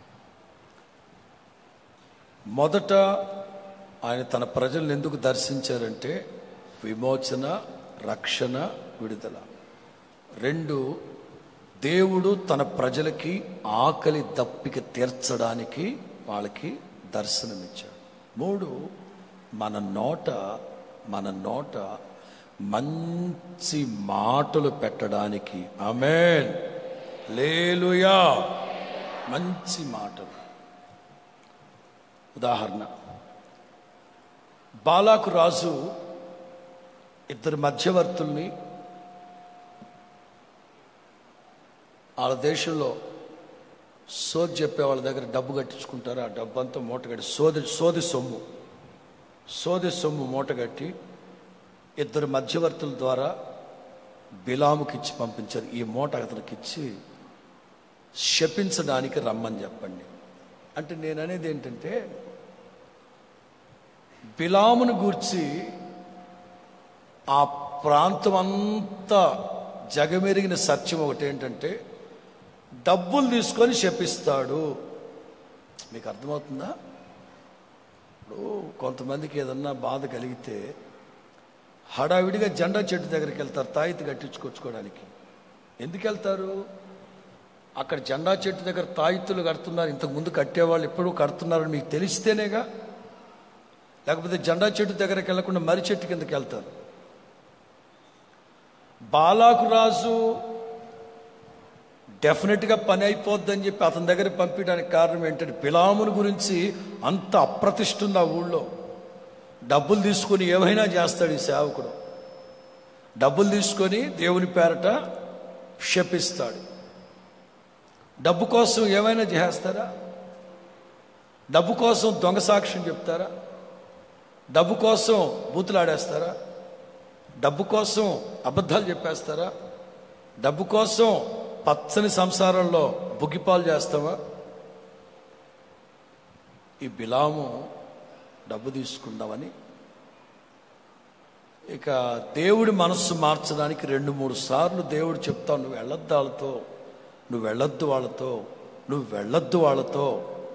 మొదట ఆయన తన ప్రజలను ఎందుకు దర్శించారంటే విమోచన, రక్షణ, విడుదల. రెండు, దేవుడు తన ప్రజలకి ఆకలి దప్పిక తీర్చడానికి వాళ్ళకి దర్శనమిచ్చాడు. మూడు, మన నోట మన నోట మంచి మాటలు పెట్టడానికి, ఆమేన్, హల్లెలూయా, మంచి మాటలు. ఉదాహరణ, బాలాకు రాజు ఇద్దరు మధ్యవర్తుల్ని వాళ్ళ దేశంలో సోది చెప్పే వాళ్ళ దగ్గర డబ్బు కట్టించుకుంటారు. ఆ డబ్బు అంతా మూటగట్టి సోది సోది సొమ్ము సోది సొమ్ము మూటగట్టి ఇద్దరు మధ్యవర్తుల ద్వారా బిలాముకి ఇచ్చి పంపించారు. ఈ మూట అతనికి ఇచ్చి శపించడానికి రమ్మని చెప్పండి. అంటే నేను అనేది ఏంటంటే, బిలామును గూర్చి ఆ ప్రాంతం అంతా జగమెరిగిన సత్యం ఒకటి ఏంటంటే, డబ్బులు తీసుకొని శపిస్తాడు. మీకు అర్థమవుతుందా? ఇప్పుడు కొంతమందికి ఏదన్నా బాధ కలిగితే హడావిడిగా జెండా చెట్టు దగ్గరికి వెళ్తారు తాయితీ కట్టించుకొచ్చుకోవడానికి. ఎందుకు వెళ్తారు? అక్కడ జెండా చెట్టు దగ్గర తాయితులు కడుతున్నారు, ఇంతకుముందు కట్టేవాళ్ళు ఎప్పుడూ కడుతున్నారని మీకు తెలిస్తేనేగా. లేకపోతే జెండా చెట్టు దగ్గరికి వెళ్లకుండా మర్రి చెట్టు కిందకి వెళ్తారు. బాలాకు రాజు డెఫినెట్గా పని అయిపోద్దని చెప్పి అతని దగ్గర పంపించడానికి కారణం ఏంటంటే, బిలాముని గురించి అంత అప్రతిష్ఠ ఉంది ఆ ఊళ్ళో. డబ్బులు తీసుకొని ఏమైనా చేస్తాడు ఈ సేవకుడు. డబ్బులు తీసుకొని దేవుని పేరట శపిస్తాడు. డబ్బు కోసం ఏమైనా చేస్తారా? డబ్బు కోసం దొంగ సాక్ష్యం చెప్తారా? డబ్బు కోసం బూతులాడేస్తారా? డబ్బు కోసం అబద్ధాలు చెప్పేస్తారా? డబ్బు కోసం పచ్చని సంసారంలో బుగ్గిపాలు చేస్తావా? ఈ బిలాము డబ్బు తీసుకుందామని ఇక దేవుడి మనస్సు మార్చడానికి రెండు మూడు సార్లు దేవుడు చెప్తావు, నువ్వు వెళ్ళొద్దు వాళ్ళతో, నువ్వు వెళ్ళొద్దు వాళ్ళతో, నువ్వు వెళ్ళొద్దు వాళ్ళతో.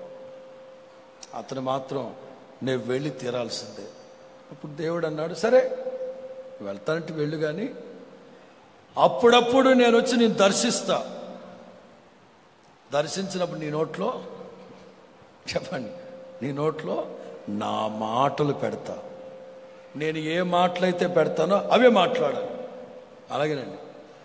అతను మాత్రం నేను వెళ్ళి తీరాల్సిందే. అప్పుడు దేవుడు అన్నాడు, సరే వెళ్తానంటే వెళ్ళు, కానీ అప్పుడప్పుడు నేను వచ్చి నేను దర్శిస్తా. దర్శించినప్పుడు నీ నోట్లో చెప్పండి, నీ నోట్లో నా మాటలు పెడతా. నేను ఏ మాటలైతే పెడతానో అవే మాట్లాడాలి. అలాగేనండి.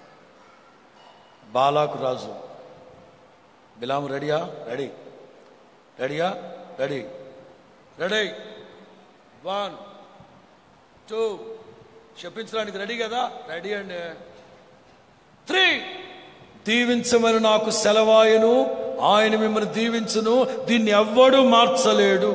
బాలాకు రాజు, బిలాము రెడీయా? రెడీ. రెడీయా? రెడీ. రెడీ. One two. చెప్పించడానికి రెడీ కదా? రెడీ అండి. త్రీ. దీవించమని నాకు సెలవాయను, ఆయన మిమ్మల్ని దీవించును, దీన్ని ఎవ్వడూ మార్చలేడు.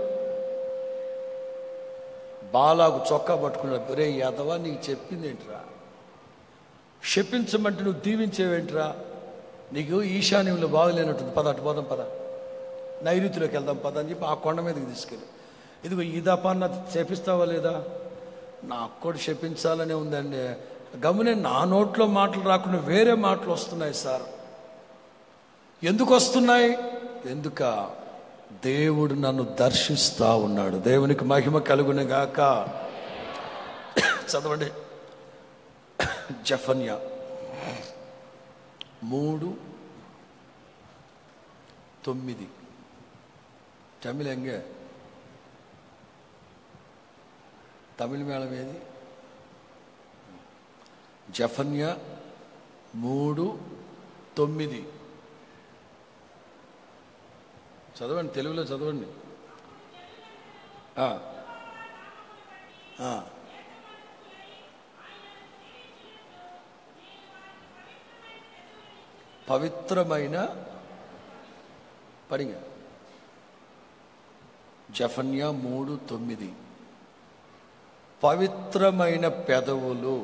బాలాకు చొక్కా పట్టుకున్నాడు, రే యాదవా నీకు చెప్పింది ఏంట్రా? శపించమంటే నువ్వు దీవించేవేంట్రా? నీకు ఈశాన్యంలో బాగలేనట్టుంది, పద అటు పోదాం, పద నైరుతిలోకి వెళ్దాం పద అని చెప్పి ఆ కొండ మీదకి తీసుకెళ్ళి, ఇదిగో ఈ దపాన్న చేపిస్తావా లేదా? నాకు కూడా చెప్పించాలనే ఉందండి. గమనే నా నోట్లో మాటలు రాకుండా వేరే మాటలు వస్తున్నాయి సార్. ఎందుకు వస్తున్నాయి? ఎందుక దేవుడు నన్ను దర్శిస్తా ఉన్నాడు. దేవునికి మహిమ కలుగును గాక. చదవండి జెఫన్యా మూడు తొమ్మిది. తమిళ ఎంగే తమిళ మేళం ఏది? జెఫన్యా మూడు తొమ్మిది. చదవండి, తెలుగులో చదవండి. పవిత్రమైన పడిగా జెఫన్యా మూడు తొమ్మిది. పవిత్రమైన పెదవులు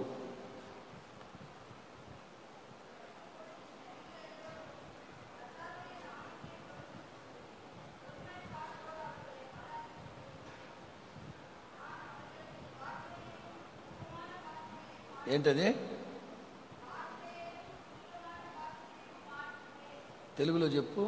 ఏంటది? తెలుగులో చెప్పు.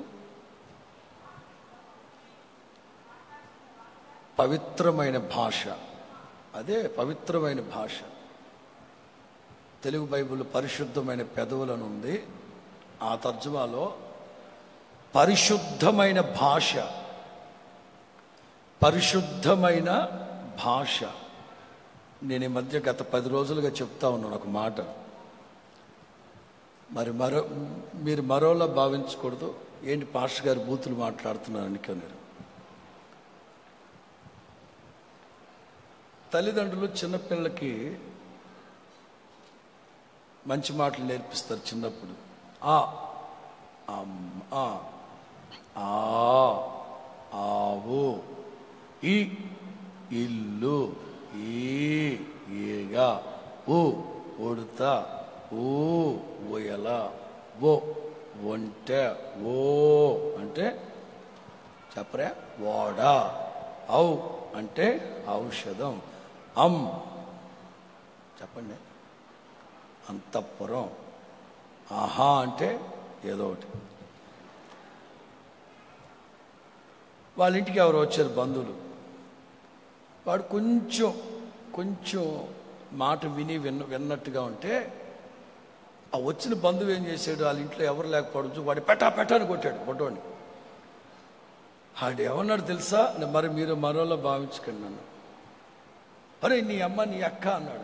పవిత్రమైన భాష. అదే పవిత్రమైన భాష. తెలుగు బైబిల్ పరిశుద్ధమైన పెదవులను ఉంది. ఆ తర్జుమాలో పరిశుద్ధమైన భాష, పరిశుద్ధమైన భాష. నేను ఈ మధ్య గత పది రోజులుగా చెప్తా ఉన్నాను ఒక మాట. మరి మరో మీరు మరోలా భావించకూడదు. ఏంటి పాస్టర్ గారు బూతులు మాట్లాడుతున్నారు అనుకున్నారు. తల్లిదండ్రులు చిన్నపిల్లలకి మంచి మాటలు నేర్పిస్తారు చిన్నప్పుడు. ఆ ఆ ఆవు, ఈ ఇల్లు, ఈ ఈగ, ఊ ఉడత, ఊ ఊయల, ఓ ఒంటె, ఓ అంటే చెప్పరా ఓడ, ఔ అంటే ఔషధం, అం చెప్పండి అంతఃపురం, ఆహా అంటే ఏదో ఒకటి. వాళ్ళ ఇంటికి ఎవరు వచ్చారు బంధువులు. వాడు కొంచెం కొంచెం మాట విని విన్న విన్నట్టుగా ఉంటే ఆ వచ్చిన బంధువు ఏం చేశాడు, వాళ్ళ ఇంట్లో ఎవరు లేకపోవడం వాడు పెట్టా పెట్టాని కొట్టాడు బొడ్డోని. వాడు ఏమన్నాడు తెలుసా? మరి మీరు మరోలా భావించకండి నన్ను. అరే నీ అమ్మ నీ అక్క అన్నాడు.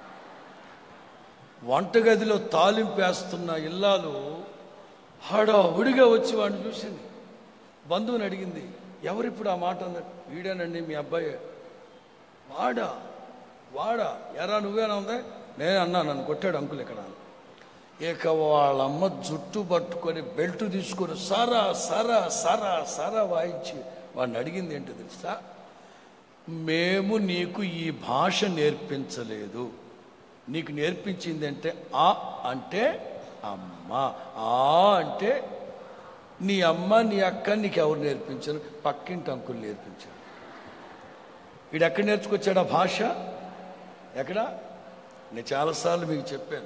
వంటగదిలో తాలింపు వేస్తున్న ఇల్లాలు హడావుడిగా వచ్చి వాడిని చూసింది. బంధువుని అడిగింది, ఎవరిప్పుడు ఆ మాట అన్నాడు? వీడేనండి మీ అబ్బాయి. వాడా వాడా ఎరా నువ్వేనా ఉందా? నేను అన్నా, నన్ను కొట్టాడు అంకుల్ ఇక్కడ. ఇక వాళ్ళమ్మ జుట్టు పట్టుకొని బెల్ట్ తీసుకొని సరా సరా సరా సరా వాయించి వాడిని అడిగింది ఏంటో తెలుసా? మేము నీకు ఈ భాష నేర్పించలేదు, నీకు నేర్పించింది అంటే ఆ అంటే అమ్మ, ఆ అంటే నీ అమ్మ నీ అక్క నీకు ఎవరు నేర్పించారు? పక్కింటి అంకులు నేర్పించారు. వీడు ఎక్కడ నేర్చుకొచ్చాడు ఆ భాష? ఎక్కడ? నేను చాలాసార్లు మీకు చెప్పాను.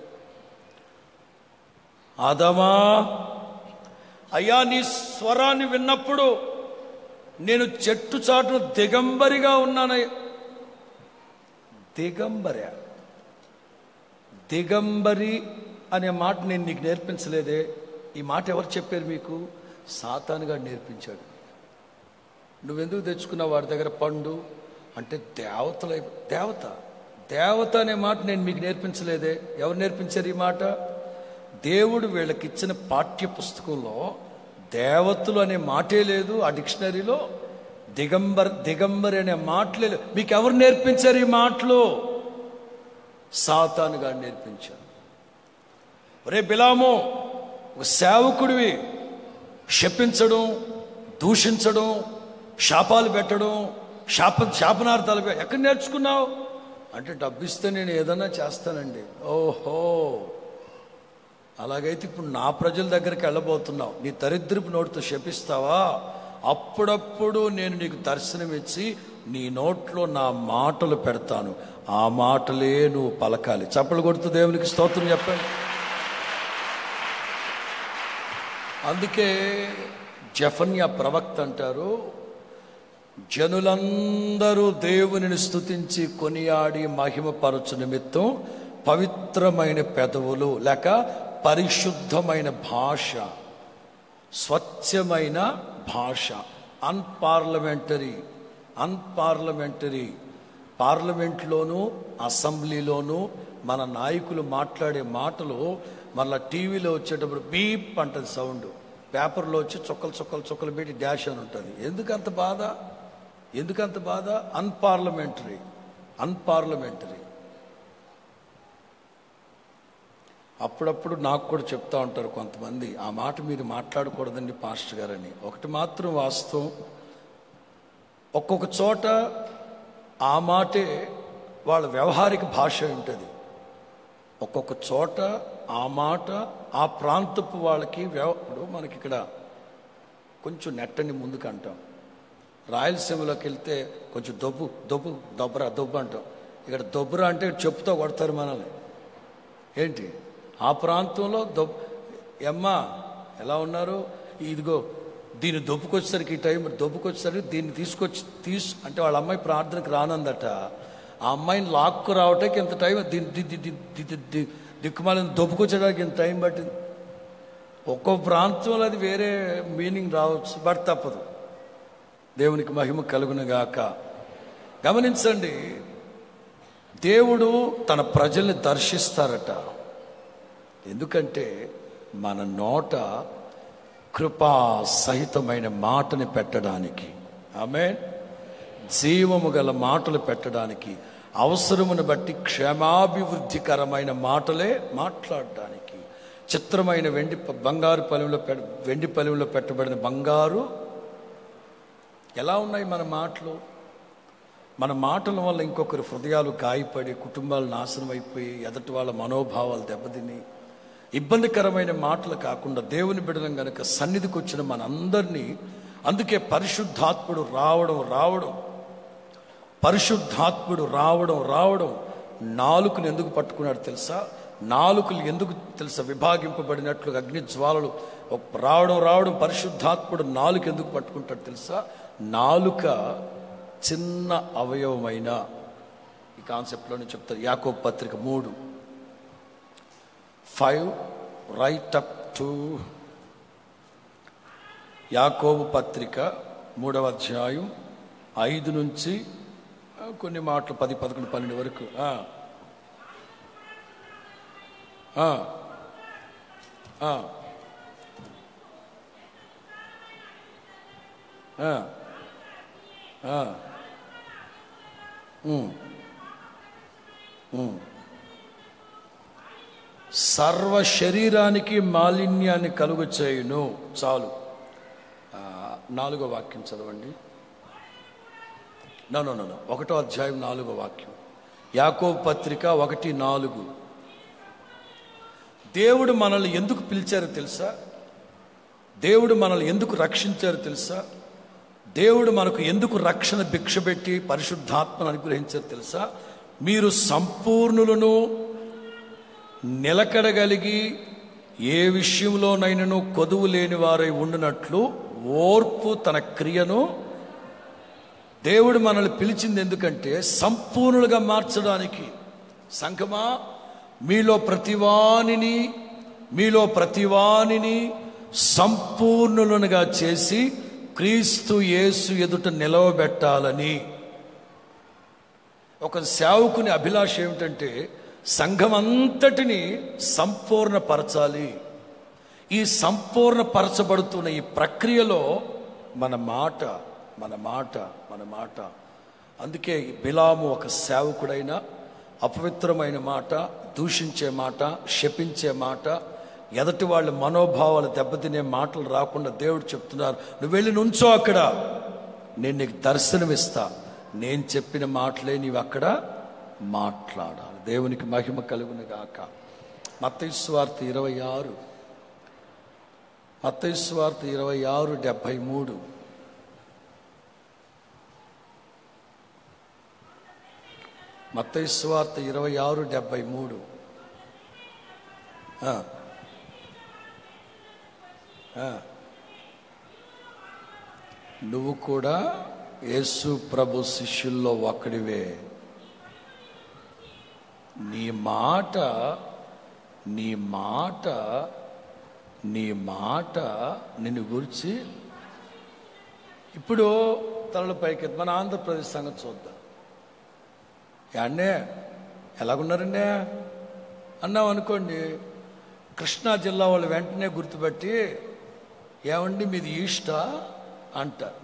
ఆదామా, అయ్యా నీ స్వరాన్ని విన్నప్పుడు నేను చెట్టు చాటును దిగంబరిగా ఉన్నానయ్యా. దిగంబర దిగంబరి అనే మాట నేను నీకు నేర్పించలేదే. ఈ మాట ఎవరు చెప్పారు మీకు? సాతానుగా నేర్పించాడు. నువ్వెందుకు తెచ్చుకున్నావు వాడి దగ్గర పండు అంటే? దేవతల దేవత దేవత అనే మాట నేను మీకు నేర్పించలేదే. ఎవరు నేర్పించారు ఈ మాట? దేవుడు వీళ్ళకి ఇచ్చిన పాఠ్య పుస్తకంలో దేవతలు అనే మాటే లేదు. ఆ డిక్షనరీలో దిగంబర్ దిగంబరి అనే మాటలే లేదు. మీకు ఎవరు నేర్పించారు ఈ మాటలు? సాతానుగా నేర్పించారు. ఒరే బిలాము, ఒక సేవకుడివి శపించడం, దూషించడం, శాపాలు పెట్టడం, శాప శాపనార్థాలు ఎక్కడ నేర్చుకున్నావు అంటే డబ్బిస్తే నేను ఏదన్నా చేస్తానండి. ఓహో, అలాగైతే ఇప్పుడు నా ప్రజల దగ్గరికి వెళ్ళబోతున్నావు. నీ దరిద్రపు నోటితో శపిస్తావా? అప్పుడప్పుడు నేను నీకు దర్శనం ఇచ్చి నీ నోట్లో నా మాటలు పెడతాను, ఆ మాటలే నువ్వు పలకాలి. చప్పలు కొడుతూ దేవునికి స్తోత్రం చెప్పండి. అందుకే జెఫన్యా ప్రవక్త అంటారు, జనులందరూ దేవునిని స్తుతించి కొనియాడి మహిమపరచు నిమిత్తం పవిత్రమైన పెదవులు లేక పరిశుద్ధమైన భాష, స్వచ్ఛమైన భాష, అన్పార్లమెంటరీ అన్పార్లమెంటరీ పార్లమెంట్లోనూ అసెంబ్లీలోనూ మన నాయకులు మాట్లాడే మాటలు మళ్ళీ టీవీలో వచ్చేటప్పుడు బీప్ అంటది సౌండ్, పేపర్లో వచ్చి చుక్కలు చుక్కలు చుక్కలు పెట్టి డాష్ అని ఉంటుంది. ఎందుకంత బాధ? ఎందుకంత బాధ? అన్పార్లమెంటరీ అన్పార్లమెంటరీ అప్పుడప్పుడు నాకు కూడా చెప్తా ఉంటారు కొంతమంది, ఆ మాట మీరు మాట్లాడకూడదండి పాస్టర్ గారని. ఒకటి మాత్రం వాస్తవం, ఒక్కొక్క చోట ఆ మాటే వాళ్ళ వ్యవహారిక భాష ఉంటుంది, ఒక్కొక్క చోట ఆ మాట ఆ ప్రాంతపు వాళ్ళకి వ్యవ ఇప్పుడు మనకి ఇక్కడ కొంచెం నెట్టని ముందుకు అంటాం, రాయలసీమలోకి వెళ్తే కొంచెం దొబ్బు దొబ్బు దొబ్బరా దొబ్బు అంటాం. ఇక్కడ దొబ్బరా అంటే చెప్పుతో కొడతారు మనల్ని. ఏంటి ఆ ప్రాంతంలో దొబ్ ఎమ్మా ఎలా ఉన్నారు, ఇదిగో దీన్ని దొబ్బుకొచ్చేసరికి ఈ టైం దొబ్బుకొచ్చేసరికి దీన్ని తీసుకొచ్చి తీసు అంటే వాళ్ళ అమ్మాయి ప్రార్థనకు రానందట, ఆ అమ్మాయిని లాక్కు రావటానికి ఇంత టైం, దీన్ని దిక్కుమాలని దొబ్బుకొచ్చడానికి ఇంత టైం పట్టింది. ఒక్కో ప్రాంతంలో అది వేరే మీనింగ్ రావచ్చు, బట్ తప్పదు. దేవునికి మహిమ కలుగునుగాక. గమనించండి, దేవుడు తన ప్రజల్ని దర్శిస్తారట. ఎందుకంటే మన నోట కృపా సహితమైన మాటని పెట్టడానికి, ఆమేన్, జీవము గల మాటలు పెట్టడానికి, అవసరమును బట్టి క్షేమాభివృద్ధికరమైన మాటలే మాట్లాడడానికి, చిత్రమైన వెండి బంగారు పలువులో పె వెండి పలువులో పెట్టబడిన బంగారు. ఎలా ఉన్నాయి మన మాటలు? మన మాటల వల్ల ఇంకొకరి హృదయాలు గాయపడి కుటుంబాలు నాశనం అయిపోయి ఎదటి వాళ్ళ మనోభావాలు దెబ్బతిని ఇబ్బందికరమైన మాటలు కాకుండా దేవుని బిడ్డలం గనక సన్నిధికి వచ్చిన మనందరినీ, అందుకే పరిశుద్ధాత్ముడు రావడం రావడం పరిశుద్ధాత్ముడు రావడం రావడం నాలుకను ఎందుకు పట్టుకున్నాడు తెలుసా? నాలుకలు ఎందుకు తెలుసా విభాగింపబడినట్లు అగ్ని జ్వాలలు రావడం రావడం పరిశుద్ధాత్ముడు నాలుక ఎందుకు పట్టుకుంటాడు తెలుసా? నాలుక చిన్న అవయవమైన, ఈ కాన్సెప్ట్లోనే చెప్తారు. యాకోబు పత్రిక మూడు ఫైవ్ రైట్ అప్ టు యాకోబు పత్రిక మూడవ అధ్యాయం ఐదు నుంచి కొన్ని మాటలు పది పదకొండు పన్నెండు వరకు. ఆ ఆ ఆ సర్వ శరీరానికి మాలిన్యాన్ని కలుగు చేయును. చాలు. నాలుగో వాక్యం చదవండి. నో నో నో ఒకటో అధ్యాయం నాలుగో వాక్యం, యాకోబు పత్రిక ఒకటి నాలుగు. దేవుడు మనల్ని ఎందుకు పిలిచారో తెలుసా? దేవుడు మనల్ని ఎందుకు రక్షించారో తెలుసా? దేవుడు మనకు ఎందుకు రక్షణ భిక్ష పెట్టి పరిశుద్ధాత్మను అనుగ్రహించారు తెలుసా? మీరు సంపూర్ణులను, నిలకడగలిగి ఏ విషయంలోనైనను కొదువు లేని వారై ఉండునట్లు ఓర్పు తన క్రియను. దేవుడు మనల్ని పిలిచింది ఎందుకంటే సంపూర్ణులుగా మార్చడానికి. సంఘమా, మీలో ప్రతివానిని మీలో ప్రతివానిని సంపూర్ణులుగా చేసి క్రీస్తు యేసు ఎదుట నిలవబెట్టాలని. ఒక సేవకుని అభిలాష ఏమిటంటే సంఘం అంతటిని సంపూర్ణపరచాలి. ఈ సంపూర్ణపరచబడుతున్న ఈ ప్రక్రియలో మన మాట మన మాట మన మాట అందుకే బిలాము ఒక సేవకుడైన అపవిత్రమైన మాట, దూషించే మాట, శపించే మాట, ఎదటి వాళ్ళ మనోభావాలు దెబ్బతినే మాటలు రాకుండా దేవుడు చెప్తున్నారు, నువ్వు వెళ్ళి నుంచో అక్కడ, నేను నీకు దర్శనమిస్తా, నేను చెప్పిన మాటలే నీవు అక్కడ మాట్లాడాలి. దేవునికి మహిమ కలుగును గాక. మత్తయి సువార్త ఇరవై ఆరు మత్తయి సువార్త ఇరవై ఆరు డెబ్బై మూడు మత్తయి సువార్త ఇరవై ఆరు డెబ్బై మూడు. నువ్వు కూడా యేసు ప్రభు శిష్యుల్లో ఒక్కడివే. నీ మాట నీ మాట నీ మాట నిన్ను గురించి. ఇప్పుడు తలల పైకి మన ఆంధ్రప్రదేశ్ సంగతి చూద్దాం. అన్నే ఎలాగున్నారండి అన్నాం అనుకోండి, కృష్ణా జిల్లా వాళ్ళు వెంటనే గుర్తుపెట్టి ఏమండి మీది ఈస్టా అంటారు.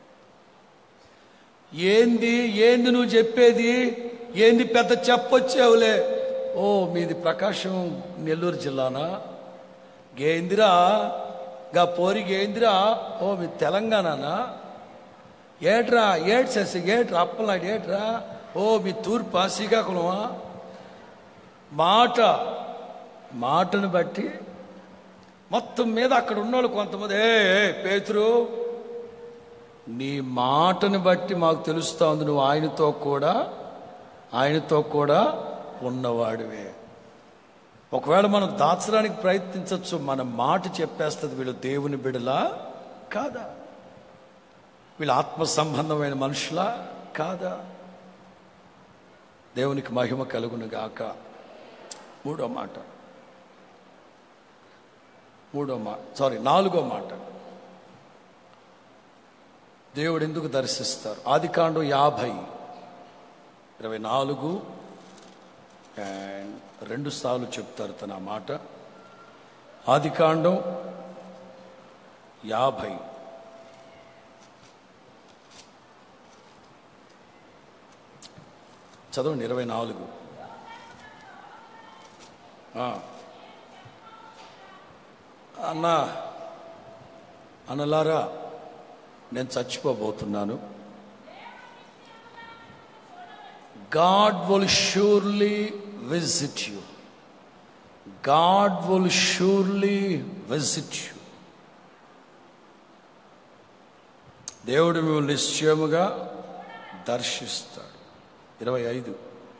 ఏంది ఏంది నువ్వు చెప్పేది, ఏంది పెద్ద చెప్పొచ్చావులే. ఓ మీది ప్రకాశం నెల్లూరు జిల్లానా, గేందిరా గా పోరి గేందిరా. ఓ మీ తెలంగాణనా, ఏట్రా ఏట్ శశి ఏట్రా అప్పలాడు ఏట్రా. ఓ మీ తూర్పా శ్రీకాకుళమా. మాట మాటను బట్టి మొత్తం మీద అక్కడ ఉన్నోళ్ళు కొంతమంది ఏ పేతురు నీ మాటను బట్టి మాకు తెలుస్తా ఉంది నువ్వు ఆయనతో కూడా ఆయనతో కూడా ఉన్నవాడివే. ఒకవేళ మనం దాచడానికి ప్రయత్నించవచ్చు, మన మాట చెప్పేస్తుంది వీళ్ళు దేవుని బిడలా కాదా, వీళ్ళ ఆత్మ సంబంధమైన మనుషులా కాదా. దేవునికి మహిమ కలుగును గాక. మూడో మాట మూడో మాట సారీ నాలుగో మాట దేవుడు ఎందుకు దర్శిస్తారు. ఆదికాండం యాభై ఇరవై నాలుగు అండ్ రెండు సార్లు చెప్తారు తన మాట. ఆదికాండం యాభై చదవండి. ఇరవై నాలుగు అన్నా అన్నలారా నేను చచ్చిపోబోతున్నాను. God will surely visit you. God will surely visit you. దేవుడు మిమ్మల్ని నిశ్చయముగా దర్శిస్తాడు. ఇరవై ఐదు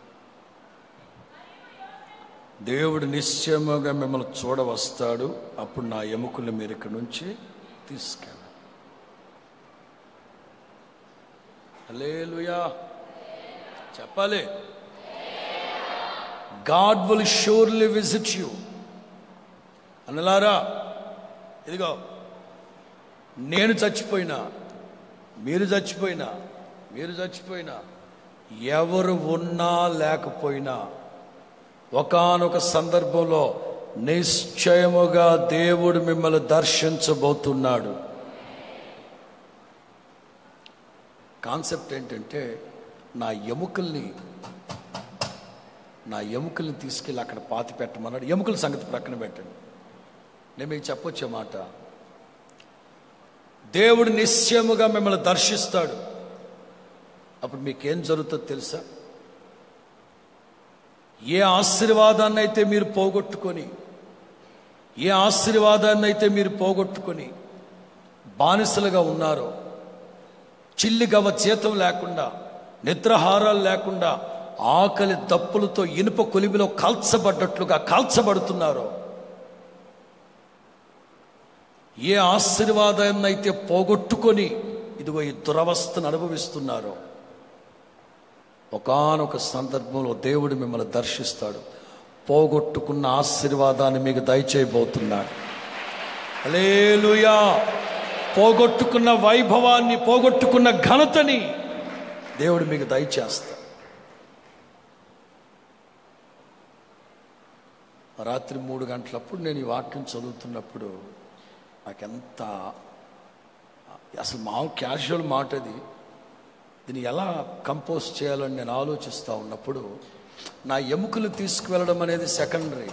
దేవుడు నిశ్చయముగా మిమ్మల్ని చూడవస్తాడు, అప్పుడు నా ఎముకలు మీరు ఇక్కడి నుంచి తీసుకెళ్ళండి. హల్లెలూయా చెప్పాలి. God will surely visit you. అన్నలారా ఇదిగో నేను చచ్చిపోయినా మీరు చచ్చిపోయినా మీరు చచ్చిపోయినా ఎవరు ఉన్నా లేకపోయినా ఒకానొక సందర్భంలో నిశ్చయముగా దేవుడు మిమ్మల్ని దర్శించబోతున్నాడు. కాన్సెప్ట్ ఏంటంటే నా ఎముకల్ని నా ఎముకల్ని తీసుకెళ్ళి అక్కడ పాతి పెట్టమన్నాడు. ఎముకల సంగతి ప్రక్కన పెట్టండి, నేను మీకు చెప్పొచ్చే మాట. దేవుడు నిశ్చయముగా మిమ్మల్ని దర్శిస్తాడు. అప్పుడు మీకేం జరుగుతుందో తెలుసా? ఏ ఆశీర్వాదాన్ని అయితే మీరు పోగొట్టుకొని ఏ ఆశీర్వాదాన్ని అయితే మీరు పోగొట్టుకొని బానిసలుగా ఉన్నారో, చిల్లిగవ జీతం లేకుండా నిద్రాహారాలు లేకుండా ఆకలి దప్పులతో ఇనుప కొలిమిలో కాల్చబడ్డట్లుగా కాల్చబడుతున్నారో, ఏ ఆశీర్వాదాన్ని అయితే పోగొట్టుకొని ఇదిగో ఈ దురవస్థను అనుభవిస్తున్నారో, ఒకానొక సందర్భంలో దేవుడు మిమ్మల్ని దర్శిస్తాడు. పోగొట్టుకున్న ఆశీర్వాదాన్ని మీకు దయచేయబోతున్నాడు. హల్లెలూయా. పోగొట్టుకున్న వైభవాన్ని, పోగొట్టుకున్న ఘనతని దేవుడు మీకు దయచేస్తాడు. రాత్రి మూడు గంటలప్పుడు నేను ఈ వాక్యం చదువుతున్నప్పుడు నాకెంత అసలు మా క్యాజువల్ మాట అది, దీన్ని ఎలా కంపోజ్ చేయాలని నేను ఆలోచిస్తూ ఉన్నప్పుడు నా ఎముకలు తీసుకువెళ్ళడం అనేది సెకండరీ.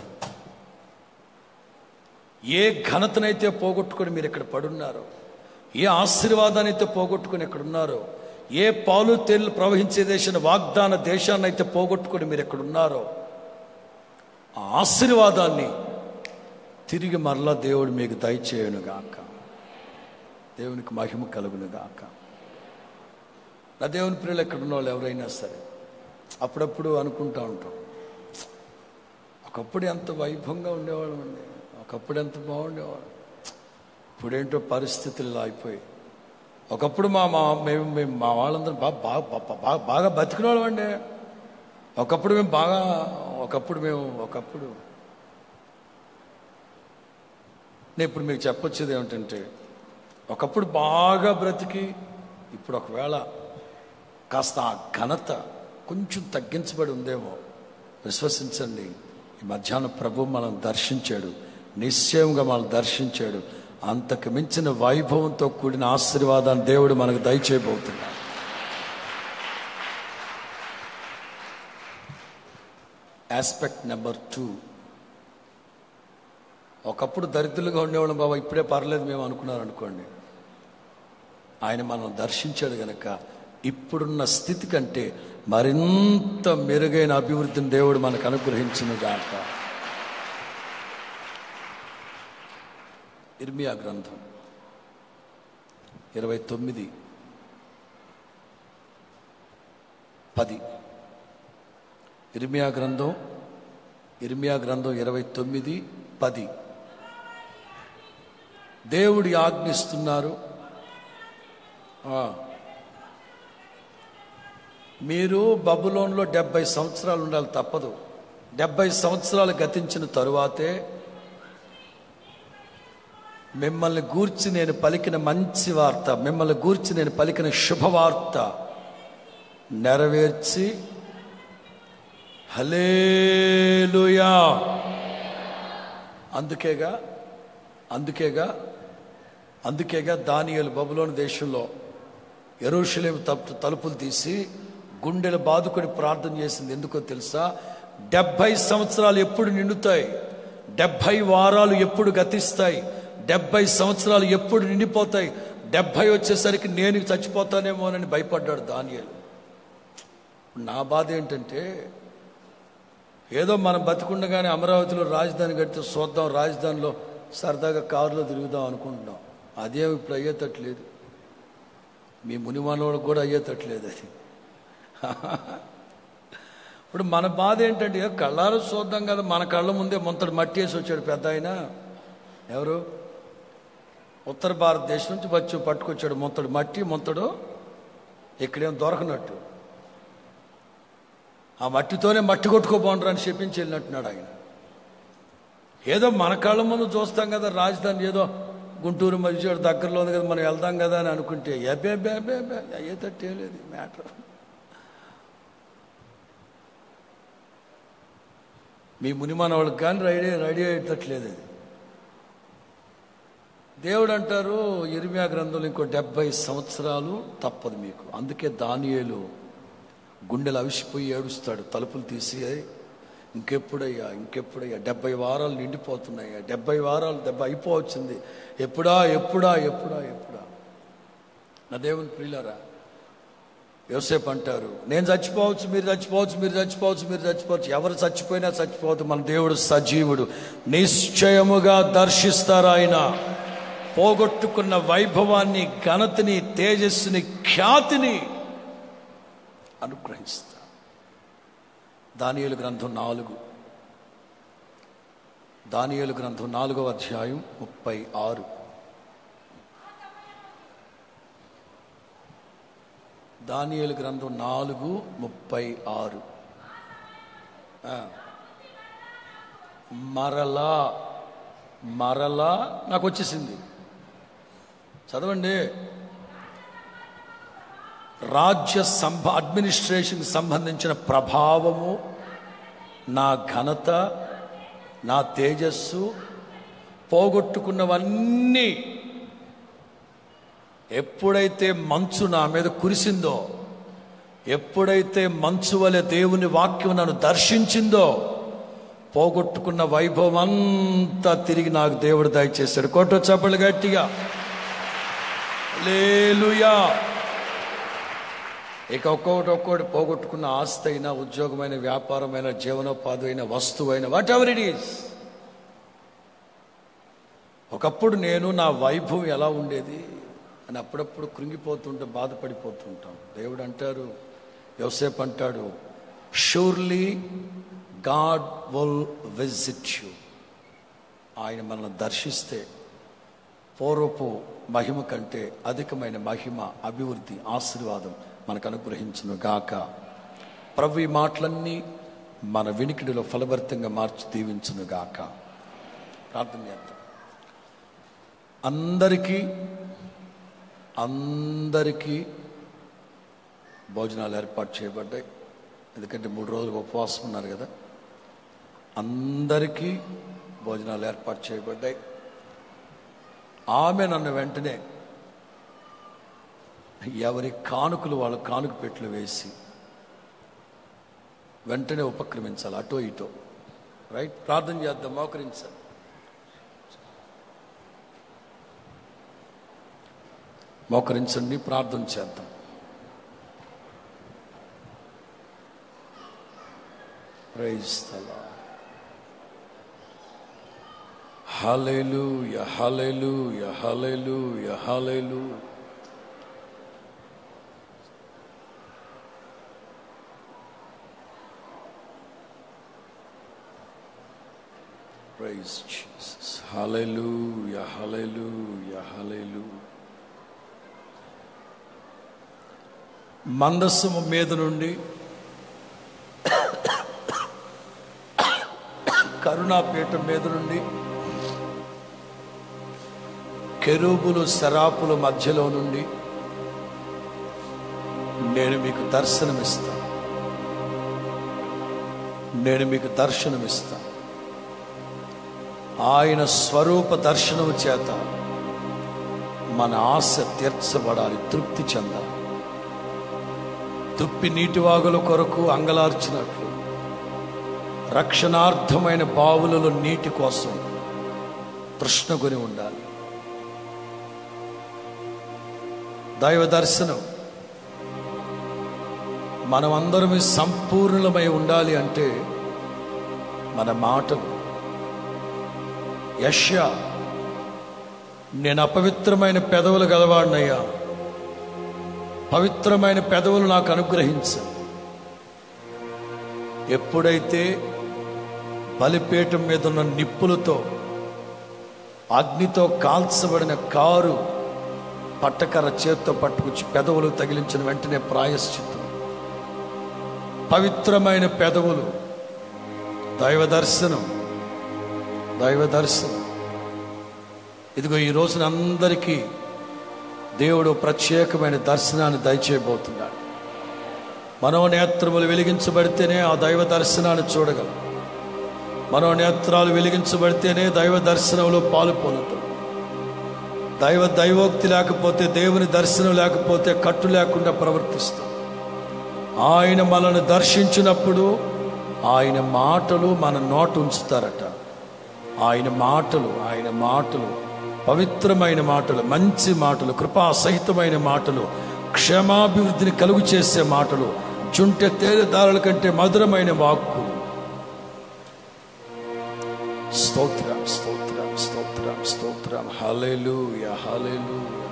ఏ ఘనతనైతే పోగొట్టుకొని మీరు ఇక్కడ పడున్నారో, ఏ ఆశీర్వాదాన్ని అయితే పోగొట్టుకొని ఇక్కడ ఉన్నారో, ఏ పాలు తేళ్లు ప్రవహించే దేశాన్ని వాగ్దాన దేశాన్ని అయితే పోగొట్టుకొని మీరు ఎక్కడ ఉన్నారో, ఆ ఆశీర్వాదాన్ని తిరిగి మరలా దేవుడు మీకు దయచేయునుగాక. దేవునికి మహిమ కలుగునుగాక. నా దేవుని ప్రియులు ఎక్కడ ఉన్న వాళ్ళు ఎవరైనా సరే అప్పుడప్పుడు అనుకుంటా ఉంటాం, ఒకప్పుడు ఎంత వైభవంగా ఉండేవాళ్ళం అండి, ఒకప్పుడు ఎంత బాగుండేవాళ్ళం, ఇప్పుడేంటో పరిస్థితులు ఇలా అయిపోయి. ఒకప్పుడు మా మా మేము మేము మా వాళ్ళందరూ బాగా బాగా బాగా బాగా బతికిన వాళ్ళం అండి. ఒకప్పుడు మేము బాగా ఒకప్పుడు మేము ఒకప్పుడు నేను ఇప్పుడు మీకు చెప్పొచ్చేది ఏమిటంటే, ఒకప్పుడు బాగా బ్రతికి ఇప్పుడు ఒకవేళ కాస్త ఆ ఘనత కొంచెం తగ్గించబడి ఉందేమో. విశ్వసించండి, ఈ మధ్యాహ్నం ప్రభు మనం దర్శించాడు, నిశ్చయంగా మనం దర్శించాడు. అంతకు మించిన వైభవంతో కూడిన ఆశీర్వాదాన్ని దేవుడు మనకు దయచేయబోతున్నాడు. ఆస్పెక్ట్ నెంబర్ టూ, ఒకప్పుడు దరిద్రులుగా ఉండేవాళ్ళం బాబా, ఇప్పుడే పర్లేదు మేము అనుకున్నారు అనుకోండి. ఆయన మనం దర్శించాడు గనక ఇప్పుడున్న స్థితి కంటే మరింత మెరుగైన అభివృద్ధిని దేవుడు మనకు అనుగ్రహించును గాక. ఇర్మియా గ్రంథం ఇరవై తొమ్మిది పది. ఇర్మియా గ్రంథం ఇర్మియా గ్రంథం ఇరవై తొమ్మిది పది. దేవుడి ఆజ్ఞిస్తున్నారు, మీరు బబులోన్లో డెబ్బై సంవత్సరాలు ఉండాలి, తప్పదు. డెబ్బై సంవత్సరాలు గతించిన తరువాతే మిమ్మల్ని గూర్చి నేను పలికిన మంచి వార్త, మిమ్మల్ని గూర్చి నేను పలికిన శుభవార్త నెరవేర్చి హల్లెలూయా. అందుకేగా అందుకేగా అందుకేగా దానియేలు బబులోను దేశంలో యెరూషలేము తలుపులు తీసి గుండెలు బాదుకొని ప్రార్థన చేసింది. ఎందుకో తెలుసా? డెబ్బై సంవత్సరాలు ఎప్పుడు నిండుతాయి, డెబ్బై వారాలు ఎప్పుడు గతిస్తాయి, డెబ్బై సంవత్సరాలు ఎప్పుడు నిండిపోతాయి, డెబ్బై వచ్చేసరికి నేను చచ్చిపోతానేమోనని భయపడ్డాడు దానియేలు. నా బాధ ఏంటంటే, ఏదో మనం బతికుండగానే అమరావతిలో రాజధాని కడితే చూద్దాం, రాజధానిలో సరదాగా కారులో తిరుగుదాం అనుకుంటున్నాం. అదేం ఇప్పుడు అయ్యేటట్లేదు, మీ మునిమానవాళ్ళకు కూడా అయ్యేటట్లేదు అది. ఇప్పుడు మన బాధ ఏంటంటే, కళ్ళారు చూద్దాం కదా, మన కళ్ళ ముందే మొంతడు మట్టి వేసి వచ్చాడు పెద్ద ఆయన. ఎవరు? ఉత్తర భారతదేశం నుంచి వచ్చి పట్టుకొచ్చాడు మొంతడు మట్టి, మొంతడు ఇక్కడేం దొరకనట్టు. ఆ మట్టితోనే మట్టి కొట్టుకోబోండ్రు అని చెప్పించి వెళ్ళినట్టున్నాడు ఆయన. ఏదో మన కళ్ళ ముందు చూస్తాం కదా రాజధాని, ఏదో గుంటూరు మధ్య దగ్గరలో ఉంది కదా, మనం వెళ్దాం కదా అని అనుకుంటే అబ్బే అబ్బే అబ్బే అబ్బే అయ్యేటట్టే లేదు మ్యాటర్. మీ మునిమాన వాళ్ళకి కానీ రెడీ రెడీ అయ్యేటట్లేదు అది. దేవుడు అంటారు ఇర్మియా గ్రంథంలో ఇంకో డెబ్బై సంవత్సరాలు తప్పదు మీకు. అందుకే దానియేలు గుండెలు అవిసిపోయి ఏడుస్తాడు, తలుపులు తీసి ఇంకెప్పుడయ్యా ఇంకెప్పుడయ్యా డెబ్బై వారాలు నిండిపోతున్నాయ్యా, డెబ్బై వారాలు డెబ్బై అయిపోవచ్చింది, ఎప్పుడా ఎప్పుడా ఎప్పుడా ఎప్పుడా. నా దేవుని ప్రియులారా, యోసేపు అంటారు నేను చచ్చిపోవచ్చు, మీరు చచ్చిపోవచ్చు, మీరు చచ్చిపోవచ్చు, మీరు చచ్చిపోవచ్చు. ఎవరు చచ్చిపోయినా చచ్చిపోవచ్చు, మన దేవుడు సజీవుడు, నిశ్చయముగా దర్శిస్తారు ఆయన. పోగొట్టుకున్న వైభవాన్ని, ఘనతని, తేజస్సుని, ఖ్యాతిని అనుగ్రహిస్తారు. దానియేలు గ్రంథం నాలుగు దానియేలు గ్రంథం నాలుగవ అధ్యాయం ముప్పై ఆరు. దానియేలు గ్రంథం నాలుగు ముప్పై ఆరు. మరలా మరలా నాకు వచ్చేసింది, చదవండి. రాజ్య సంభ అడ్మినిస్ట్రేషన్కి సంబంధించిన ప్రభావము, నా ఘనత, నా తేజస్సు, పోగొట్టుకున్నవన్నీ ఎప్పుడైతే మంచు నా మీద కురిసిందో, ఎప్పుడైతే మంచు వలె దేవుని వాక్యం నన్ను దర్శించిందో, పోగొట్టుకున్న వైభవం అంతా తిరిగి నాకు దేవుడు దయచేశాడు. కొట్టు చప్పలు గట్టిగా హల్లెలూయా. ఇక ఒక్కొక్కటి ఒక్కొక్కటి పోగొట్టుకున్న ఆస్తి అయినా, ఉద్యోగమైన, వ్యాపారమైన, జీవనోపాధి అయిన, వస్తువైన, వాట్ ఎవర్ ఇట్ ఈస్. ఒకప్పుడు నేను నా వైభవం ఎలా ఉండేది అని అప్పుడప్పుడు కృంగిపోతుంటే బాధపడిపోతుంటాం. దేవుడు అంటారు, యోసేపు అంటాడు, surely God will visit you. ఆయన మనల్ని దర్శిస్తే పూర్వపు మహిమ కంటే అధికమైన మహిమ, అభివృద్ధి, ఆశీర్వాదం మనకు అనుగ్రహించును గాక. ప్రభు ఈ మాటలన్నీ మన వినికిడిలో ఫలభరితంగా మార్చి దీవించును గాక. ప్రార్థన చేద్దాం. అందరికీ అందరికీ భోజనాలు ఏర్పాటు చేయబడ్డాయి. ఎందుకంటే మూడు రోజులు ఉపవాసం ఉన్నారు కదా. అందరికీ భోజనాలు ఏర్పాటు చేయబడ్డాయి. ఆమె నన్ను వెంటనే ఎవరి కానుకలు వాళ్ళు కానుక పెట్లు వేసి వెంటనే ఉపక్రమించాలి, అటో ఇటో. రైట్, ప్రార్థన చేద్దాం. మోకరించాలి. మోకరించండి, ప్రార్థన చేద్దాం. Praise the Lord. Hallelujah, hallelujah, hallelujah, hallelujah. Praise Jesus. Hallelujah, hallelujah, hallelujah. మందస్సము మీద నుండి కరుణాపీఠం మీద నుండి కెరూబులు శరాపుల మధ్యలో నుండి నేను మీకు దర్శనమిస్తాను. నేను మీకు దర్శనమిస్తాను. ఆయన స్వరూప దర్శనము చేత మన ఆశ తీర్చబడాలి, తృప్తి చెందాలి. తుప్పి నీటివాగుల కొరకు అంగలార్చినట్లు రక్షణార్థమైన బావులలో నీటి కోసం తృష్ణగొని ఉండాలి. దైవ దర్శనం మనమందరం సంపూర్ణమై ఉండాలి అంటే మన మాటలు. యెషయా, నేను అపవిత్రమైన పెదవులు గలవాడినయ్యా, పవిత్రమైన పెదవులు నాకు అనుగ్రహించు. ఎప్పుడైతే బలిపీఠం మీద ఉన్న నిప్పులతో అగ్నితో కాల్చబడిన కారు పట్టకర్ర చేత్తో పట్టుకొచ్చి పెదవులు తగిలించిన వెంటనే ప్రాయశ్చిత్తం. పవిత్రమైన పెదవులు, దైవ దర్శనం, దైవ దర్శనం. ఇదిగో ఈ రోజున అందరికీ దేవుడు ప్రత్యేకమైన దర్శనాన్ని దయచేయబోతున్నాడు. మనోనేత్రములు వెలిగించబడితేనే ఆ దైవ దర్శనాన్ని చూడగలం. మనోనేత్రాలు వెలిగించబడితేనే దైవ దర్శనంలో పాలు పొందుతాం. దైవ దైవోక్తి లేకపోతే, దేవుని దర్శనం లేకపోతే కట్టు లేకుండా ప్రవర్తిస్తాం. ఆయన మనల్ని దర్శించినప్పుడు ఆయన మాటలు మన నోట ఉంచుతారట. ఆయన మాటలు ఆయన మాటలు పవిత్రమైన మాటలు, మంచి మాటలు, కృపా సహితమైన మాటలు, క్షేమాభివృద్ధిని కలుగు చేసే మాటలు, చుంటె తేనెదారుల కంటే మధురమైన వాక్కులు. స్తోత్రం, స్తోత్రం, స్తోత్రం, స్తోత్రం. హల్లెలూయా, హల్లెలూయా.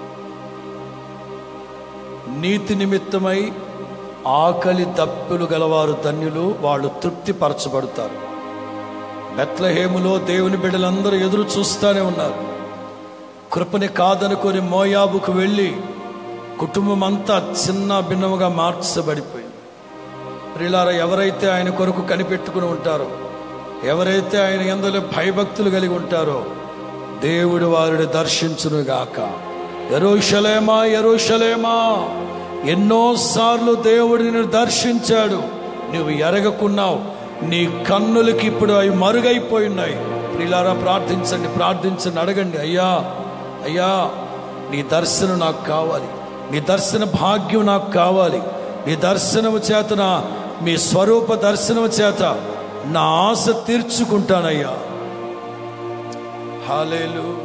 నీతి నిమిత్తమై ఆకలి దప్పులు గలవారు ధన్యులు, వాళ్ళు తృప్తి పరచబడతారు. బెత్లెహేములో దేవుని బిడ్డలందరూ ఎదురు చూస్తూనే ఉన్నారు. కృపని కాదనుకొని మోయాబుకు వెళ్ళి కుటుంబం అంతా చిన్న భిన్నముగా మార్చబడిపోయింది. ప్రియులారా, ఎవరైతే ఆయన కొరకు కనిపెట్టుకుని ఉంటారో, ఎవరైతే ఆయన యందు భయభక్తులు కలిగి ఉంటారో, దేవుడు వారిని దర్శించునుగాక. యెరూషలేమా, యెరూషలేమా, ఎన్నోసార్లు దేవుడు నిన్ను దర్శించాడు, నువ్వు ఎరగకున్నావు. నీ కన్నులకి ఇప్పుడు అవి మరుగైపోయినాయి. ప్రియులారా, ప్రార్థించండి, ప్రార్థించండి, అడగండి. అయ్యా అయ్యా నీ దర్శనం నాకు కావాలి, నీ దర్శన భాగ్యం నాకు కావాలి. నీ దర్శనము చేత, మీ స్వరూప దర్శనము చేత నా ఆశ తీర్చుకుంటానయ్యా. హల్లెలూయా.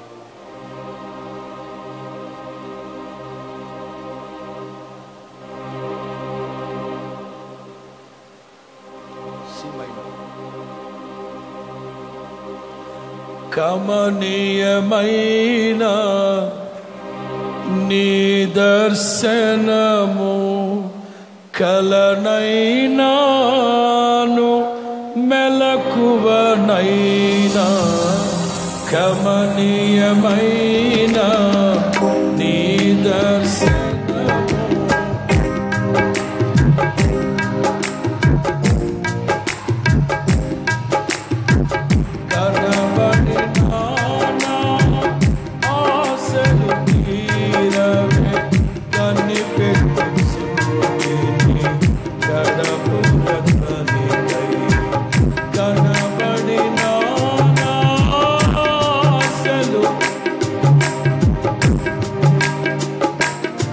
కమనీయమైన నీ దర్శనము కలనైనాను మెలకువనైనా కమనీయమైన నీ దర్శనము కనబడినా నా ఆశలు తీరవే కనిపెట్టు సూర్యుని కడపురతనికై కనబడినా నా ఆశలు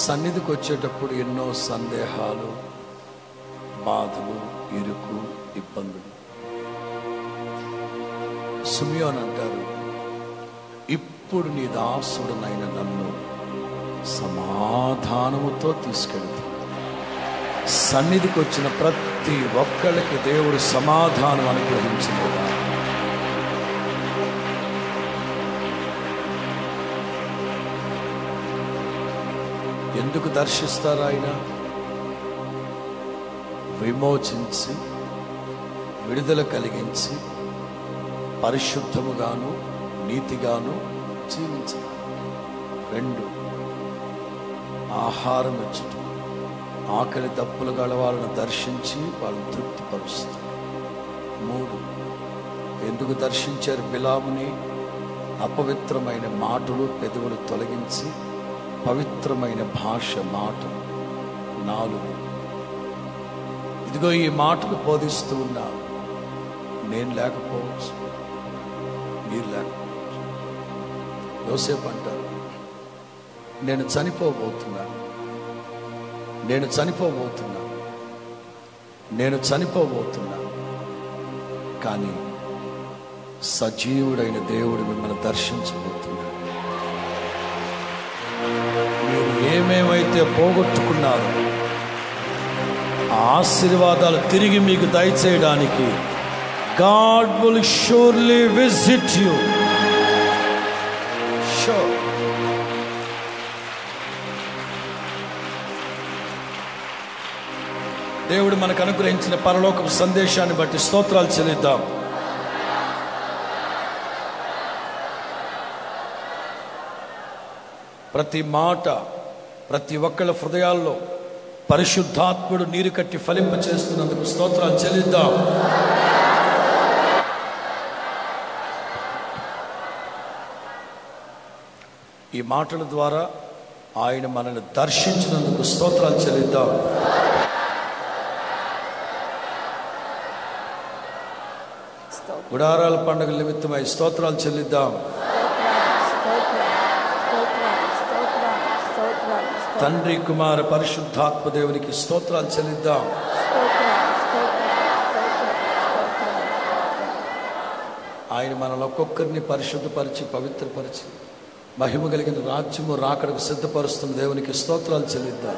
సన్నిధికి వచ్చేటప్పుడు ఎన్నో సందేహాలు, బాధలు, ఇరుకు, ఇబ్బందులు. సిమియోను అంటారు, ఇప్పుడు నీ దాసుడునైన నన్ను సమాధానముతో తీసుకెళ్తుంది. సన్నిధికి వచ్చిన ప్రతి ఒక్కళ్ళకి దేవుడు సమాధానం అనుగ్రహించలేదా? ఎందుకు దర్శిస్తారు ఆయన? విమోచించి, విడుదల కలిగించి, పరిశుద్ధముగాను నీతిగాను జీవించాలి. రెండు, ఆహారం ఇచ్చుట, ఆకలి దప్పులు గల వాళ్ళను దర్శించి వాళ్ళని తృప్తిపరుస్తారు. మూడు, ఎందుకు దర్శించారు బిలాముని? అపవిత్రమైన మాటలు పెదవులు తొలగించి పవిత్రమైన భాష మాటలు. నాలుగు, ఇదిగో ఈ మాటలు బోధిస్తూ ఉన్నా, నేను లేకపోవచ్చు, మీరు లేకపోవచ్చు. యోసేపు అంటారు, నేను చనిపోబోతున్నాను, నేను చనిపోబోతున్నాను, నేను చనిపోబోతున్నాను, కానీ సజీవుడైన దేవుడు మిమ్మల్ని దర్శించబోతున్నాడు. మీరు ఏమేమైతే పోగొట్టుకున్నారో ఆ ఆశీర్వాదాలు తిరిగి మీకు దయచేయడానికి God will surely visit you. Sure. దేవుడు మనకు అనుగ్రహించిన పరలోకపు సందేశాన్ని బట్టి స్తోత్రాలు చెల్లిద్దాం. ప్రతి మాట, ప్రతి ఒక్కళ్ళ హృదయాల్లో పరిశుద్ధాత్ముడు నీరు కట్టి ఫలింప చేస్తున్నందుకు స్తోత్రాలు చెల్లిద్దాం. ఈ మాటల ద్వారా ఆయన మనల్ని దర్శించినందుకు స్తోత్రాలు చెల్లిద్దాం. గుడారాల పండుగ నిమిత్తమై స్తోత్రాలు చెల్లిద్దాం. తండ్రి, కుమార, పరిశుద్ధాత్మ దేవునికి స్తోత్రాలు చెల్లిద్దాం. ఆయన మనల్ని ఒక్కొక్కరిని పరిశుద్ధపరిచి పవిత్రపరిచి మహిమ కలిగిన రాజ్యము రాకడకు సిద్ధపరుస్తున్న దేవునికి స్తోత్రాలు చెల్లిద్దాం.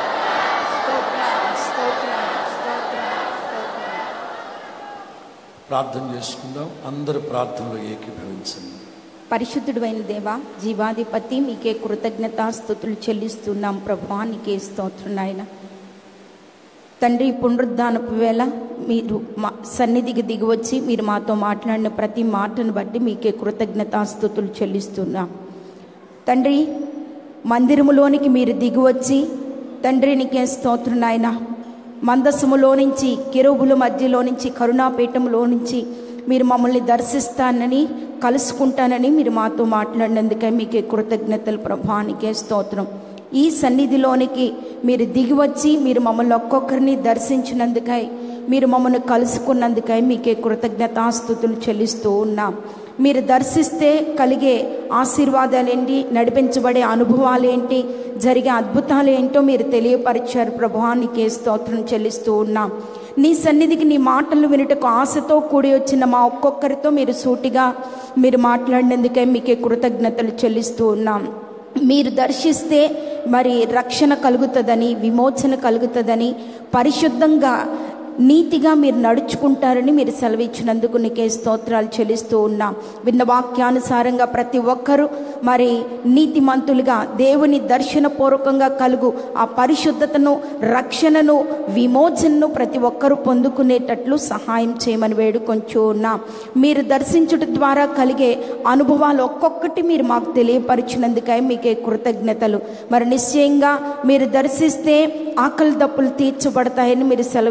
ప్రార్థన చేసుకుందాం. అందరూ ప్రార్థనలో ఏకీభవించండి. పరిశుద్ధుడు అయిన దేవా, జీవాధిపతి, మీకే కృతజ్ఞతాస్తుతులు చెల్లిస్తున్నాం ప్రభువా. నీకే స్తోత్రం నాయన. తండ్రి, పునరుద్ధానపు వేళ మీరు మా సన్నిధికి దిగివచ్చి మీరు మాతో మాట్లాడిన ప్రతి మాటను బట్టి మీకే కృతజ్ఞతాస్తుతులు చెల్లిస్తున్నాం తండ్రి. మందిరములోనికి మీరు దిగివచ్చి తండ్రి నీకే స్తోత్రం నాయన. మందసములో నుంచి, కెరూబుల మధ్యలో నుంచి, కరుణాపీఠములో నుంచి మీరు మమ్మల్ని దర్శిస్తానని, కలుసుకుంటానని మీరు మాతో మాట్లాడినందుకే మీకే కృతజ్ఞతలు ప్రభా. నీకే స్తోత్రం. ఈ సన్నిధిలోనికి మీరు దిగివచ్చి మీరు మమ్మల్ని ఒక్కొక్కరిని దర్శించినందుకై, మీరు మమ్మల్ని కలుసుకున్నందుకై మీకే కృతజ్ఞతాస్తుతులు చెల్లిస్తూ ఉన్నాం. మీరు దర్శిస్తే కలిగే ఆశీర్వాదాలేంటి, నడిపించబడే అనుభవాలు ఏంటి, జరిగే అద్భుతాలు ఏంటో మీరు తెలియపరిచారు ప్రభువా. నీకే స్తోత్రం చెల్లిస్తూ ఉన్నాం. నీ సన్నిధికి నీ మాటలు వినుటకు ఆశతో కూడి వచ్చిన మా ఒక్కొక్కరితో మీరు సూటిగా మీరు మాట్లాడినందుకే మీకే కృతజ్ఞతలు చెల్లిస్తూ ఉన్నాం. మీరు దర్శిస్తే మరి రక్షణ కలుగుతుందని, విమోచన కలుగుతుందని, పరిశుద్ధంగా నీతిగా మీరు నడుచుకుంటారని మీరు సెలవిచ్చినందుకు నీకే స్తోత్రాలు చెల్లిస్తూ ఉన్నాం. విన్న వాక్యానుసారంగా ప్రతి ఒక్కరూ మరి నీతిమంతులుగా దేవుని దర్శనపూర్వకంగా కలుగు ఆ పరిశుద్ధతను, రక్షణను, విమోచనను ప్రతి ఒక్కరూ పొందుకునేటట్లు సహాయం చేయమని వేడుకొంచు ఉన్నాం. మీరు దర్శించుట ద్వారా కలిగే అనుభవాలు ఒక్కొక్కటి మీరు మాకు తెలియపరిచినందుకై మీకే కృతజ్ఞతలు. మరి నిశ్చయంగా మీరు దర్శిస్తే ఆకలి దప్పులు తీర్చబడతాయని మీరు సెలవిచ్చినందుకు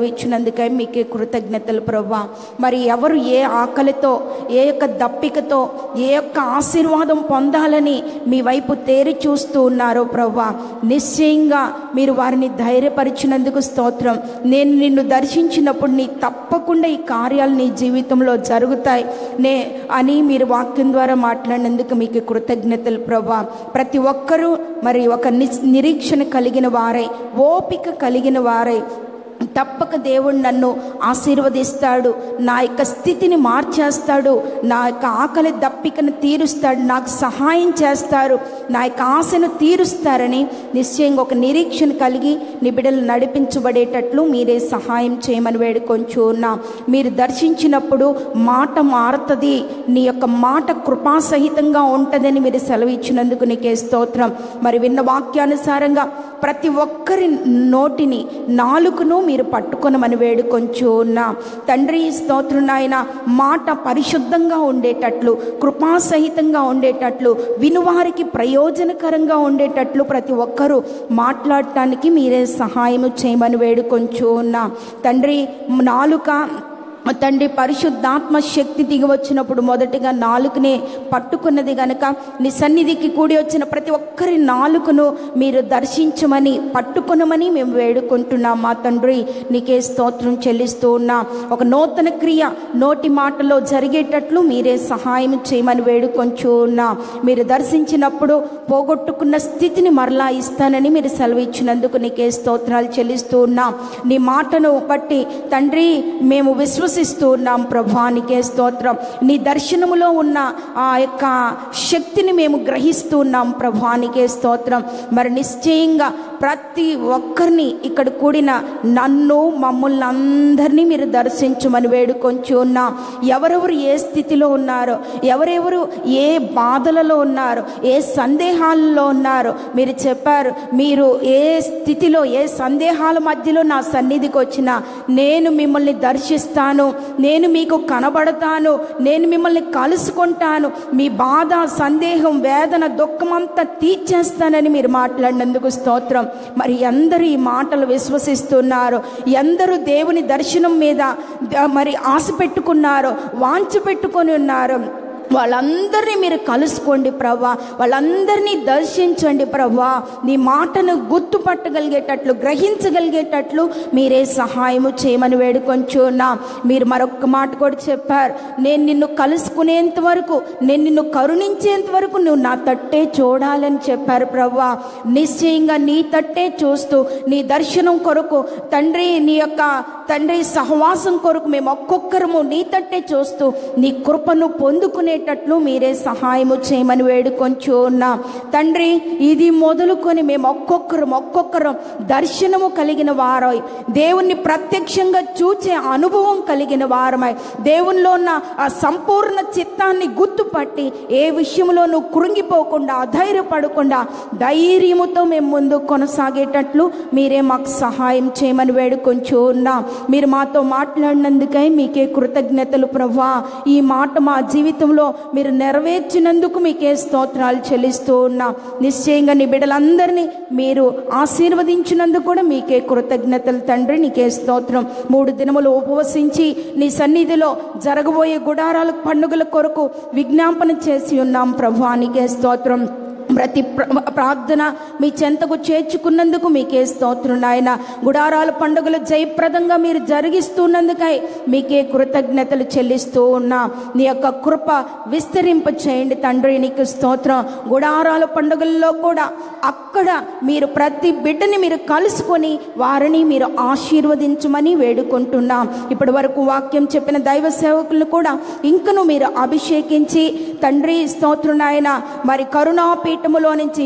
సెలవిచ్చినందుకై మీకే కృతజ్ఞతలు ప్రభువా. మరి ఎవరు ఏ ఆకలితో, ఏ యొక్క దప్పికతో, ఏ యొక్క ఆశీర్వాదం పొందాలని మీ వైపు తేరి చూస్తూ ఉన్నారో ప్రభువా, నిశ్చయంగా మీరు వారిని ధైర్యపరిచినందుకు స్తోత్రం. నేను నిన్ను దర్శించినప్పుడు నీ తప్పకుండా ఈ కార్యాలు నీ జీవితంలో జరుగుతాయి నే అని మీరు వాక్యం ద్వారా మాట్లాడినందుకు మీకు కృతజ్ఞతలు ప్రభువా. ప్రతి ఒక్కరూ మరి ఒక నిరీక్షణ కలిగిన వారై, ఓపిక కలిగిన వారై, తప్పక దేవుడు నన్ను ఆశీర్వదిస్తాడు, నా యొక్క స్థితిని మార్చేస్తాడు, నా యొక్క ఆకలి దప్పికను తీరుస్తాడు, నాకు సహాయం చేస్తారు, నా యొక్క ఆశను తీరుస్తారని నిశ్చయంగా ఒక నిరీక్షణ కలిగి నీ బిడ్డలు నడిపించబడేటట్లు మీరే సహాయం చేయమని వేడుకొంచు ఉన్నా. మీరు దర్శించినప్పుడు మాట మారుతుంది, నీ యొక్క మాట కృపాసహితంగా ఉంటుందని మీరు సెలవిచ్చినందుకు నీకే స్తోత్రం. మరి విన్న వాక్యానుసారంగా ప్రతి ఒక్కరి నోటిని, నాలుకను మీరు పట్టుకొనమని వేడుకొంచు ఉన్నా తండ్రి. స్తోత్రం నాయన. మాట పరిశుద్ధంగా ఉండేటట్లు, కృపాసహితంగా ఉండేటట్లు, వినువారికి ప్రయోజనకరంగా ఉండేటట్లు ప్రతి ఒక్కరూ మాట్లాడటానికి మీరే సహాయం చేయమని వేడుకొంచు ఉన్నా తండ్రి. నాలుక తండ్రి పరిశుద్ధాత్మ శక్తి దిగి వచ్చినప్పుడు మొదటిగా నాలుకనే పట్టుకున్నది గనక నీ సన్నిధికి కూడి వచ్చిన ప్రతి ఒక్కరి నాలుకను మీరు దర్శించమని, పట్టుకునమని మేము వేడుకుంటున్నాం మా తండ్రి. నీకే స్తోత్రం చెల్లిస్తూ ఉన్నా. ఒక నూతన క్రియ నోటి మాటలో జరిగేటట్లు మీరే సహాయం చేయమని వేడుకొంచు ఉన్నా. మీరు దర్శించినప్పుడు పోగొట్టుకున్న స్థితిని మరలా ఇస్తానని మీరు సెలవిచ్చినందుకు నీకే స్తోత్రాలు చెల్లిస్తూ ఉన్నా. నీ మాటను బట్టి తండ్రి మేము విశ్వసి ఉన్నాం ప్రభానికే స్తోత్రం. నీ దర్శనములో ఉన్న ఆ యొక్క శక్తిని మేము గ్రహిస్తూ ఉన్నాం ప్రభానికే స్తోత్రం. మరి నిశ్చయంగా ప్రతి ఒక్కరిని ఇక్కడ కూడిన నన్ను, మమ్మల్ని అందరినీ మీరు దర్శించమని వేడుకొంచు ఉన్నా. ఎవరెవరు ఏ స్థితిలో ఉన్నారో, ఎవరెవరు ఏ బాధలలో ఉన్నారో, ఏ సందేహాలలో ఉన్నారో మీరు చెప్పారు. మీరు ఏ స్థితిలో, ఏ సందేహాల మధ్యలో నా సన్నిధికి వచ్చినా నేను మిమ్మల్ని దర్శిస్తాను, నేను మీకు కనబడతాను, నేను మిమ్మల్ని కలుసుకుంటాను, మీ బాధ, సందేహం, వేదన, దుఃఖమంతా తీర్చేస్తానని మీరు మాట్లాడినందుకు స్తోత్రం. మరి అందరూ ఈ మాటలు విశ్వసిస్తున్నారు, ఎందరూ దేవుని దర్శనం మీద మరి ఆశ పెట్టుకున్నారు, వాంఛ పెట్టుకొని ఉన్నారు, వాళ్ళందరినీ మీరు కలుసుకోండి ప్రభా, వాళ్ళందరినీ దర్శించండి ప్రభా. నీ మాటను గుర్తుపట్టగలిగేటట్లు, గ్రహించగలిగేటట్లు మీరే సహాయము చేయమని వేడుకొంచున్నా. మీరు మరొక మాట కూడా చెప్పారు, నేను నిన్ను కలుసుకునేంత వరకు, నేను నిన్ను కరుణించేంత వరకు నువ్వు నా తట్టే చూడాలని చెప్పారు ప్రభా. నిశ్చయంగా నీ తట్టే చూస్తూ, నీ దర్శనం కొరకు తండ్రి, నీ యొక్క తండ్రి సహవాసం కొరకు మేము ఒక్కొక్కరము నీ తట్టే చూస్తూ నీ కృపను పొందుకునే ట్లు మీరే సహాయము చేయమని వేడుకొంచు ఉన్నా తండ్రి. ఇది మొదలుకొని మేము ఒక్కొక్కరం ఒక్కొక్కరం దర్శనము కలిగిన వారై, దేవుణ్ణి ప్రత్యక్షంగా చూచే అనుభవం కలిగిన వారమై, దేవునిలో ఉన్న ఆ సంపూర్ణ చిత్తాన్ని గుర్తుపట్టి ఏ విషయంలో నువ్వు కృంగిపోకుండా, అధైర్యపడకుండా ధైర్యముతో మేము ముందు కొనసాగేటట్లు మీరే మాకు సహాయం చేయమని వేడుకొంచు ఉన్నా. మీరు మాతో మాట్లాడినందుకై మీకే కృతజ్ఞతలు ప్రభా. ఈ మాట మా జీవితంలో మీరు నెరవేర్చినందుకు మీకే స్తోత్రాలు చెల్లిస్తూ ఉన్నా. నిశ్చయంగా నీ బిడ్డలందరినీ మీరు ఆశీర్వదించినందుకు కూడా మీకే కృతజ్ఞతలు తండ్రి. నీకే స్తోత్రం. మూడు దినములు ఉపవసించి నీ సన్నిధిలో జరగబోయే గుడారాల పండుగల కొరకు విజ్ఞాపన చేసి ఉన్నాం ప్రభా. నీకే స్తోత్రం. ప్రతి ప్రార్థన మీ చెంతకు చేర్చుకున్నందుకు మీకే స్తోత్రం నాయన. గుడారాల పండుగలు జయప్రదంగా మీరు జరిగిస్తున్నందుకై మీకే కృతజ్ఞతలు చెల్లిస్తూ ఉన్నా. నీ యొక్క కృప విస్తరింప చేయండి తండ్రి. నీకు స్తోత్రం. గుడారాల పండుగల్లో కూడా అక్కడ మీరు ప్రతి బిడ్డని మీరు కలుసుకొని వారిని మీరు ఆశీర్వదించమని వేడుకుంటున్నాం. ఇప్పటి వరకు వాక్యం చెప్పిన దైవ సేవకులను కూడా ఇంకను మీరు అభిషేకించి తండ్రి స్తోత్రం నాయన. మరి కరుణాపీ లో నుంచి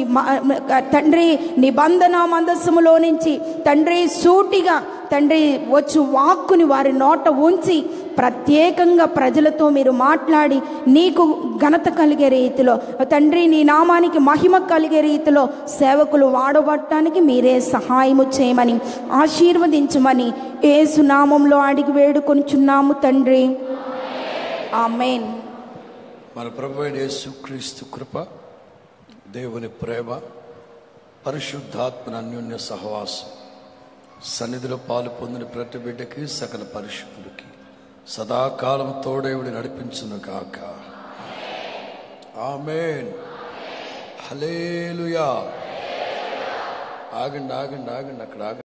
తండ్రి నిబంధన మందస్సములో నుంచి తండ్రి సూటిగా తండ్రి వచ్చు వాక్కుని వారి నోట ఉంచి ప్రత్యేకంగా ప్రజలతో మీరు మాట్లాడి నీకు ఘనత కలిగే రీతిలో తండ్రి నీ నామానికి మహిమ కలిగే రీతిలో సేవకులు వాడబట్టడానికి మీరే సహాయము చేయమని ఆశీర్వదించమని యేసు నామంలో అడిగి వేడుకొనుచున్నాము తండ్రి. ఆమేన్. మన ప్రభువైన యేసుక్రీస్తు కృప, దేవుని ప్రేమ, పరిశుద్ధాత్మ అన్యోన్య సహవాసం సన్నిధిలో పాలు పొందిన ప్రతి బిడ్డకి సకల పరిశుద్ధులకి సదాకాలం తోడేవుడి నడిపించును గాక. ఆమేన్. హల్లెలూయా. ఆగండి ఆగండి ఆగండి అక్కడ ఆగండి.